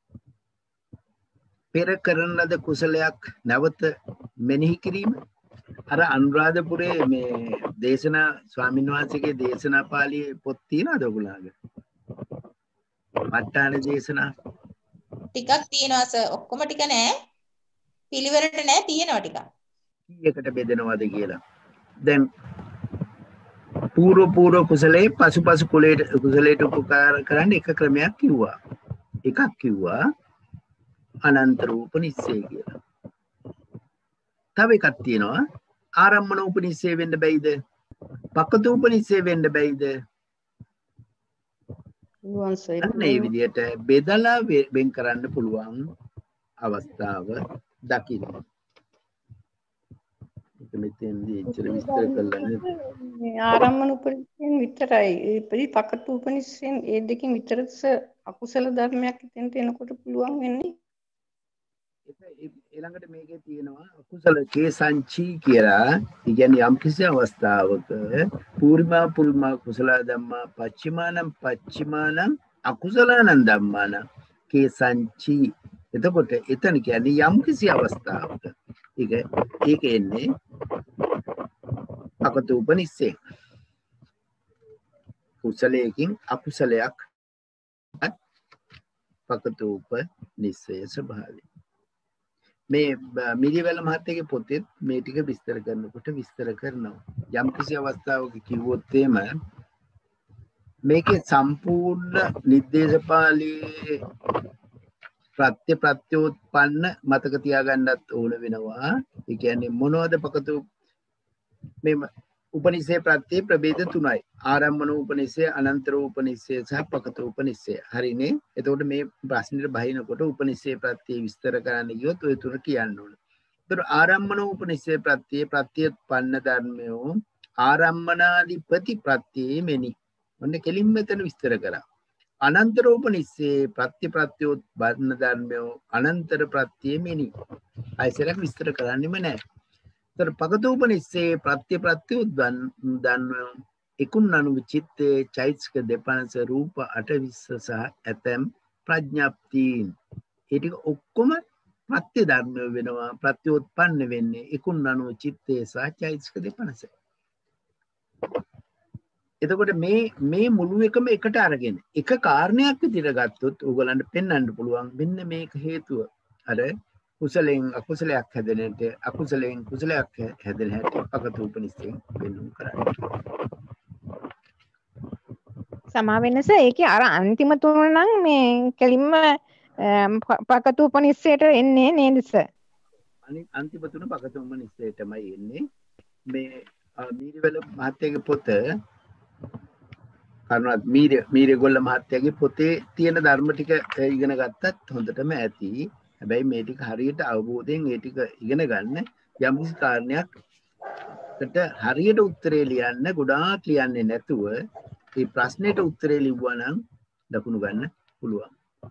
පෙර කරන ලද කුසලයක් නැවත මෙනෙහි කිරීම. අර අනුරාධපුරේ මේ දේශනා ස්වාමීන් වහන්සේගේ දේශනා පාළියේ පොත් තියනවද ඔයගොල්ලන්ගේ? මට්ටාන දේශනා ටිකක් තියෙනවා සර්. ඔක්කොම ටික නෑ. පිළිවෙලට නෑ, තියෙනවා ටිකක්. කීයකට බෙදෙනවද කියලා. දැන් පූර්ව කුසලයේ පසුපසු කුසලයට උපකාර කරන්න එක ක්‍රමයක් කිව්වා. එකක් කිව්වා අනන්ත රූපනිශ්චය කියලා. තව එකක් තියෙනවා ආරම්මන උපනිශ්චය වෙන්න බැයිද? පකත උපනිශ්චය වෙන්න බැයිද? අන්න ඒ විදිහට බෙදලා වෙන් කරන්න පුළුවන් අවස්ථාව දකින්න. මෙතෙන්දී ඉච්චර විස්තර කළා. ආරම්මන උපනිශ්චයෙන් විතරයි. ඒ පකත උපනිශ්චයෙන් ඒ දෙකෙන් විතරද අකුසල ධර්මයක් එතෙන්ට එනකොට පුළුවන් වෙන්නේ? ඊළඟට මේකේ තියෙනවා අකුසල කේසංචි කියලා. ඒ කියන්නේ යම් කිසි අවස්ථාවක පූර්ණා කුසල ධම්මා පච්චිමානං අකුසලානං ධම්මාන කේසංචි. එතකොට එතන කියන්නේ යම් කිසි අවස්ථාවක ඒක එන්නේ පකතූපනිස්සේ. කුසලයකින් අකුසලයක් පකතූප නිස්සය ස්වභාවය. මේ මිරිවැල මහත්තයාගේ පොතේ මේ ටික විස්තර කරනකොට විස්තර කරනවා. යම් කිසි අවස්ථාවක කිව්වොත් එම මේකේ සම්පූර්ණ නිर्देशපාලී ප්‍රත්‍යෝත්පන්න මතක තියාගන්නත් ඕන වෙනවා. ඒ කියන්නේ මොනවද පකතු මේ උපනිෂේ ප්‍රත්‍ය ප්‍රභේද තුනයි. ආරම්මන උපනිෂේ, අනන්තර උපනිෂේ සහ පකතු උපනිෂේ. හරිනේ. එතකොට මේ ප්‍රශ්නෙට බහිනකොට උපනිෂේ ප්‍රත්‍ය විස්තර කරන්න ගියොත් ඔය තුන කියන්න ඕන. එතකොට ආරම්මන උපනිෂේ ප්‍රත්‍ය ප්‍රත්‍යෝත්පන්න ධර්මයෝ ආරම්මනාදිපති ප්‍රත්‍යේ මෙනි. ඔන්න කෙලින්ම මෙතන විස්තර කරා. අනන්තර උපනිෂේ ප්‍රත්‍යෝත්පන්න ධර්මයෝ අනන්තර ප්‍රත්‍යේ මෙනි. අයිසරක් විස්තර කරන්නෙම නැහැ. तर පගතෝපනිස්සේ ප්‍රත්‍යෝත්පන්න ධර්මයෝ එකුන්නනු විචිත්තේ චෛතසික දෙපනස රූප 8 සහ ඇතම් ප්‍රඥප්තින්. ඒ ටික ඔක්කොම ප්‍රත්‍ය ධර්ම වෙනවා. ප්‍රත්‍යෝත්පන්න වෙන්නේ එකුන්නනු චිත්තේ සහ චෛතසික දෙපනස. එතකොට මේ මුළු එකම එකට අරගෙන එක කාරණයක් විදිහට ගත්තොත් ඕගලන්ට පෙන්වන්න පුළුවන් මෙන්න මේක හේතුව. අර කුසලයෙන් අකුසලයක් හැදෙනට අකුසලයෙන් කුසලයක් හැදෙන හැටි පගතෝපනිස්සේ වෙනුම් කරන්නේ. සමා වෙනස ඒකේ අර අන්තිම තුන නම් මේ කෙලින්ම පගතෝපනිස්සයට එන්නේ නේද සර්? අන්තිම තුන පගතෝපනිස්සයටමයි එන්නේ. මේ මීරිවැල මහත්තයාගේ පොත කරුණාත් මීරගොල්ල මහත්තයාගේ පොතේ තියෙන ධර්ම ටික ඉගෙන ගත්තත් හොඳටම ඇති. හැබැයි මේ ටික හරියට අවබෝධයෙන් ඒ ටික ඉගෙන ගන්න යම් කිසි කාරණයක්කට හරියට උත්තරේ ලියන්න ගොඩාක් ලියන්නේ නැතුව මේ ප්‍රශ්නෙට උත්තරේ ලිව්වා නම් දකුණු ගන්න පුළුවන්.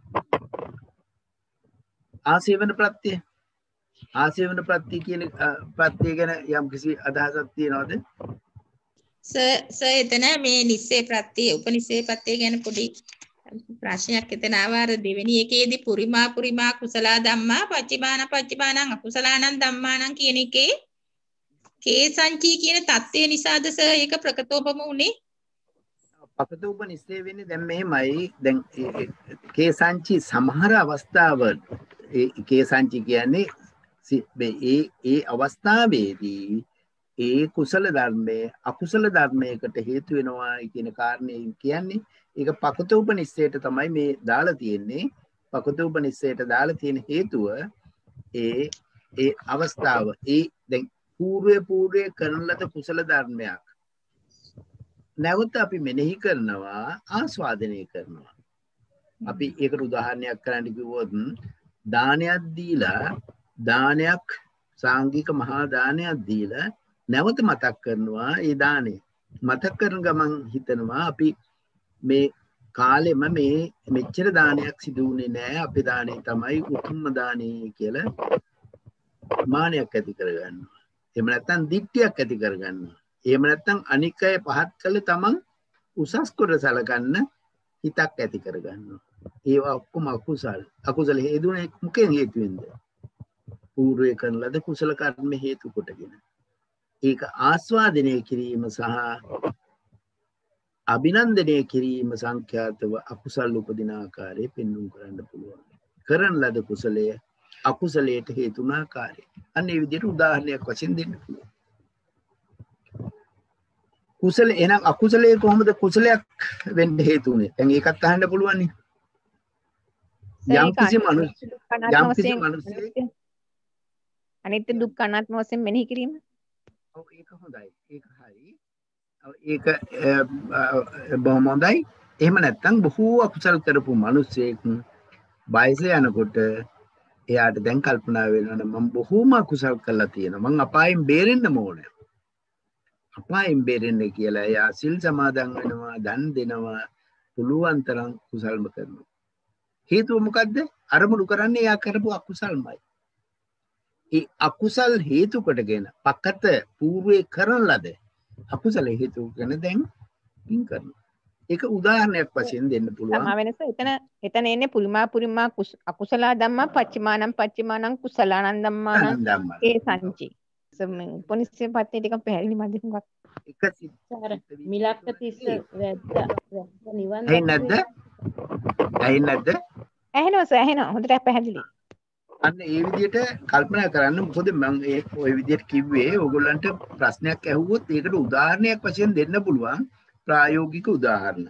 ආසේවන ප්‍රත්‍ය කියන ප්‍රත්‍ය ගැන යම් කිසි අදහසක් තියනවද? එතන මේ නිස්සේ ප්‍රත්‍ය උපනිස්සේ ප්‍රත්‍ය ගැන පොඩි ප්‍රශ්නයක් එතන ආවාර දෙවෙනි එකේදී පුරිමා කුසල ධම්මා පච්චිමානං අකුසලානං ධම්මානං කියන එකේ කේසංචි කියන தත්ත්වය නිසාද සර් ඒක ප්‍රකටවම උනේ? පකතෝපනිස්සේ වෙන්නේ දැන් මෙහෙමයි. දැන් කේසංචි සමහර අවස්ථාවල කේසංචි කියන්නේ ඒ අවස්ථාවේදී ඒ කුසල ධර්මයේ අකුසල ධර්මයකට හේතු වෙනවා කියන කාරණේ කියන්නේ. ඒක පකතෝපනිස්සයට තමයි මේ දාලා තියෙන්නේ. පකතෝපනිස්සයට දාලා තියෙන හේතුව ඒ අවස්ථාව දැන් పూర్වයේ කරන ලද කුසල ධර්මයක් නැවත අපි මෙනෙහි කරනවා, ආස්වාදනය කරනවා. අපි ඒකට උදාහරණයක් කරන්න කිව්වොත් දානයක් සාංගික මහා දානයක් දීලා නැවත මතක් කරනවා. ඒ දානේ මතක් කරන ගමන් හිතනවා අපි මේ කාලෙම මේ මෙච්චර දානයක් සිදු වුණේ නැහැ. අපේ දානේ තමයි උතුම්ම දානේ කියලා මානයක් ඇති කරගන්නවා. එහෙම නැත්නම් දික්තියක් ඇති කරගන්නවා. එහෙම නැත්නම් අනික් අය පහත් කළ තමන් උසස් කොට සලකන්න හිතක් ඇති කරගන්නවා. ඒවා ඔක්කොම අකුසල හේතුනේ මොකෙන් හේතුවෙන්ද? పూర్වයේ කරන ලද කුසල කර්ම හේතු කොටගෙන. ඒක ආස්වාදනය කිරීම සහ අභිනන්දනය කිරීම සංඛ්‍යාතව අකුසල උපදින ආකාරය පෙන්වන්න කරන්න පුළුවන්. කරන ලද කුසලය අකුසලයට හේතු වන ආකාරය. අන්න ඒ විදිහට උදාහරණයක් වශයෙන් දෙන්න පුළුවන්. කුසල එහෙනම් අකුසලයේ කොහොමද කුසලයක් වෙන්න හේතු උනේ? දැන් ඒකත් අහන්න පුළුවන් නේ. යම් කිසි මිනිස්සෙක් අනිත්‍ය දුක්ඛ අනාත්ම වශයෙන් මෙනෙහි කිරීම. ඔව් ඒක හොඳයි. ඒක හරි. ඒක බොහොම හොඳයි. එහෙම නැත්නම් බොහෝ අකුසල් කරපු මිනිස්සෙක් වයස යනකොට එයාට දැන් කල්පනා වෙනවා මම බොහෝම අකුසල් කරලා තියෙනවා. මං අපායෙන් බේරෙන්න ඕනේ. අපායෙන් බේරෙන්න කියලා එයා සිල් සමාදන් වෙනවා, දන් දෙනවා, පුළුවන් තරම් කුසල්ම කරනවා. හේතුව මොකද්ද? අරමුණු කරන්නේ එයා කරපු අකුසල්මයි. ඒ අකුසල් හේතු කොටගෙන පකත పూర్වේ කරන ලද අකුසල හේතු කරන දැන් පින් කරනවා. ඒක උදාහරණයක් වශයෙන් දෙන්න පුළුවන්. තමා වෙනස එතන එන්නේ පුරිමා අකුසල ධම්මා පච්චිමානං කුසලානං ධම්මානං ඒ සංචි. පොනිස්සේ පත්තේ ටිකක් පැහැදිලි මදි හුඟක්. එක මිලක්ක තිස්ස වැද්දා නිවන් ඇහෙන්නේ නැද්ද? ඇහෙනවා සර් ඇහෙනවා හොඳට පැහැදිලි. අන්න ඒ විදිහට කල්පනා කරන්න. මොකද මම ওই විදිහට කිව්වේ ඕගොල්ලන්ට ප්‍රශ්නයක් ඇහුවොත් ඒකට උදාහරණයක් වශයෙන් දෙන්න පුළුවන් ප්‍රායෝගික උදාහරණ.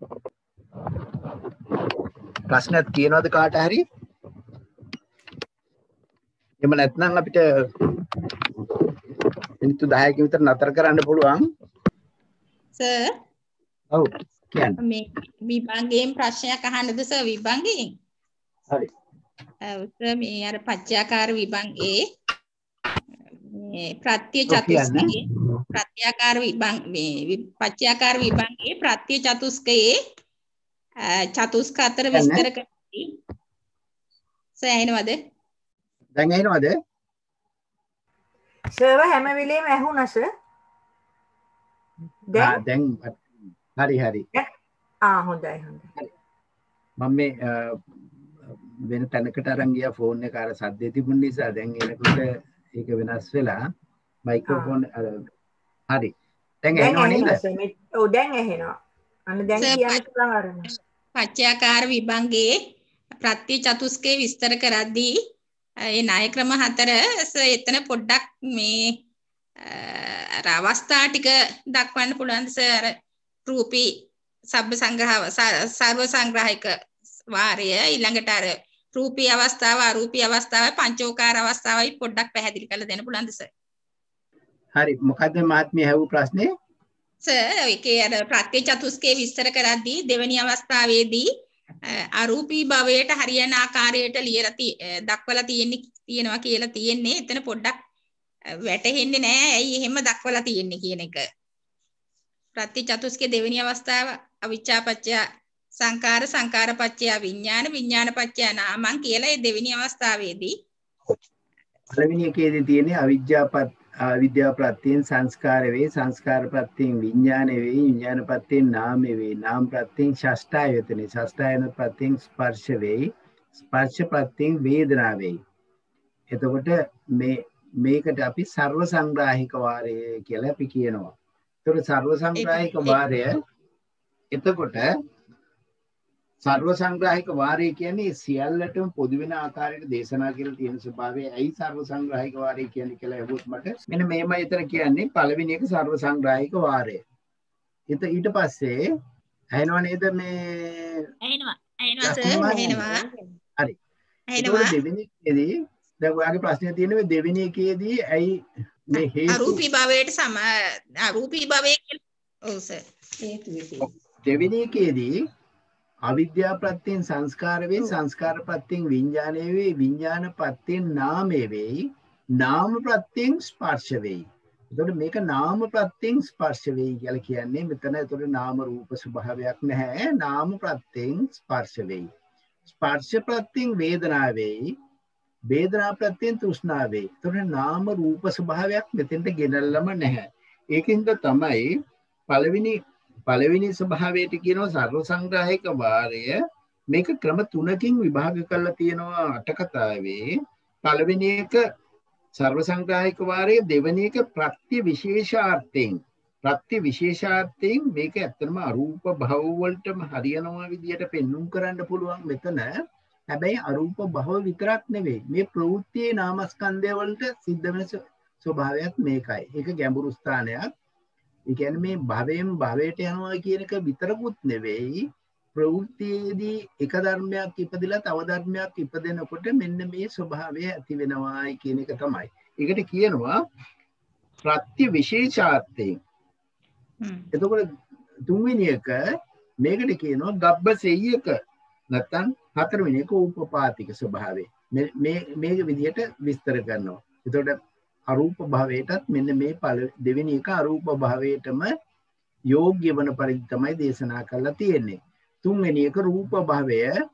ප්‍රශ්නයක් තියෙනවද කාට හරි? එහෙම නැත්නම් අපිට මිනිත්තු 10ක විතර නතර කරන්න පුළුවන්. සර් ඔව් කියන්න. මේ විභංගයෙන් ප්‍රශ්නයක් අහන්නද සර් විභංගයෙන්? හරි. සර් මේ අර පච්චයාකාර විභංගයේ මේ ප්‍රත්‍ය චතුස්කයේ ප්‍රත්‍යාකාර විභංග මේ පච්චයාකාර විභංගයේ ප්‍රත්‍ය චතුස්කයේ චතුස්ක අතර විස්තර කරන්නේ සර් ඇහෙනවද? දැන් ඇහෙනවද? සර්ව හැම වෙලේම ඇහුණා සර්. දැන් හරි හොඳයි. මම මේ වෙන තැනකට අරන් ගියා ෆෝන් එක අර සද්දේ තිබුණ නිසා දැන් එනකොට ඒක වෙනස් වෙලා මයික්‍රොෆෝන් හරි. දැන් ඇහෙනව නේද? ඔව් දැන් ඇහෙනවා. අන්න දැන් කියන්න පුළුවන් අරන. පච්චයාකාර විභංගයේ ප්‍රත්‍ය චතුස්කයේ විස්තර කරද්දී ඒ ණය ක්‍රම 4 එතන පොඩ්ඩක් මේ අර අවස්ථා ටික දක්වන්න පුළුවන්ද සර්? රූපී සබ්බ සංග්‍රහ සර්ව සංග්‍රහික වාරය ඊළඟට අර රූපී අවස්ථාව අරූපී අවස්ථාව පංචෝකාර අවස්ථාවයි පොඩ්ඩක් පැහැදිලි කරලා දෙන්න පුළුවන්ද සර්? හරි. මොකද්ද මහත්මිය ඇහුව ප්‍රශ්නේ? සර් ඒකේ අර ප්‍රත්‍ය චතුස්කයේ විස්තර කරද්දී දෙවෙනි අවස්ථාවේදී අරූපී භවයට හරියන ආකාරයට ලියලා දක්වලා තියෙනවා කියලා තියෙන්නේ. එතන පොඩ්ඩක් වැටහෙන්නේ නැහැ. ඇයි එහෙම දක්වලා තියෙන්නේ කියන එක. ප්‍රත්‍ය චතුස්කයේ දෙවෙනි අවස්ථාව අවිච්ඡාපච්චය සංකාර සංකාරපච්චය විඥාන විඥානපච්චය නාමං කියලා ඒ දෙවෙනි අවස්ථාවේදී පළවෙනි එකේදී තියෙන්නේ අවිද්‍යාව ප්‍රත්‍යයෙන් සංස්කාර වේ සංස්කාර ප්‍රත්‍යයෙන් විඥාන වේ විඥාන ප්‍රත්‍යයෙන් නාම වේ නාම ප්‍රත්‍යයෙන් ෂෂ්ඨායතනෙ ෂෂ්ඨායන ප්‍රත්‍යයෙන් ස්පර්ශ වේ ස්පර්ශ ප්‍රත්‍යයෙන් වේදනා වේ. එතකොට මේකට අපි සර්ව සංග්‍රාහික වාරය කියලා අපි කියනවා. එතකොට සර්ව සංග්‍රාහික වාරය එතකොට සර්ව සංග්‍රාහික වාරය කියන්නේ සියල්ලටම පොදු වෙන ආකාරයට දේශනා කියලා තියෙන ස්වභාවය. ඇයි සර්ව සංග්‍රාහික වාරය කියන්නේ කියලා අහුවොත් මට මෙන්න මේමයි එතන කියන්නේ පළවෙනි එක සර්ව සංග්‍රාහික වාරය. ඊට පස්සේ ඇහෙනව නේද මේ? ඇහෙනවා සර් ඇහෙනවා. හරි. ඇහෙනවා. දෙවෙනි එකේදී දැන් ඔයාගේ ප්‍රශ්නේ තියෙන්නේ දෙවෙනි එකේදී ඇයි මේ හේතු අරූපී භවයට අරූපී භවය කියලා. ඔව් සර්. දෙවෙනි එකේදී අවිද්‍යා ප්‍රත්‍යයෙන් සංස්කාර වේ සංස්කාර ප්‍රත්‍යයෙන් විඥානය වේ විඥාන ප්‍රත්‍යයෙන් නාමය වේ නාම ප්‍රත්‍යයෙන් ස්පර්ශ වේ. එතකොට මේක නාම ප්‍රත්‍යයෙන් ස්පර්ශ වේ කියලා කියන්නේ මෙතන එතකොට නාම රූප ස්වභාවයක් නැහැ. නාම ප්‍රත්‍යයෙන් ස්පර්ශ වේ. ස්පර්ශ ප්‍රත්‍යයෙන් වේදනා වේ වේදනා ප්‍රත්‍යයෙන් තෘෂ්ණා වේ. එතකොට නාම රූප ස්වභාවයක් මෙතෙන්ට ගෙනල්ලම නැහැ. ඒකින්ද තමයි පළවෙනි ස්වභාවයට කියනවා සර්ව සංග්‍රාහික වාරය. මේක ක්‍රම 3කින් විභාග කරලා තියෙනවා අට කතාවේ. පළවෙනි එක සර්ව සංග්‍රාහික වාරය, දෙවෙනි එක ප්‍රත්‍ය විශේෂාර්ථයෙන් මේක ඇත්තටම අරූප භව වලටම හරියනවා විදියට පෙන්눔 කරන්න පුළුවන් මෙතන. හැබැයි අරූප භව විතරක් නෙවෙයි මේ ප්‍රවෘත්තියේ නාමස්කන්ධය වලට සිද්ධ වෙන ස්වභාවයක් මේකයි. ඒක ගැඹුරු ස්ථානයක්. ඒ කියන්නේ මේ භවයෙන් භවයට යනවා කියන එක විතරකුත් නෙවෙයි ප්‍රවෘත්තියේදී එක ධර්මයක් ඉපදිලා තව ධර්මයක් ඉපදෙනකොට මෙන්න මේ ස්වභාවය ඇති වෙනවායි කියන එක තමයි. ඒකට කියනවා ප්‍රත්‍ය විශේෂාර්ථයෙන්. එතකොට තුන්වෙනි එක මේකට කියනවා ගබ්බසෙය්‍යක නැත්නම් හතරවෙනි එක උපපාතික ස්වභාවය. මේ විදිහට විස්තර කරනවා. එතකොට අරූප භවයටත් මෙන්න මේ දෙවෙනි එක අරූප භවයටම යෝග්‍ය වන පරිදි තමයි දේශනා කරලා තියෙන්නේ. තුන්වෙනි එක රූප භවය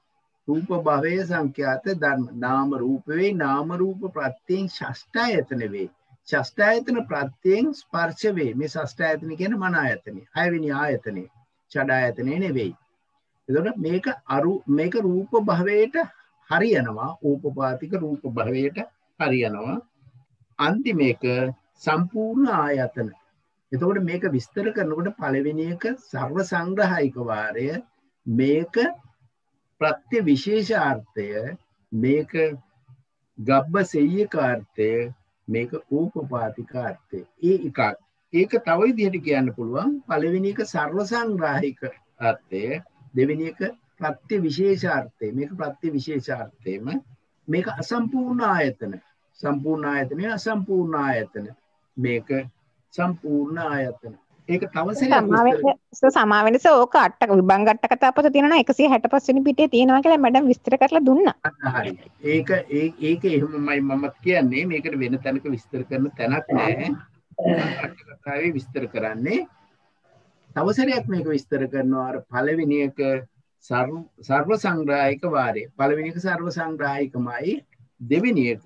රූප භවයේ සංඛ්‍යාත ධර්ම නාම රූප වේ නාම රූප ප්‍රත්‍යයෙන් ෂෂ්ඨායතන වේ ෂෂ්ඨායතන ප්‍රත්‍යයෙන් ස්පර්ශ වේ මේ ෂෂ්ඨායතන කියන්නේ මන ආයතනෙ 6 වෙනි ආයතනෙ ෂඩායතනෙ නෙවෙයි එතකොට මේක රූප භවයට හරියනවා ඕපපාතික රූප භවයට හරියනවා අන්තිම එක සම්පූර්ණ ආයතන එතකොට මේක විස්තර කරනකොට පළවෙනි එක සර්ව සංග්‍රහයික වාරය මේක ප්‍රත්‍ය විශේෂාර්ථය මේක ගබ්බ සෙය්‍යකාර්ථය මේක ඕපපාතිකාර්ථය එකක් ඒක තව විදිහට කියන්න පුළුවන් පළවෙනි එක සර්ව සංග්‍රාහික අර්ථය දෙවෙනි එක ප්‍රත්‍ය විශේෂාර්ථය මේක ප්‍රත්‍ය විශේෂාර්ථයම මේක අසම්පූර්ණ ආයතන සම්පූර්ණ ආයතනය අසම්පූර්ණ ආයතන මේක සම්පූර්ණ ආයතන ඒක තව සමා වෙනස ඕක අටක විභංග අට කතා පොත තියෙනවා 165 වෙනි පිටේ තියෙනවා කියලා මැඩම් විස්තර කරලා දුන්නා. හරි. ඒක එහෙමමයි මම කියන්නේ මේකට වෙන තැනක විස්තර කරන තැනක් නැහැ. අට කතාවේ විස්තර කරන්නේ තව සැරයක් මේක විස්තර කරනවා අර පළවෙනි එක සර්ව සංග්‍රාහික වාරය. පළවෙනි එක සර්ව සංග්‍රාහිකමයි දෙවෙනි එක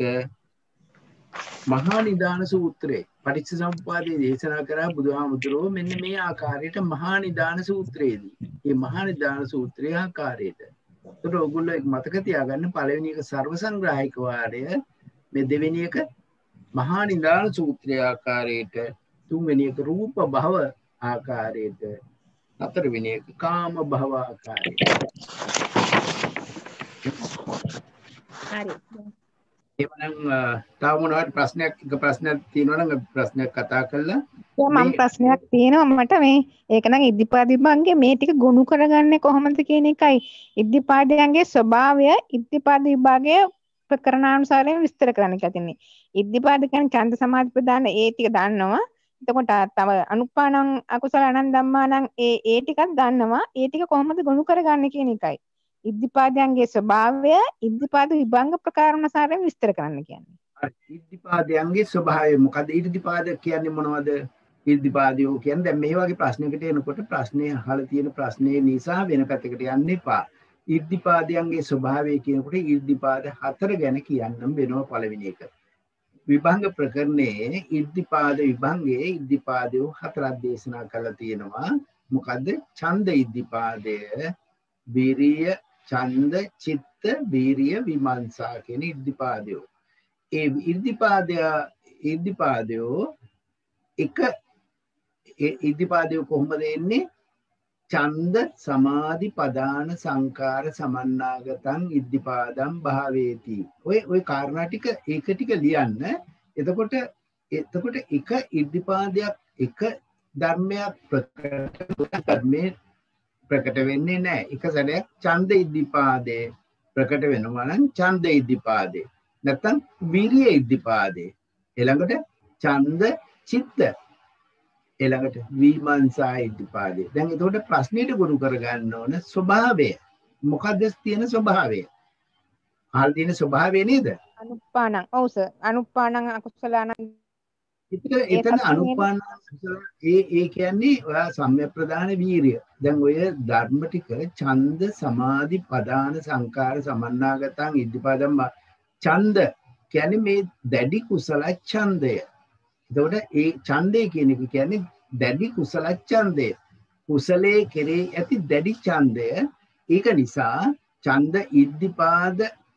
මහා නිදාන සූත්‍රයේ පටිච්චසමුප්පාදයේ දේශනා කරා බුදුහාමුදුරුවෝ මෙන්න මේ ආකාරයට මහා නිදාන සූත්‍රයේදී මේ මහා නිදාන සූත්‍රයේ ආකාරයට ඒකට ඔයගොල්ලෝ මතක තියාගන්න පළවෙනි එක සර්ව සංග්‍රාහික වාරය මේ දෙවෙනි එක මහා නිදාන සූත්‍රයේ ආකාරයට තුන්වෙනි එක රූප භව ආකාරයට හතරවෙනි එක කාම භව ආකාරයට හරි එවනම් තව මොනවද ප්‍රශ්නයක් තියෙනවා නම් ප්‍රශ්නයක් කතා කළා මම ප්‍රශ්නයක් තියෙනවා මට මේ ඒක නම් ඉද්ධිපාද විභංගේ මේ ටික ගොනු කරගන්නේ කොහොමද කියන එකයි ඉද්ධිපාදයන්ගේ ස්වභාවය ඉද්ධිපාද විභාගයේ ප්‍රකරණානුසාරයෙන් විස්තර කරන්න කියලා ඉද්ධිපාද කියන්නේ ඡන්ද සමාධි ප්‍රදාන ඒ ටික දන්නවා එතකොට තව අනුපානං අකුසලණං ධම්මානං ඒ ටිකක් දන්නවා ඒ ටික කොහොමද ගොනු කරගන්නේ කියන එකයි ඉද්ධිපාදයන්ගේ ස්වභාවය ඉද්ධිපාද විභංග ප්‍රකාරානුසාරයෙන් විස්තර කරන්න කියන්නේ. ඉද්ධිපාදයන්ගේ ස්වභාවය මොකද? ඉද්ධිපාද කියන්නේ මොනවද? ඉද්ධිපාදයෝ කියන්නේ දැන් මේ වගේ ප්‍රශ්නයකට එනකොට ප්‍රශ්නේ අහලා තියෙන ප්‍රශ්නේ නිසා වෙන පැත්තකට යන්න එපා. ඉද්ධිපාදයන්ගේ ස්වභාවය කියනකොට ඉද්ධිපාද 4 ගැන කියන්නම් වෙනවා පළවෙනි එක. විභංග ප්‍රකරණයේ ඉද්ධිපාද විභංගයේ ඉද්ධිපාදයෝ 4ක් දේශනා කරලා තියෙනවා. මොකද්ද? ඡන්ද ඉද්ධිපාදය, විරිය ඡන්ද චිත්ත වීරිය විමර්ශා කියන ඉද්ධිපාදයෝ ඒ ඉද්ධිපාදයෝ එක ඉද්ධිපාදයෝ කොහොමද එන්නේ ඡන්ද සමාධි පදාන සංකාර සමන්නාගතං ඉද්ධිපාදම් භාවේති ඔය කාරණා ටික ඒක ටික ලියන්න එතකොට එක ඉද්ධිපාදයක් එක ධර්මයක් ප්‍රකට වෙන්නේ නැහැ. එක සැරයක් ඡන්ද ඉද්ධිපාදේ ප්‍රකට වෙනවා නම් ඡන්ද ඉද්ධිපාදේ. නැත්නම් විරිය ඉද්ධිපාදේ. ඊළඟට ඡන්ද චිත්ත. ඊළඟට විමර්ශා ඉද්ධිපාදේ. දැන් එතකොට ප්‍රශ්නෙට ගොනු කරගන්න ඕන ස්වභාවය. මොකක්ද තියෙන ස්වභාවය? අහල් තියෙන ස්වභාවය නේද? අනුපානං. ඔව් සර්. අනුපානං අකුසලානං එතන අනුපාන ඒ කියන්නේ ඔයා සම්‍යක් ප්‍රදාන වීරිය. දැන් ඔය ධර්ම ටික ඡන්ද සමාධි පදාන සංකාර සමන්නාගතං ඉද්ධිපාදම් ඡන්ද කියන්නේ මේ දැඩි කුසල ඡන්දය. එතකොට ඒ ඡන්දය කියන එක කියන්නේ දැඩි කුසල ඡන්දය. කුසලයේ කෙරේ ඇති දැඩි ඡන්දය. ඒක නිසා ඡන්ද ඉද්ධිපාද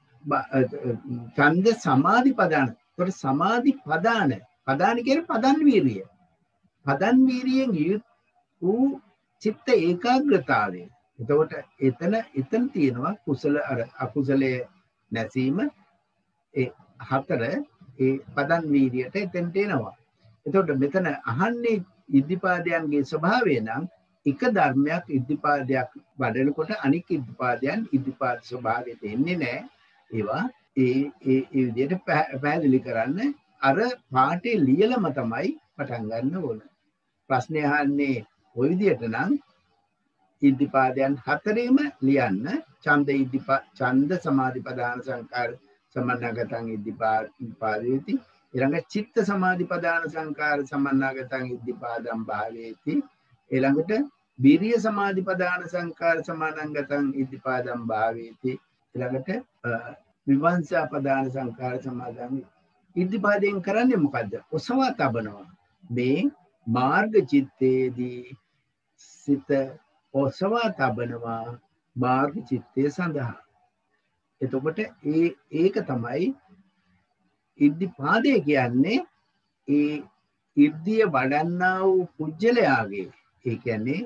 ඡන්ද සමාධි පදාන. එතකොට සමාධි පදාන පදාන කියන්නේ පදන් වීරිය. පදන් වීරියෙන් වූ චිත්ත ඒකාග්‍රතාවය. එතකොට එතන තියෙනවා කුසල අකුසලයේ නැසීම ඒ 4 ඒ පදන් වීරියට එතෙන්ට එනවා. එතකොට මෙතන අහන්නේ ඉද්ධිපාදයන්ගේ ස්වභාවය නම් එක ධර්මයක් ඉද්ධිපාදයක් වඩනකොට අනික් ඉද්ධිපාදයන් ඉද්ධිපාද ස්වභාවයට එන්නේ නැහැ. ඒවා ඒ විදිහට පැහැදිලි කරන්න අර පාඩේ ලියලම තමයි පටන් ගන්න ඕන. ප්‍රශ්නේ අහන්නේ ওই විදිහට නම් ඉද්ධිපාදයන් 4ෙම ලියන්න ඡන්ද සමාධි පදාන සංකාර සමන්නාගතං ඉද්ධිපාදේති ඊළඟ චිත්ත සමාධි පදාන සංකාර සමන්නාගතං ඉද්ධිපාදම් භාවේති ඊළඟට විරිය සමාධි පදාන සංකාර සමන්නාගතං ඉද්ධිපාදම් භාවේති ඊළඟට විවංශා ප්‍රදාන සංඛාර සමාදාන ඉද්ධිපාදයෙන් කරන්නේ මොකද්ද? ඔසවා තබනවා. මේ මාර්ග චිත්තේදී සිත ඔසවා තබනවා මාර්ග චිත්තය සඳහා. එතකොට ඒක තමයි ඉද්ධිපාදය කියන්නේ. ඒ ඉර්ධිය වඩන්නා වූ පුජ්‍යලයාගේ, ඒ කියන්නේ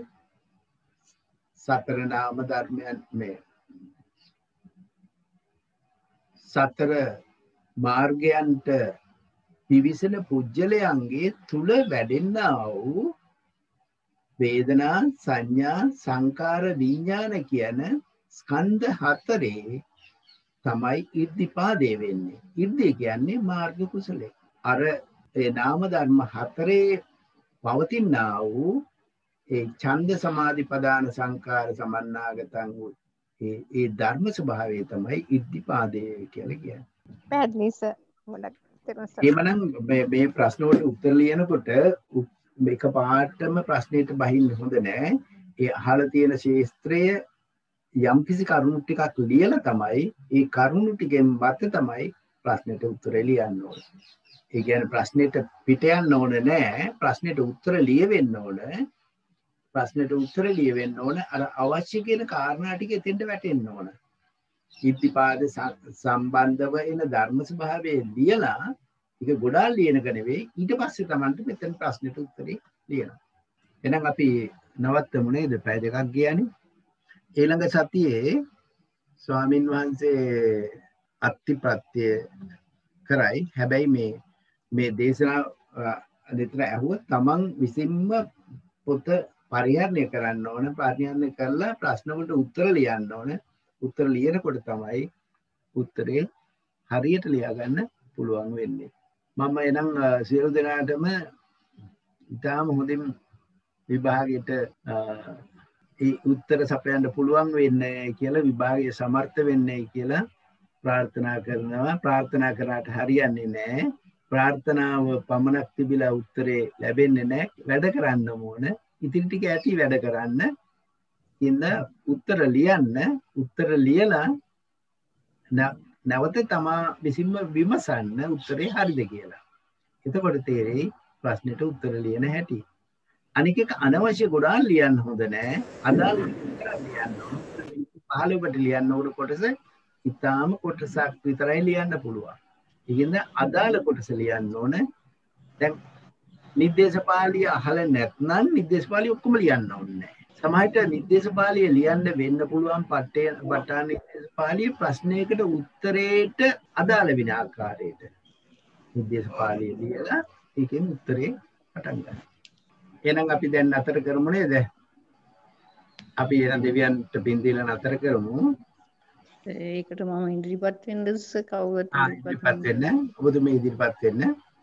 සතර නාම ධර්මයන් මේ සතර මාර්ගයන්ට පිවිසෙන පුජ්‍යලයන්ගේ තුල වැඩෙන්නා වූ වේදනා සංඥා සංකාර විඥාන කියන ස්කන්ධ හතරේ තමයි ඉද්ධිපාදේ වෙන්නේ. ඉද්ධිය කියන්නේ මාර්ග කුසලයේ. අර ඒ නාම ධර්ම හතරේ පවතිනා වූ ඒ ඡන්ද සමාධි ප්‍රදාන සංකාර සමන්නාගතං වූ ඒ ධර්ම ස්වභාවය තමයි ඉද්ධිපාදේ කියලා කියන්නේ. පැහැදිලි සර්. ගොඩක් තේරුම් සර්. එමනම් මේ ප්‍රශ්න වලට උත්තර ලියනකොට මේක පාඩම ප්‍රශ්නෙට බහින්න හොඳ නෑ. ඒ අහලා තියෙන ශාස්ත්‍රය යම්කිසි කරුණු ටිකක් ලියලා තමයි ඒ කරුණු ටිකෙන් මත තමයි ප්‍රශ්නෙට උත්තර ලියන්න ඕනේ. ඒ කියන්නේ ප්‍රශ්නෙට පිට යන්න ඕනේ නෑ. ප්‍රශ්නෙට උත්තර ලියවෙන්න ඕනේ. ප්‍රශ්නෙට උත්තර ලියවෙන්න ඕනේ. අර අවශ්‍ය කියන කාරණා ටික එතෙන්ට වැටෙන්න ඕනේ. ඉද්ධිපාද සම්බන්ධව එන ධර්ම ස්වභාවය ලියලා ඒක ගොඩාක් ලියනක නෙවෙයි. ඊට පස්සේ Tamanට මෙතන ප්‍රශ්නෙට උත්තරේ ලියනවා. එහෙනම් අපි නවත්තමු නේද? පැය දෙකක් ගියානේ. ඊළඟ සතියේ ස්වාමින් වහන්සේ අත්තිප්‍රත්‍ය කරයි. හැබැයි මේ දේශනා දෙතර ඇහුවොත් Taman විසින්ම පොත පරිහරණය කරන්න ඕන. පරිහරණය කරලා ප්‍රශ්න වලට උත්තර ලියන්න ඕන. උත්තර ලියනකොට තමයි උත්තරේ හරියට ලියා ගන්න පුළුවන් වෙන්නේ. මම එනම් සියලු දෙනාටම ඉතාම හොඳින් විභාගයට ඒ උත්තර සපයන්න පුළුවන් වෙන්නේ කියලා, විභාගයේ සමර්ථ වෙන්නේ කියලා ප්‍රාර්ථනා කරනවා. ප්‍රාර්ථනා කරාට හරියන්නේ නැහැ. ප්‍රාර්ථනාව පමණක් තිබිලා උත්තරේ ලැබෙන්නේ නැහැ. වැඩ කරන්න ඕන. ඉතින් ටික ඇති වැඩ කරන්න. ඉන්න උත්තර ලියන්න. උත්තර ලියලා නැවත තමා විසින්ම විමසන්න උත්තරේ හරිද කියලා. එතකොට තේරෙයි ප්‍රශ්නෙට උත්තර ලියන හැටි. අනික එක අනවශ්‍ය ගොඩාක් ලියන්න හොඳ නෑ. අදාළ ලියන්න ඕන. 15කට ලියන්න ඕන කොටස ඉතාලම කොටසක් විතරයි ලියන්න පුළුවන්. ඒකින්ද අදාළ කොටස ලියන්න ඕන. දැන් නිर्देशපාලිය අහලා නැත්නම් නිर्देशපාලිය ඔක්කොම ලියන්න ඕනේ නෑ. සමහරට නිर्देशපාලිය ලියන්න වෙන්න පුළුවන් පට්ටාන නිर्देशපාලිය ප්‍රශ්නයකට උත්තරේට අදාළ වෙන ආකාරයට නිर्देशපාලිය ලියලා ඒකෙන් උත්තරේ පටන් ගන්න. එහෙනම් අපි දැන් අතර කරමු නේද? අපි එහෙනම් දෙවියන්ට පින් දීලා නතර කරමු. ඒකට මම ඉදිරිපත් වෙන්නද කවුරුත් ඉදිරිපත් වෙන්න. ඔබතුමී ඉදිරිපත් වෙන්න.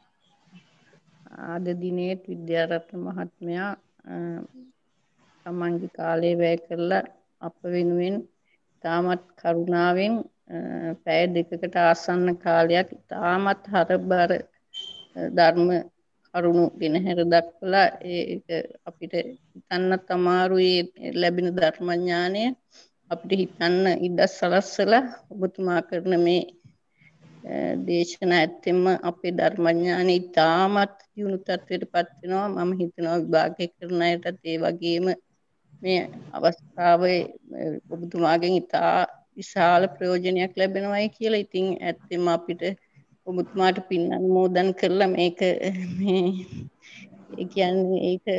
අද දිනේ විද්‍යාරත්න මහත්මයා තමන්ගේ කාලය වැය කරලා අප වෙනුවෙන් තාමත් කරුණාවෙන් පැය දෙකකට ආසන්න කාලයක් තාමත් හරබර ධර්ම කරුණු ගෙනහැර දක්වලා ඒක අපිට හිතන්නත් අමාරුයි. ලැබෙන ධර්මඥානය අපිට හිතන්න ඉඩ සලස්සලා ඔබතුමා කරන මේ දේශනා ඇත්තෙන්ම අපේ ධර්මඥානෙ තාමත් දියුණු තත්ත්වයටපත් වෙනවා. මම හිතනවා විභාගය කරන අයටත් ඒ වගේම මේ අවස්ථාවේ ඔබතුමාගෙන් ඉතා විශාල ප්‍රයෝජනයක් ලැබෙනවායි කියලා. ඉතින් ඇත්තෙන්ම අපිට ඔබතුමාට පින් අනුමෝදන් කරලා මේක මේ ඒ කියන්නේ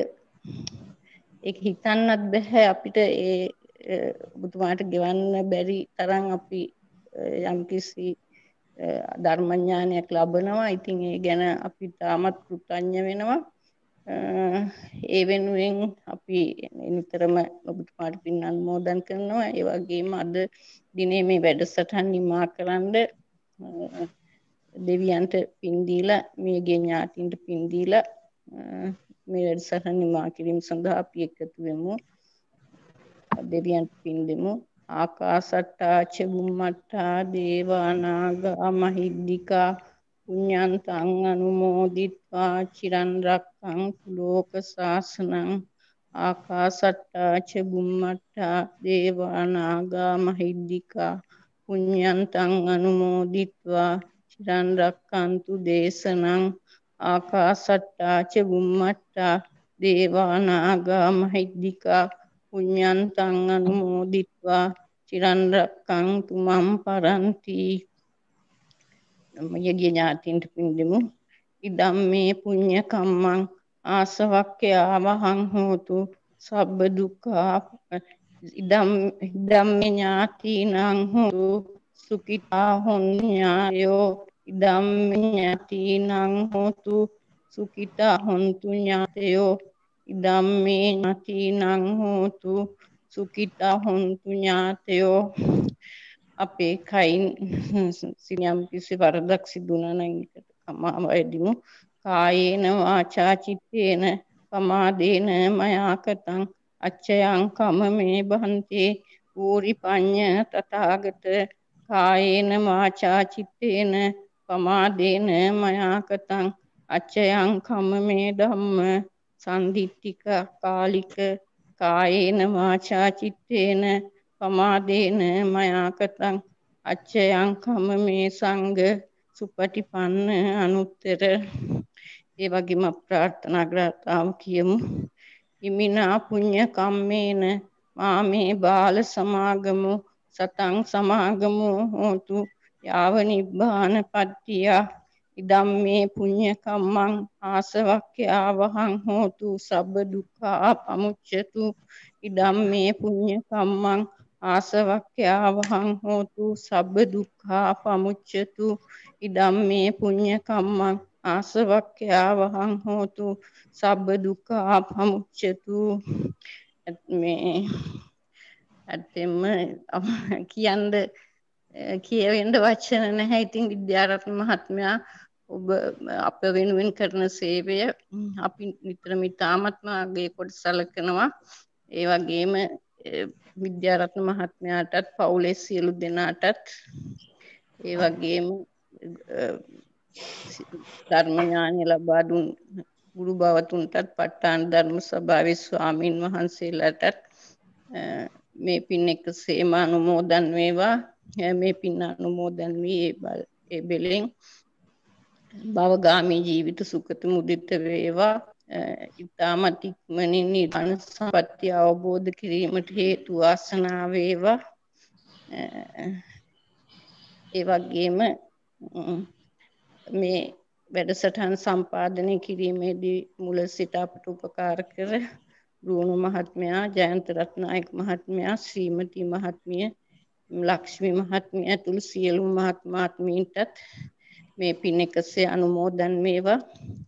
ඒක හිතන්නත් බෑ අපිට ඒ ඔබතුමාට ගෙවන්න බැරි තරම් අපි යම්කිසි ධර්මඥානයක් ලබනවා. ඉතින් ඒ ගැන අපි තාමත් කෘතඥ වෙනවා. ඒ වෙනුවෙන් අපි නිතරම ඔබතුමාට පින් අනුමෝදන් කරනවා. ඒ වගේම අද දිනේ මේ වැඩසටහන නිමා කරන්න දෙවියන්ට පින් දීලා මේගේ ඥාතින්ට පින් දීලා මේ වැඩසටහන නිමා කිරීම සඳහා අපි එකතු වෙමු. දෙවියන්ට පින් දෙමු. ආකාසට්ටා ච බුම්මට්ටා දේවානාගා මහිද්దికා පුඤ්ඤන්තං අනුමෝදිත්වා චිරන් රක්ඛන්තු ලෝක සාසනං. ආකාසට්ටා ච බුම්මට්ටා දේවානාගා මහිද්దికා පුඤ්ඤන්තං අනුමෝදිත්වා චිරන් රක්칸තු දේශනං ආකාසට්ටා ච බුම්මට්ටා දේවා නාග මහිද්దికා පුඤ්ඤන්තං අනුමෝදිත්වා චිරන් රක්칸තු මම් පරන්ති. යගේ ඥාතින්ට පින් දෙමු. ඉදම්මේ පුඤ්ඤ කම්මං ආසවක්ඛ්‍යා වහං හෝතු සබ්බ දුක්ඛා ඉදම්මේ ඥාතිනං හෝතු සුඛිතා හොඤ්ඤායෝ ඉදම්මේ ඥාතිනං හෝතු සුඛිතා හොන්තු ඥාතයෝ ඉදම්මේ ඥාතිනං හෝතු සුඛිතා හොන්තු ඥාතයෝ. අපේ කයින් සියම් කිසි වරදක් සිදු වුණා නම් ඒකට කමාව වෙදිමු. කායේන වාචා චිත්තේන පමාදේන මයාකතං අච්චයං කමමේ බහන්තේ ඌරි පඤ්ඤ තථාගත කායේන වාචා චිත්තේන පමාදේන මයාකතං අච්චයං කමමේ ධම්ම සම්දිත්තික කාලික කායේන වාචා චිත්තේන පමාදේන මයාකතං අච්චයං කමමේ සංඝ සුපටිපන්න අනුත්තර. ඒ වගේම ප්‍රාර්ථනා ග්‍රාතාව කියමු. ඉමිනා පුඤ්ඤ කම්මේන මාමේ බාල සමාගමු සතං සමාගමු හෝතු යාව නිබ්බාන පත්තිය. ඉදම්මේ පුඤ්ඤ කම්මං ආසවක්ඛ්‍යා වහං හෝතු සබ්බ දුක්ඛා පමුච්ඡතු. ඉදම්මේ පුඤ්ඤ කම්මං ආසවක්ඛ්‍යා වහං හෝතු සබ්බ දුක්ඛා පමුච්ඡතු. ඉදම්මේ පුඤ්ඤ කම්මං ආසවක්ඛ්‍යා වහං හෝතු සබ්බ දුක්ඛා පමුච්ඡතු. මේ ඇත්තෙම කියවෙන්න වචන නැහැ. ඉතින් විද්‍යාරත්න මහත්මයා ඔබ අප වෙනුවෙන් කරන සේවය අපි නිතරම ඉතාමත්ම අගය කොට සැලකනවා. ඒ වගේම විද්‍යාරත්න මහත්මයාටත් පවුලේ සියලු දෙනාටත් ඒ වගේම ධර්ම ඥානය ලබා දුන් ගුරු භවතුන්ටත් ප ဋ ාණ ධර්ම සභාවේ ස්වාමින් වහන්සේලාටත් මේ පින් එකසේම අනුමෝදන් වේවා. මේ පින් අනුමෝදන් වී ඒ බෙලෙන් භවගාමී ජීවිත සුඛත මුදිත වේවා. ඉතාමත් ඉක්මනින් නිවන සම්පත්තිය අවබෝධ කිරීමට හේතු වාසනා වේවා. ඒ වගේම මේ වැඩසටහන් සම්පාදනය කිරීමේදී මුල සිට අපට උපකාර කර රුණු මහත්මයා, ජයන්ත රත්නායක මහත්මයා, ශ්‍රීමති මහත්මිය, ලක්ෂ්මී මහත්මිය ඇතුළු සියලු මහත්මීන්ටත් මේ පින් එකසේ අනුමෝදන් වේවා.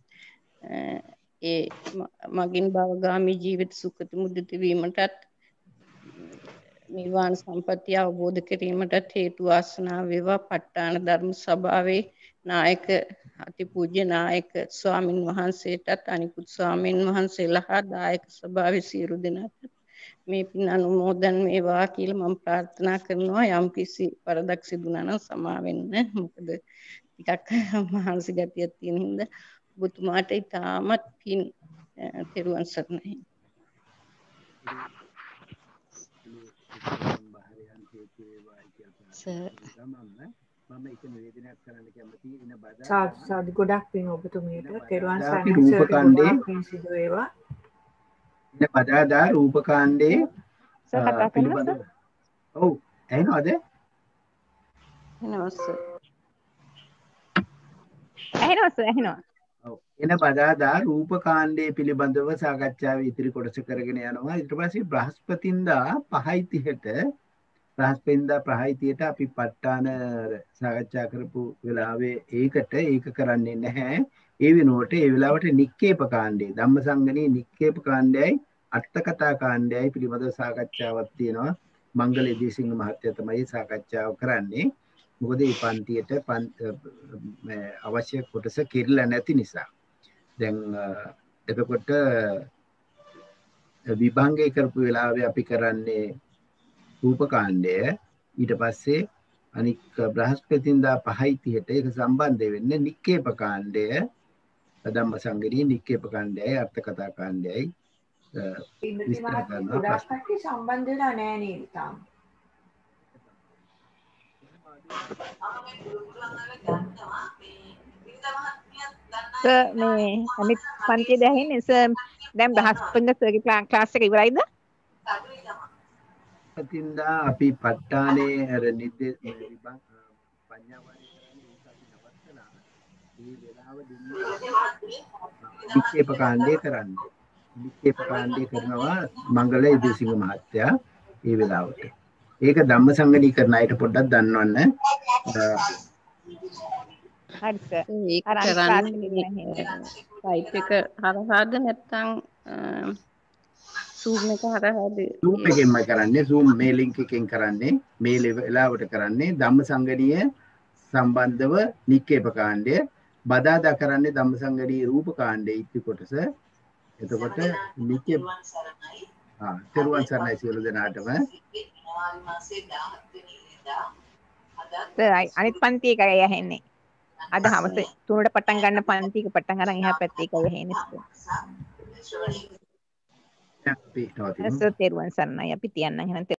ඒ මගින් භවගාමී ජීවිත සුඛත මුදිත වීමටත් නිර්වාණ සම්පත්තිය අවබෝධ කිරීමටත් හේතු වාසනා වේවා. ප ဋ ාණ ධර්ම සභාවේ නායක අතිපූජ්‍ය නායක ස්වාමින් වහන්සේටත් අනිකුත් ස්වාමින් වහන්සේලා හා දායක සභාවේ සියලු දෙනාට මේ පින් අනුමෝදන් වේවා කියලා මම ප්‍රාර්ථනා කරනවා. යම් කිසි වරදක් සිදු වුණා නම් සමා වෙන්න. මොකද ටිකක් මහන්සි ගතියක් තියෙන හින්දා ඔබතුමාට ඉතාමත් පින්. තෙරුවන් සරණයි. සාදු ගොඩක් පින් ඔබතුමියට. තෙරුවන් සරණයි. පින් සිදු වේවා. ඉන බදාදා රූපකාණ්ඩේ පිළිබඳව. ඔව් ඇහෙනවද? ඇහෙනවා. ඔව් එන බදාදා රූපකාණ්ඩේ පිළිබඳව සාකච්ඡාවේ ඉතිරි කොටස කරගෙන යනවා. ඊට පස්සේ බ්‍රහස්පතින්දා 5:30ට බ්‍රහස්පතින්දා 5:30ට අපි ප ဋ ාණ සාකච්ඡා කරපු වෙලාවේ ඒක කරන්නේ නැහැ. ඒ වෙනුවට ඒ වෙලාවට නික්කේප කාණ්ඩේ ධම්මසංගණී නික්කේප කාණ්ඩයයි අට්ඨකථා කාණ්ඩයයි පිළිබඳව සාකච්ඡාවක් තියෙනවා. මංගල එදිසිංහ මහත්තයා තමයි සාකච්ඡාව කරන්නේ. මොකද මේ පන්තියට අවශ්‍ය කොටස කිරලා නැති නිසා. දැන් එතකොට විභංගය කරපු වෙලාවේ අපි කරන්නේ රූපකාණ්ඩය. ඊට පස්සේ අනික් බ්‍රහස්පතින්දා 5:30ට ඒක සම්බන්ධ වෙන්නේ නික්කේප කාණ්ඩය, ධම්මසංගණී නික්කේප කාණ්ඩයයි අර්ථකථා කාණ්ඩයයි විස්තර කරනවා. ගොඩක් කට්ටිය සම්බන්ධ වෙලා නැහැ නේද තාම? මේ අනිත් පන්තියේ දැහින්නේ සර් දැන් 10 වෙනිදා සර්ගේ ක්ලාස් එක ඉවරයිද? තින්දා අපි පට්ටානේ අර නිදේ පඤ්ඤාවාදී කරන්නේ ඒක අපි නවත්තලා මේ වෙලාව දෙන්නේ වික්ෂේප කාණ්ඩය කරන්නේ. වික්ෂේප කාණ්ඩය කරනවා මංගල ඉදිසිංහ මහත්තයා මේ වෙලාවට. ඒක ධම්මසංගණීකරණ අයට පොඩ්ඩක් දන්නවන්න. හරි සර්. ඒක කරන්නේ සයිට් එක හරහාද නැත්නම් Zoom එක හරහාද? Zoom එකෙන්ම කරන්නේ. Zoom මේ link එකෙන් කරන්නේ. මේ වෙලාවට කරන්නේ ධම්මසංගණීය සම්බන්ධව නික්කේප කාණ්ඩය. බදාදා කරන්නේ ධම්මසංගණීය රූප කාණ්ඩය ඉති කොටස. එතකොට නික්කේප තෙරුවන් සරණයි සියලු දෙනාටම. සර් අනිත් පන්ති එකයි ඇහෙන්නේ. අද හවස 3ට පටන් ගන්න පන්තික පටන් අරන් එහා පැත්තේ එකයි ඇහෙන්නේ සර්. අපි සර් තෙරුවන් සරණයි අපි තියන්නම් එහෙනම්